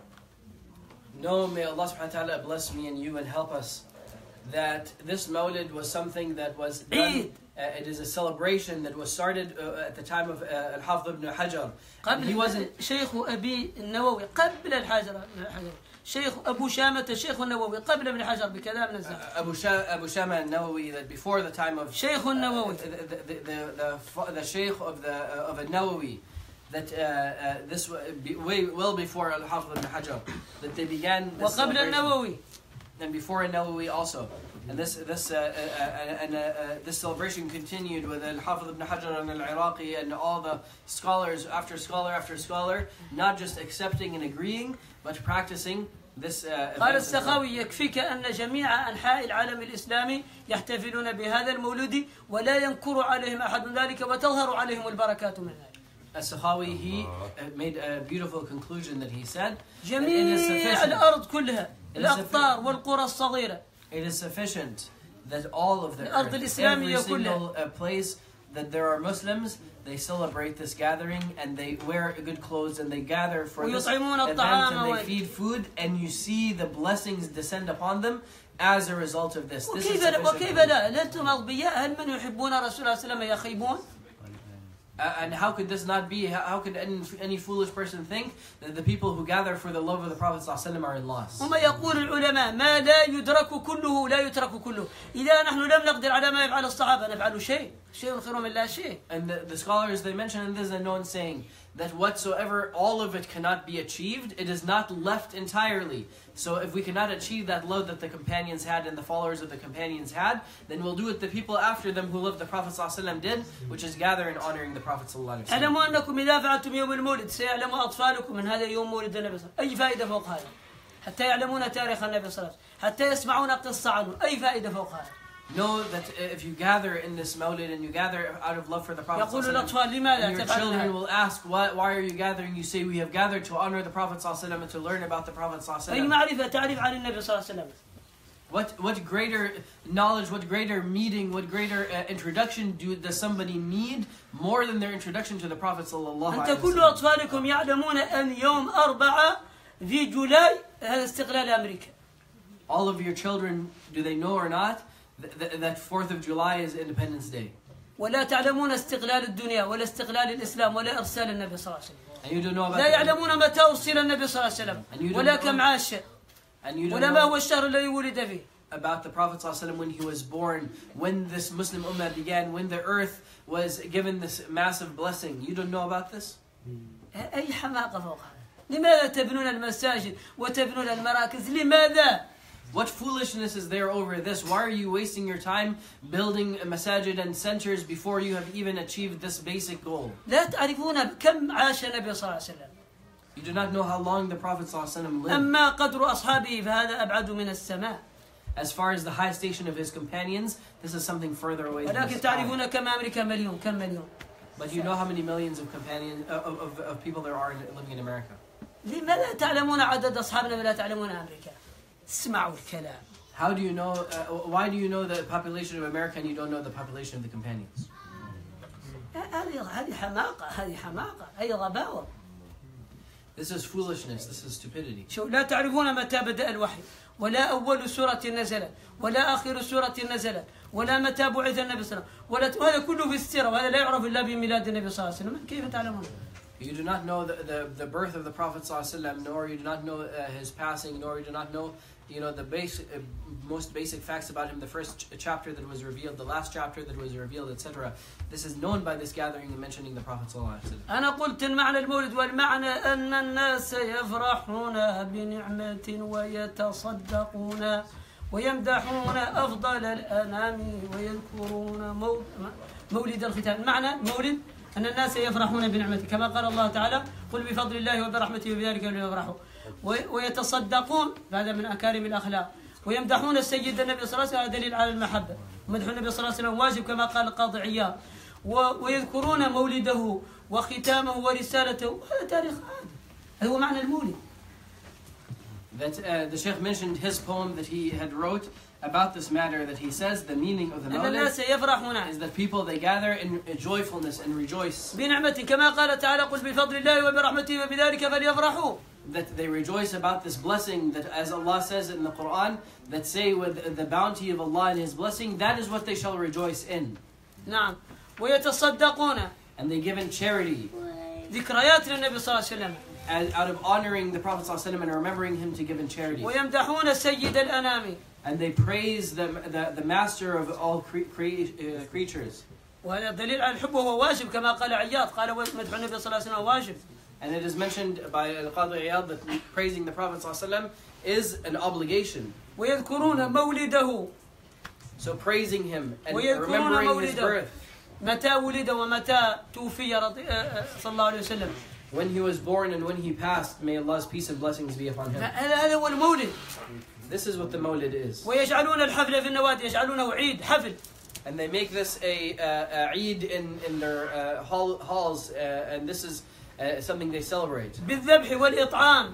No, may Allah subhanahu wa ta'ala bless me and you and help us that this Mawlid was something that was done, uh, it is a celebration that was started uh, at the time of uh, Al-Hafidh ibn Hajar. قبل he wasn't شيخ أبي النووي قبل الحجر شيخ أبو شامة الشيخ النووي قبل ابن حجر بكلام نزل أبو شا أبو شامة النووي that before the time of شيخ النووي uh, the, the, the, the, the Sheikh of the uh, of An-Nawawi that uh, uh, this be, way well before Al-Hafidh ibn Hajar that they began this وقبل النووي and before An-Nawawi also. And this this uh, uh, uh, and uh, uh, this celebration continued with Al-Hafidh ibn Hajar and Al-Iraqi and all the scholars after scholar after scholar, not just accepting and agreeing, but practicing this. قال السخاوي يكفيك أن جميع أنحاء العالم الإسلامي يحتفلون بهذا المولد ولا ينكر عليهم أحد ذلك وتظهر عليهم البركات من ذلك. السخاوي he made a beautiful conclusion that he said. جميع الأرض كلها الأقطار والقرى الصغيرة. It is sufficient that all of the earth, every single uh, place that there are Muslims, they celebrate this gathering and they wear good clothes and they gather for this event and they feed food and you see the blessings descend upon them as a result of this. This is sufficient. وكيف لا؟ أنتم أغبياء؟ هل من يحبون رسول الله صلى الله عليه وسلم يخيبون؟ Uh, and how could this not be? How, how could any, any foolish person think that the people who gather for the love of the Prophet ﷺ are in loss? وما يقول العلماء ما لا يدرك كله لا يترك كله. إذا نحن لم نقدر على ما يفعل الصحابة نفعل شيء. شيء خير من لا شيء. And the, the scholars they mention in this and no one saying that whatsoever all of it cannot be achieved, it is not left entirely. So if we cannot achieve that love that the companions had and the followers of the companions had, then we'll do what the people after them who loved the Prophet ﷺ did, which is gather and honoring the Prophet ﷺ. اعلموا أنكم إذا فعلتم يوم المولد سيعلم أطفالكم من هذا يوم مولد النبي صلى الله عليه وسلم. أي فائدة فوق هذا؟ حتى يعلمون تاريخ النبي صلى الله عليه وسلم. حتى يسمعون قصة عنه. أي فائدة فوق هذا؟ Know that if you gather in this Mawlid and you gather out of love for the Prophet ﷺ, and your children will ask, why, why are you gathering? You say, we have gathered to honor the Prophet ﷺ and to learn about the Prophet ﷺ. What, what greater knowledge, what greater meeting, what greater uh, introduction do, does somebody need more than their introduction to the Prophet ﷺ? أنت كل أطفالكم يعلمون أن يوم أربعة في جولاي هذا استقلال أمريكا. All of your children, do they know or not? That fourth of July is Independence Day. ولا تعلمون استقلال الدنيا ولا استقلال الإسلام ولا إرسال النبي صلى الله عليه وسلم. And you don't know about لا يعلمون متى أرسل النبي صلى الله عليه وسلم ولا كم عاش ولا ما هو الشهر الذي ولد فيه. About the Prophet صلى الله عليه وسلم when he was born, when this Muslim Ummah began, when the earth was given this massive blessing. You don't know about this? أي حماقة فوق هذا. لماذا تبنون المساجد وتبنون المراكز؟ لماذا؟ What foolishness is there over this? Why are you wasting your time building masajid and centers before you have even achieved this basic goal? لا تعرفون كم عاش النبي صلى الله عليه وسلم. You do not know how long the Prophet صلى الله عليه وسلم lived. أما قدر أصحابه فهذا أبعد من السماء. As far as the high station of his companions, this is something further away than ولكن تعرفون كم أمريكا مليون كم مليون. But you know how many millions of companions of, of, of people there are living in America. لماذا تعلمون عدد أصحابنا ولا تعلمون أمريكا؟ اسمعوا الكلام. How do you know? Uh, why do you know the population of America and you don't know the population of the companions? هذه هذه حماقة هذه حماقة هذه غباوة. This is foolishness. This is stupidity. شو لا تعرفون متى بدأ الوحي ولا أول سورة نزلت ولا آخر سورة نزلت ولا متى بعث النبي صلى الله عليه وسلم ولا هذا كله في السيرة وهذا لا يعرف إلا بميلاد النبي صلى الله عليه وسلم. كيف تعلمون؟ You do not know the, the, the birth of the Prophet ﷺ, nor you do not know uh, his passing, nor you do not know, you know, the base, uh, most basic facts about him, the first ch chapter that was revealed, the last chapter that was revealed, et cetera. This is known by this gathering and mentioning the Prophet ﷺ. أنا قلت المعنى المولد والمعنى أن الناس يفرحون بنعمة ويتصدقون ويمدحون أفضل الأنام ويذكرون مولد الختام. المعنى مولد أن الناس يفرحون بنعمته كما قال الله تعالى قل بفضل الله وبرحمته وبذلك فليفرحوا. ويتصدقون، هذا من أكارم الأخلاق. ويمدحون السيد النبي صلى الله عليه وسلم، دليل على المحبة. مدح النبي صلى الله عليه وسلم واجب كما قال القاضي عياض. ويذكرون مولده وختامه ورسالته، هذا تاريخ عادي، هذا هو معنى المولد. That uh, the Sheikh mentioned his poem that he had wrote about this matter, that he says the meaning of the Mawlid is that people they gather in joyfulness and rejoice. بنعمته كما قال تعالى قل بفضل الله وبرحمته وبذلك فليفرحوا. That they rejoice about this blessing, that as Allah says in the Quran, that say with the bounty of Allah and His blessing, that is what they shall rejoice in. نعم. ويتصدقون. And they give in charity. ذكريات للنبي صلى الله عليه وسلم. As, out of honoring the Prophet ﷺ and remembering him to give in charity. ويمدحون سيد الأنام. And they praise the, the, the master of all cre cre uh, creatures. وهذا دليل على الحب وهو واجب كما قال عياض قال مدح النبي صلى الله عليه وسلم واجب. And it is mentioned by Al-Qadi Iyad that praising the Prophet ﷺ is an obligation. ويذكرون مولده. So praising him and remembering his birth. متى ولد ومتى توفي صلى الله عليه وسلم. When he was born and when he passed, may Allah's peace and blessings be upon him. هذا هو المولد. This is what the Mawlid is. ويجعلون الحفل في النوادي، يجعلونه عيد حفل. And they make this a, a, a Eid in, in their uh, hall, halls, uh, and this is uh, something they celebrate. بالذبح والإطعام.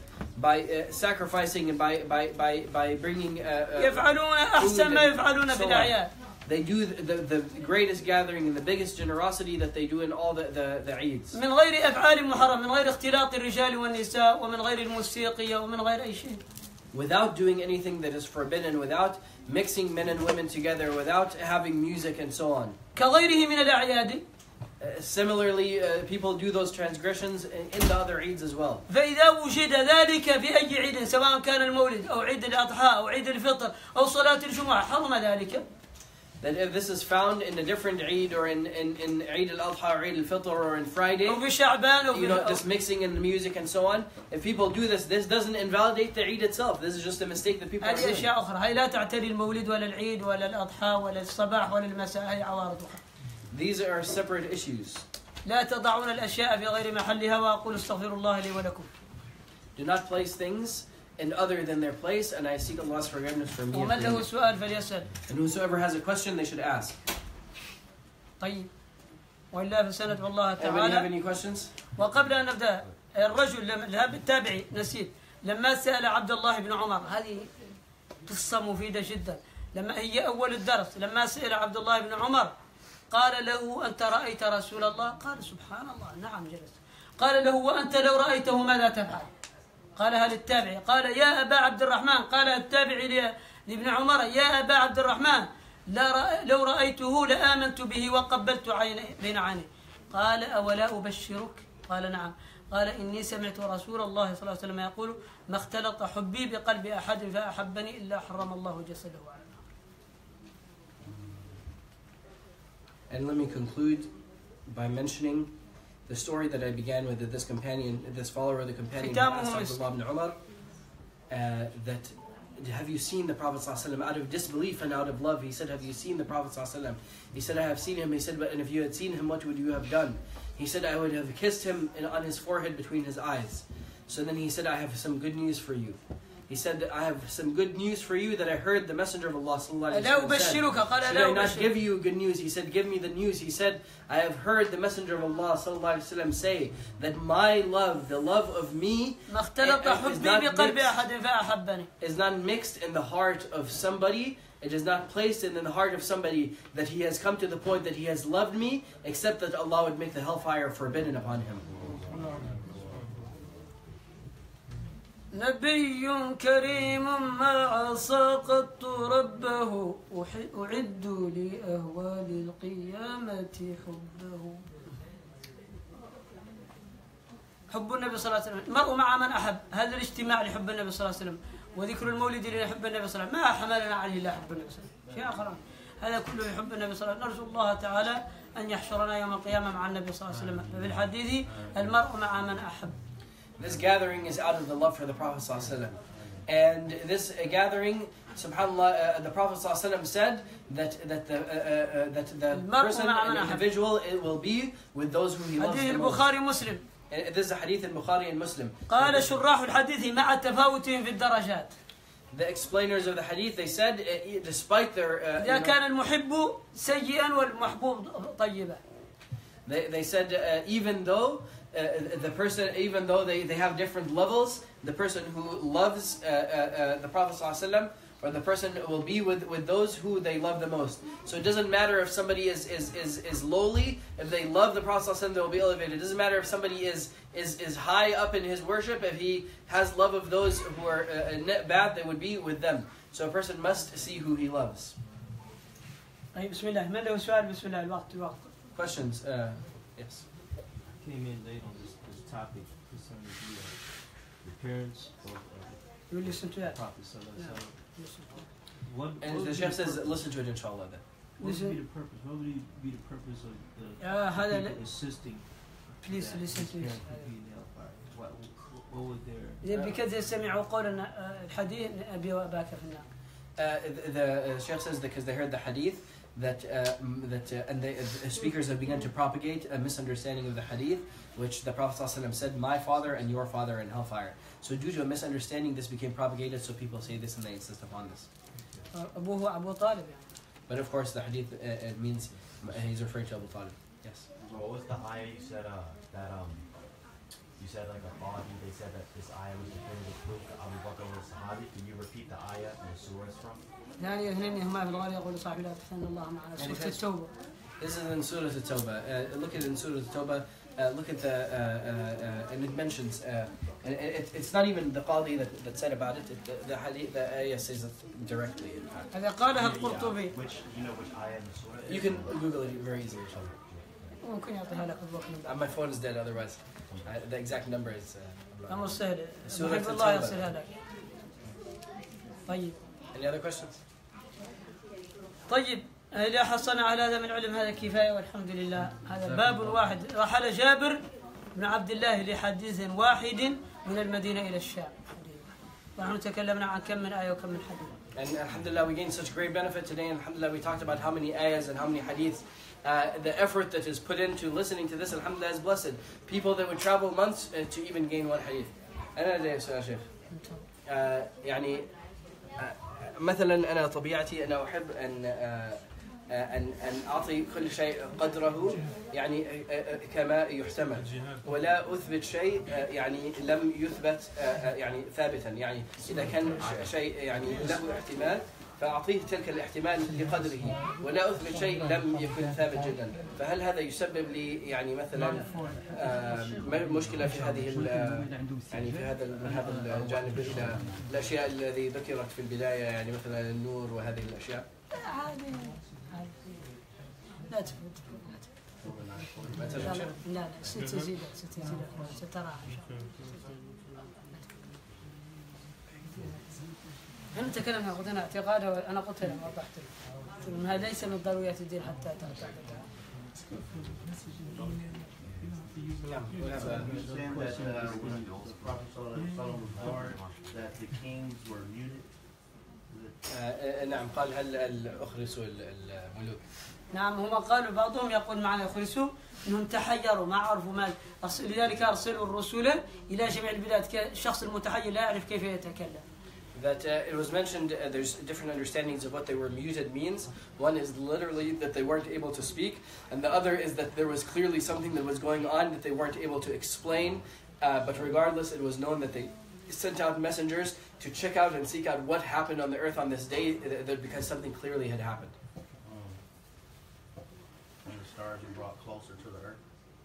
By uh, sacrificing and by, by, by, by bringing uh, uh, يفعلون أحسن ما يفعلون بالأعياد. They do the, the, the greatest gathering and the biggest generosity that they do in all the, the, the Eids. من غير أفعال محرم، من غير اختلاط الرجال والنساء ومن غير الموسيقى ومن غير أي شيء. Without doing anything that is forbidden, without mixing men and women together, without having music and so on. كغيره من الأعياد. Uh, similarly, uh, people do those transgressions in, in the other Eids as well. فإذا وجد ذلك في أي عيد سواء كان المولد أو عيد الأضحى أو عيد الفطر أو صلاة الجمعة حرم ذلك. That if this is found in a different Eid or in, in, in Eid al-Adha or Eid al-Fitr or in Friday, you know, just mixing in the music and so on, if people do this, this doesn't invalidate the Eid itself. This is just a mistake that people are doing. هذه أشياء أخرى، هي لا تعتري المولد ولا العيد ولا الأضحى ولا الصباح ولا المساء، هي عوارض أخرى. These are separate issues. لا تضعون الأشياء في غير محلها وأقول استغفر الله لي ولكم. Do not place things in other than their place, and I seek Allah's forgiveness for me. ومن له سؤال فليسأل. And whosoever has a question, they should ask. طيب. وإلا فسندعو الله تعالى. Anybody have any questions? وقبل أن نبدأ، الرجل لما التابعي نسيت لما سأل عبد الله بن عمر، هذه قصة مفيدة جدا. لما هي أول الدرس، لما سأل عبد الله بن عمر قال له أنت رأيت رسول الله؟ قال سبحان الله نعم جلس. قال له وأنت لو رأيته ماذا تفعل؟ قالها للتابعي. قال يا أبا عبد الرحمن، قال التابعي لابن عمر يا أبا عبد الرحمن لا لو رأيته لآمنت به وقبلت عيني بين عيني. قال أولا أبشرك؟ قال نعم. قال إني سمعت رسول الله صلى الله عليه وسلم يقول ما اختلط حبي بقلب أحد فأحبني إلا حرم الله جسده على النار. And let me conclude by mentioning the story that I began with, that this companion, this follower of the companion, asked Abdullah ibn Umar, uh, that have you seen the Prophet ﷺ? Out of disbelief and out of love, he said, have you seen the Prophet ﷺ? He said, I have seen him. He said, but and if you had seen him, what would you have done? He said, I would have kissed him in, on his forehead between his eyes. So then he said, I have some good news for you. He said, I have some good news for you that I heard the Messenger of Allah sallallahu alaihi wasallam said. Should I not give you good news? He said, give me the news. He said, I have heard the Messenger of Allah sallallahu alaihi wasallam say that my love, the love of me, is not, mixed, is not mixed in the heart of somebody. It is not placed in the heart of somebody that he has come to the point that he has loved me, except that Allah would make the hellfire forbidden upon him. نبي كريم ما ساقط ربه أعد لأهوال القيامة حبه. حب النبي صلى الله عليه وسلم، المرء مع من أحب، هذا الاجتماع لحب النبي صلى الله عليه وسلم، وذكر المولد لحب النبي صلى الله عليه وسلم، ما حملنا عليه إلا حب النبي صلى الله عليه وسلم، شيء آخر. هذا كله يحب النبي صلى الله عليه وسلم. نرجو الله تعالى أن يحشرنا يوم القيامة مع النبي صلى الله عليه وسلم. ففي الحديث المرء مع من أحب. This gathering is out of the love for the Prophet ﷺ. And this uh, gathering, subhanAllah, uh, the Prophet ﷺ said that that the uh, uh, that the person, an individual, it will be with those who he loves the most. البخاري مسلم. This is a hadith in Bukhari and Muslim. قال شراح الحديث مع تفاوتهم في الدرجات. The explainers of the hadith, they said, uh, despite their uh, إذا كان المحب سيئا والمحبوب طيبا. They they said uh, even though uh, the person, even though they, they have different levels, the person who loves uh, uh, uh, the Prophet ﷺ, or the person will be with, with those who they love the most. So it doesn't matter if somebody is is, is, is lowly, if they love the Prophet ﷺ, they will be elevated. It doesn't matter if somebody is is, is high up in his worship, if he has love of those who are uh, bad, they would be with them. So a person must see who he loves. بسم الله من له سؤال بسم الله الوقت الوقت. Questions? Uh, yes. I came in late on this, this topic concerning the, uh, the appearance of uh, You listen to the that. Prophet Sallallahu Alaihi Wasallam. Listen to that. What, And what the would Sheikh be says, purpose- listen to it inshallah then. What would be Listen. the purpose? What would be the purpose of the يا هذا people لا- assisting Please that listen his to this. parents would be in hellfire? What, what would their... إذا بكذا سمعوا قول الحديث أبي وأباك في النار. Uh, the the uh, Sheikh says that because they heard the hadith that uh, m- that uh, and the uh, speakers have begun to propagate a misunderstanding of the hadith, which the Prophet ﷺ said, "My father and your father in hellfire." So due to a misunderstanding, this became propagated. So people say this and they insist upon this. أبوه أبو طالب يعني. But of course, the hadith uh, it means uh, he's referring to Abu Talib. Yes. So what was the ayah you said uh, that um you said like a body, they said that this ayah was definitive proof that Abu Bakr was a Sahabi. Can you repeat the ayah and the surah it's from? ثانية اثنين هما في الغار يقول صاحبي لا تفتن الله معنا سورة التوبة. This is in Surah At-Tawbah. Uh, look at it in Surah At-Tawbah. Uh, look at the uh, uh, uh, and it mentions uh, and it, it's not even the qadi that, that said about it. it the, the hadith, the ayah says it directly. In fact, هذا قالها القرطبي. Which, you know which ayah in the surah? you can Google it very easily. inshallah. ممكن يعطيها لك الوقت من Uh, بعد. my phone is dead. Otherwise, uh, the exact number is. Uh, أمر سهل. سورة بحب الله التوبة. يصلها لك. طيب. Any other questions? طيب إذا حصلنا على هذا من علم هذا كفاية والحمد لله. هذا باب واحد. رحل جابر بن عبد الله لحديث واحد من المدينة إلى الشام. ونحن تكلمنا عن كم من آية وكم من حديث. And alhamdulillah, we gained such great benefit today. And alhamdulillah, we talked about how many ayahs and how many hadiths. Uh, the effort that is put into listening to this, alhamdulillah, is blessed. People that would travel months uh, to even gain one hadith. أنا جاي سؤال شيخ. آه، يعني آه، مثلا أنا طبيعتي أنا أحب أن آه، آه، أن أن أعطي كل شيء قدره يعني آه، آه، كما يحتمل ولا أثبت شيء آه، يعني لم يثبت آه، آه، يعني ثابتا يعني إذا كان ش- شيء يعني له احتمال فأعطيه تلك الاحتمال لقدره ولا أثبت شيء لم يكن ثابت جدا فهل هذا يسبب لي يعني مثلا آه، م- مشكلة في هذه ال- يعني في هذا ال- من هذا الجانب ال- الأشياء الذي ذكرت في البداية يعني مثلا النور وهذه الأشياء عادي عادي. لا تفوت ما لا تجد لا شيء؟ لا ست تزيد ست تزيد ستراها إن شاء الله. احنا تكلمنا قلنا اعتقاده انا قلت لهم وضحت لهم هذا ليس من ضروريات الدين حتى تعتقد. نعم we have a- understand that uh, when the Prophet ﷺ was born, that the kings were muted? آه، نعم قال هل هل أخرسوا ال- الملوك نعم هم قالوا بعضهم يقول معنا يخرسوا انهم تحيروا ما عرفوا ما أرس- لذلك ارسلوا الرسل الى جميع البلاد كالشخص المتحير لا يعرف كيف يتكلم. that uh, it was mentioned uh, there's different understandings of what they were muted means. One is literally that they weren't able to speak, and the other is that there was clearly something that was going on that they weren't able to explain, uh, but regardless it was known that they sent out messengers to check out and seek out what happened on the earth on this day uh, that because something clearly had happened. And the stars were brought closer to the earth?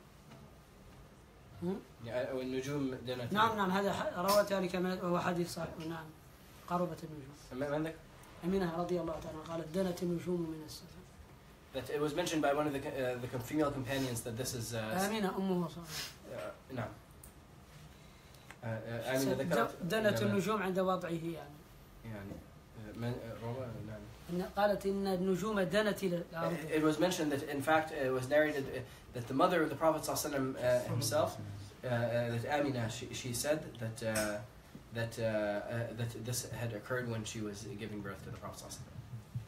يعني والنجوم دنت نعم نعم هذا ح- روى ذلك من- وهو حديث صحيح. نعم قربت النجوم. ما عندك؟ أمينة رضي الله تعالى عنها قالت دنت النجوم من السماء. That it was mentioned by one of the uh, the female companions that this is uh, أمينة أمه صحيح. uh, نعم. uh, uh, آمنة ذكرت دنت النجوم عند وضعه يعني. يعني uh, من uh, روى نعم. إن- قالت إن النجوم دنت إلى الأرض. It was mentioned that, in fact, it was narrated uh, that the mother of the Prophet ﷺ, uh, himself, uh, uh, that Amina, she, she said that uh, that uh, uh, that this had occurred when she was giving birth to the Prophet sallallahu alaihi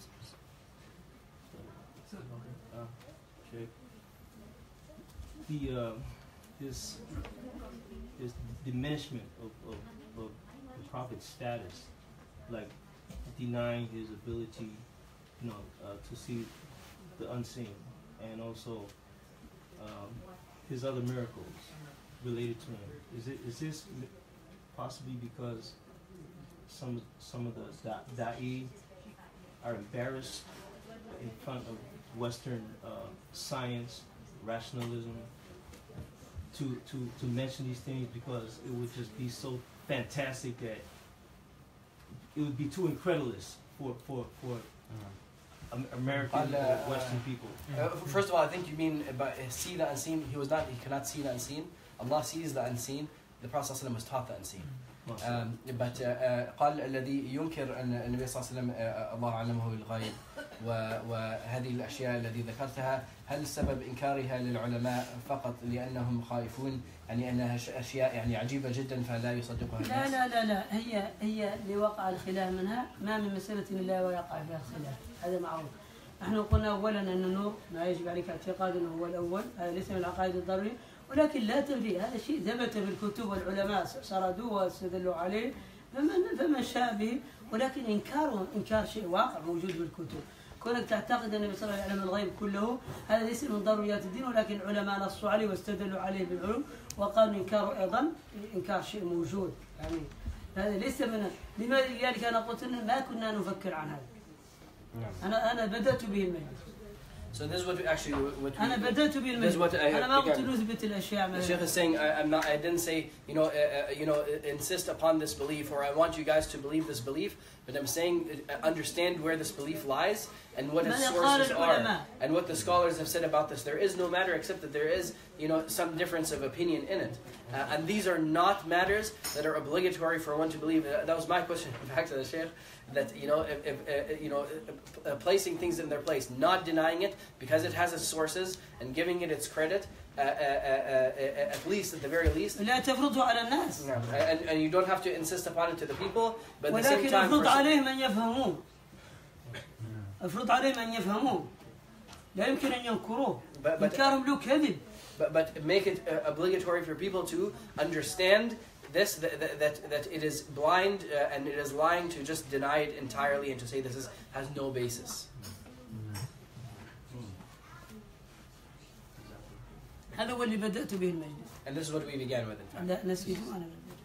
Uh, okay. The uh, this this diminishment of, of, of the Prophet's status, like denying his ability, you know, uh, to see the unseen, and also um, his other miracles related to him. Is it is this possibly because some some of the da- da'i are embarrassed in front of Western uh, science, rationalism, to, to, to mention these things because it would just be so fantastic that it would be too incredulous for for for um, American uh, or Western people. Uh, first of all, I think you mean about see the unseen. He was not. He cannot see the unseen. Allah sees the unseen. The Prophet ﷺ was taught the unseen. Um, but uh, uh, قال الذي ينكر أن النبي صلى الله عليه وسلم uh, الله علمه الغيب وهذه الأشياء التي ذكرتها هل سبب إنكارها للعلماء فقط لأنهم خائفون يعني أنها أشياء يعني عجيبة جدا فلا يصدقها الناس؟ لا لا لا لا هي هي اللي وقع الخلاف منها ما من مسألة إلا ويقع فيها الخلاف هذا معروف. نحن قلنا أولا أن النور ما يجب عليك اعتقاد أنه هو الأول هذا ليس من العقائد الضرورية ولكن لا تنفي هذا شيء ثبت في الكتب والعلماء سردوه واستدلوا عليه فمن فمن شاء به ولكن إنكاره إنكار شيء واقع موجود في الكتب. كونك تعتقد أن النبي صلى الله عليه وسلم يعلم الغيب كله هذا ليس من ضروريات الدين ولكن العلماء نصوا عليه واستدلوا عليه بالعلوم وقالوا إنكاره أيضا إنكار شيء موجود يعني هذا ليس من لذلك أنا قلت إن ما كنا نفكر عن هذا. أنا أنا بدأت به المجلس. So this is what we actually what we, أنا بدأت به المجلس. أنا ما قلت نثبت الأشياء. The Sheikh is saying I, I'm not. I didn't say you know uh, uh, you know insist upon this belief or I want you guys to believe this belief, but I'm saying uh, understand where this belief lies and what its sources are and what the scholars have said about this. There is no matter except that there is you know some difference of opinion in it, uh, and these are not matters that are obligatory for one to believe. Uh, that was my question back to the Sheikh. That you know, if, if, uh, you know, uh, uh, placing things in their place, not denying it because it has its sources, and giving it its credit, uh, uh, uh, uh, at least at the very least. لا تفرضه على الناس. And, and you don't have to insist upon it to the people, but at the same ولكن time. افرض عليهم أن يفهموه. افرض عليهم أن يفهموه. لا يمكن أن ينكروه. إنكارهم له كذب. But but make it uh, obligatory for people to understand. This that, that that it is blind uh, and it is lying to just deny it entirely and to say this is has no basis. هذا هو اللي بدأت به المجلس. And this is what we began with. In fact. لا نسيت أنا.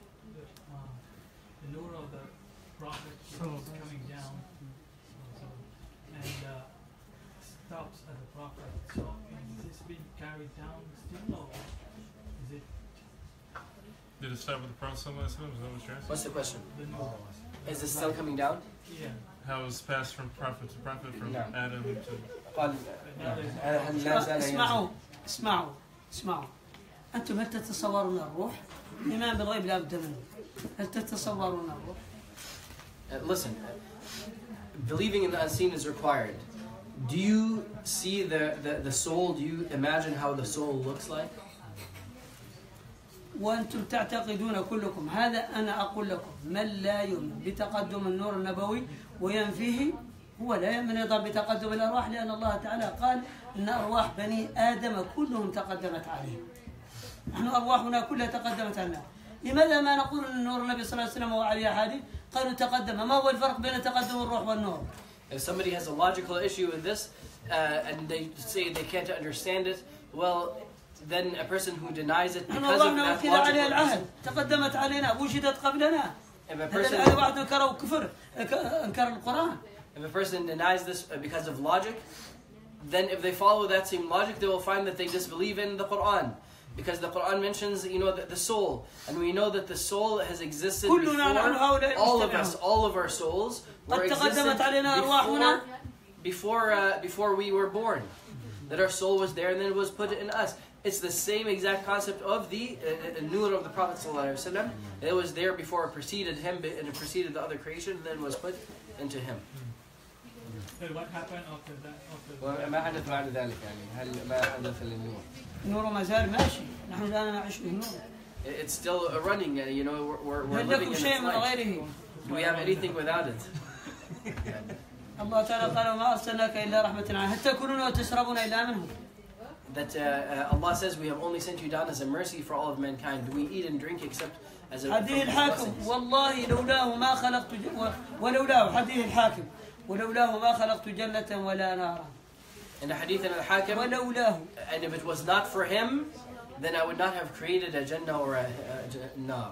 The nur of the Prophet is coming down and uh, stops at the Prophet. So is this being carried down still or is it? Did it start with the Prophet sallallahu alaihi wasallam? Is that what you're asking? What's the question? Is this still coming down? Yeah. How it was passed from prophet to prophet, from No. Adam to... قال اسمعوا اسمعوا اسمعوا أنتم هل تتصورون الروح؟ الإيمان بالغيب لا بد منه. هل تتصورون الروح؟ Uh, listen, believing in the unseen is required. Do you see the, the, the soul? Do you imagine how the soul looks like? وأنتم تعتقدون كلكم هذا أنا أقول لكم من لا يؤمن بتقدم النور النبوي وينفيه هو لا يؤمن أيضا بتقدم الأرواح لأن الله تعالى قال إن أرواح بني آدم كلهم تقدمت عليه. نحن أرواحنا كلها تقدمت عنا. لماذا ما نقول أن نور النبي صلى الله عليه وسلم وعلي أحاديث قالوا تقدم ما هو الفرق بين تقدم الروح والنور؟ If somebody has a logical issue with this uh, and they say they can't understand it, well, then a person who denies it because of that logical reason. تقدمت علينا وجدت قبلنا. If a person هذا واحد انكروا كفر انكر القرآن. If a person denies this because of logic, then if they follow that same logic, they will find that they disbelieve in the Quran. Because the Quran mentions, you know, the, the soul. And we know that the soul has existed before. All of us, all of our souls were existed before, before, uh, before we were born. That our soul was there and then it was put in us. It's the same exact concept of the uh, nur of the Prophet ﷺ. It was there before it preceded him and it preceded the other creation and then was put into him. So what happened after that? After وما حدث بعد ذلك يعني هل ما حدث للنور؟ النور ما زال ماشي نحن الآن نعيش بالنور. It's still running, you know, we're, we're, we're هل living لكم in شيء its من life. غيره؟ Do we have anything without it? الله تعالى قال وما أرسلناك إلا رحمة للعالمين هل تأكلون وتشربون إلا منه؟ That uh, uh, Allah says we have only sent you down as a mercy for all of mankind. Do we eat and drink except as a حديث الحاكم والله لولاه ما خلقت ج... ولولاه حديث الحاكم ولولاه ما خلقت جنة ولا نارا. In the hadith in al-Hakim, ولولاه. And if it was not for him, then I would not have created a Jannah or a, a Nar.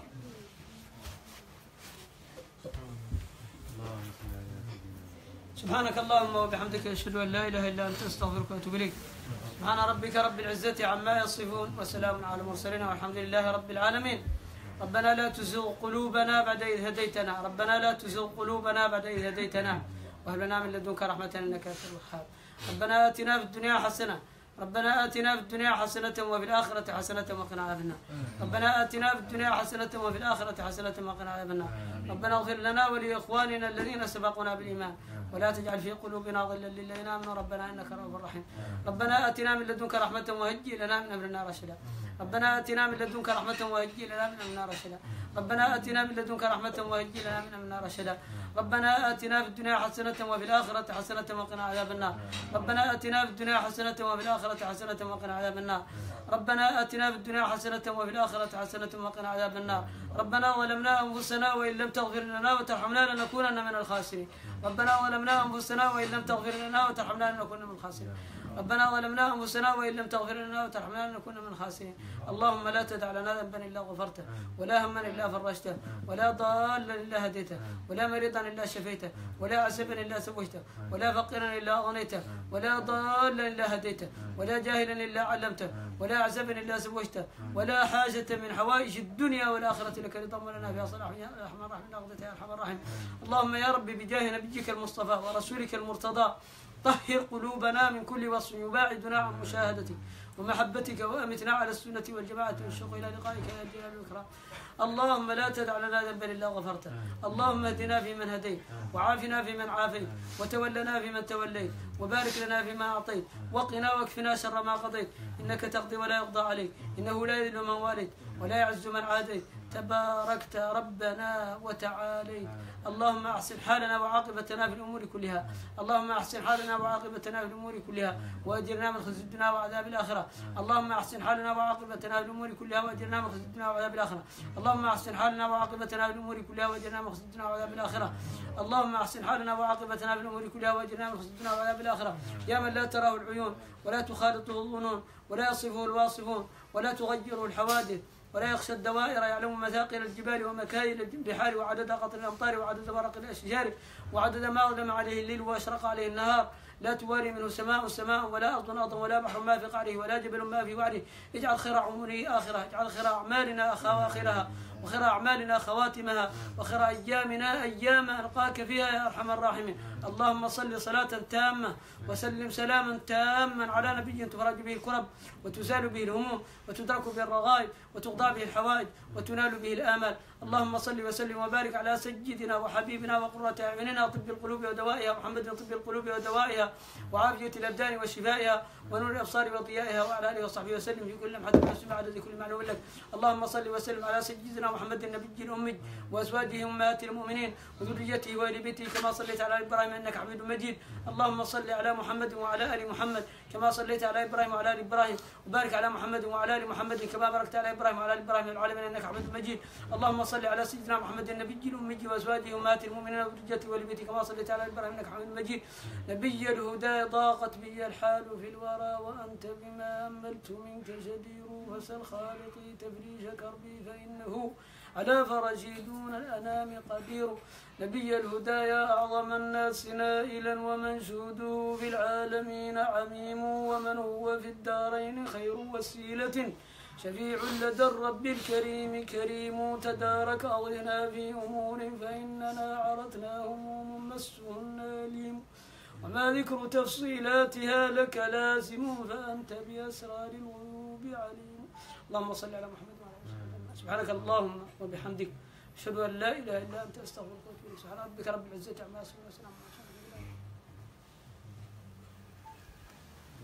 سبحانك اللهم وبحمدك أشهد أن لا إله إلا أنت أستغفرك وأتوب إليك. سبحان ربك رب العزة عما يصفون وسلام على المرسلين والحمد لله رب العالمين. ربنا لا تزغ قلوبنا بعد إذ هديتنا ربنا لا تزغ قلوبنا بعد إذ هديتنا وهب لنا من لدنك رحمة إنك أنت الوهاب. ربنا آتنا في الدنيا حسنة ربنا آتنا في الدنيا حسنة وفي الآخرة حسنة وقنا عذاب النار. ربنا آتنا في الدنيا حسنة وفي الآخرة حسنة وقنا عذاب النار. ربنا اغفر لنا ولإخواننا الذين سبقونا بالإيمان ولا تجعل في قلوبنا غلا للذين آمنوا ربنا إنك رؤوف رحيم. ربنا آتنا من لدنك رحمة وهيئ لنا من أمرنا رشدا. ربنا آتنا من لدنك رحمة وهيئ لنا من أمرنا رشدا. ربنا آتنا من لدنك رحمة وهيئ لنا من أمرنا رشدا. ربنا آتنا في الدنيا حسنة وفي الآخرة حسنة وقنا عذاب النار. ربنا آتنا في الدنيا حسنة وفي الآخرة حسنة وقنا عذاب النار. ربنا آتنا في الدنيا حسنة وفي الآخرة حسنة وقنا عذاب النار. ربنا ظلمنا أنفسنا وإن لم تغفر لنا وترحمنا لنكونن من الخاسرين. ربنا ظلمنا أنفسنا وإن لم تغفر لنا وترحمنا لنكون من الخاسرين. ربنا ظلمنا أنفسنا وإن لم تغفر لنا وترحمنا لنكون من الخاسرين. اللهم لا تدع لنا ذنبا إلا غفرته ولا هما إلا فرجته ولا ضالا إلا هديته ولا مريضا إلا شفيته ولا عسبا إلا سويته ولا فقيرا إلا أغنيته ولا ضالا إلا هديته ولا جاهلا إلا علمته ولا عسبا إلا سويته ولا حاجة من حوائج الدنيا والآخرة لك رضا ولنا فيها صلاح يا أرحم الراحمين أقضيتها يا أرحم الراحمين. اللهم يا رب بجاه نبيك المصطفى ورسولك المرتضى طهر قلوبنا من كل وصف يباعدنا عن مشاهدتك ومحبتك وأمتنا على السنة والجماعة والشوق إلى لقائك يا جلال والإكرام. اللهم لا تدع لنا ذنبا إلا غفرته. اللهم اهدنا فيمن هديت وعافنا فيمن عافيت وتولنا فيمن توليت وبارك لنا فيما أعطيت وقنا واكفنا شر ما قضيت إنك تقضي ولا يقضى عليك إنه لا يذل من واليت ولا يعز من عاديت تباركت ربنا وتعاليت. اللهم أحسن حالنا وعاقبتنا في الأمور كلها. اللهم أحسن حالنا وعاقبتنا في الأمور كلها وأجرنا من خزي الدنيا وعذاب الآخرة. اللهم أحسن حالنا وعاقبتنا في الأمور كلها وأجرنا من خزي الدنيا وعذاب الآخرة. اللهم أحسن حالنا وعاقبتنا في الأمور كلها وأجرنا من خزي الدنيا وعذاب الآخرة. اللهم أحسن حالنا وعاقبتنا في الأمور كلها وأجرنا من خزي الدنيا وعذاب الآخرة. يا من لا تراه العيون ولا تخالطه الظنون ولا يصفه الواصفون ولا تغيره الحوادث ولا يخشى الدوائر يعلم مثاقل الجبال ومكاين البحار وعدد قطر الأمطار وعدد ورق الأشجار وعدد ما أظلم عليه الليل وأشرق عليه النهار. لا تواري منه سماء سماء ولا أرض أرض ولا بحر ما في قعره ولا جبل ما في وعره. اجعل خير عمره آخرة اجعل خير أعمالنا أواخرها وخير أعمالنا خواتمها وخير أيامنا أيام ألقاك فيها يا أرحم الراحمين. اللهم صل صلاة تامة وسلم سلاما تاما على نبي تفرج به الكرب وتزال به الهموم وتدرك به الرغائب وتقضى به الحوائج وتنال به الآمال. اللهم صل وسلم وبارك على سيدنا وحبيبنا وقرة أعيننا طب القلوب ودوائها محمد طب القلوب ودوائها وعافية الأبدان وشفائها ونور الأبصار وضيائها وعلى آله وصحبه وسلم في كل لمحة ونفس عدد كل معلوم لك. اللهم صل وسلم على سيدنا محمد النبي الأمي وأزواجه أمهات المؤمنين وذريته وآل بيته كما صليت على إبراهيم إنك حميد مجيد. اللهم صل على محمد وعلى آل محمد كما صليت على إبراهيم وعلى آل إبراهيم وبارك على محمد وعلى آل محمد كما باركت على إبراهيم وعلى آل إبراهيم العالمين إنك حميد مجيد. اللهم صل على سيدنا محمد النبي الأمي وأزواجه أمهات المؤمنين وذريته وآل بيته كما صليت على إبراهيم إنك حميد مجيد. نبي الهدى ضاقت بي الحال في الورى وأنت بما أملت منك جدير فسل خالقي تفريج كربي فإنه على فرجي دون الأنام قدير. نبي الهدى يا أعظم الناس نائلا ومنشوده في العالمين عميم ومن هو في الدارين خير وسيلة شفيع لدى الرب الكريم كريم. تدارك أضنا في أمور فإننا عرتنا هموم مسهن أليم وما ذكر تفصيلاتها لك لازم فأنت بأسرار الغيوب عليم. اللهم صل على محمد وعلى آله وسلم. سبحانك اللهم وبحمدك أشهد أن لا إله إلا أنت أستغفرك وأتوب إليك. سبحان ربك رب العزة عما يصفون وسلام على المرسلين.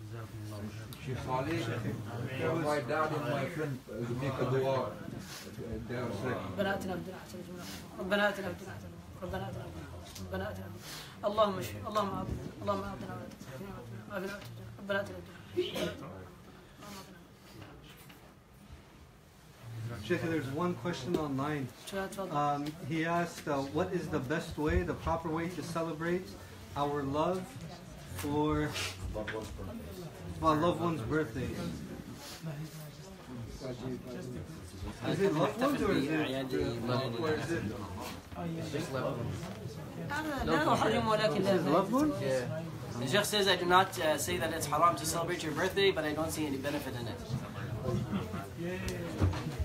Sheikh Saleh, tell my dad and my friend uh, to make a dua. They are sick. ربنا اتنا في الدنيا حسنه ربنا اتنا في الدنيا حسنه ربنا اتنا ربنا اتنا اللهم اشف اللهم اعطنا اللهم اعطنا ربنا اتنا Sheikh, there's one question online. Um, he asked, uh, what is the best way, the proper way to celebrate our love for well, loved one's birthday? Is it loved ones or is it, or is it Just loved ones. لا أحرم ولكن لا loved ones? Yeah. The Sheikh says, I do not uh, say that it's haram to celebrate your birthday, but I don't see any benefit in it.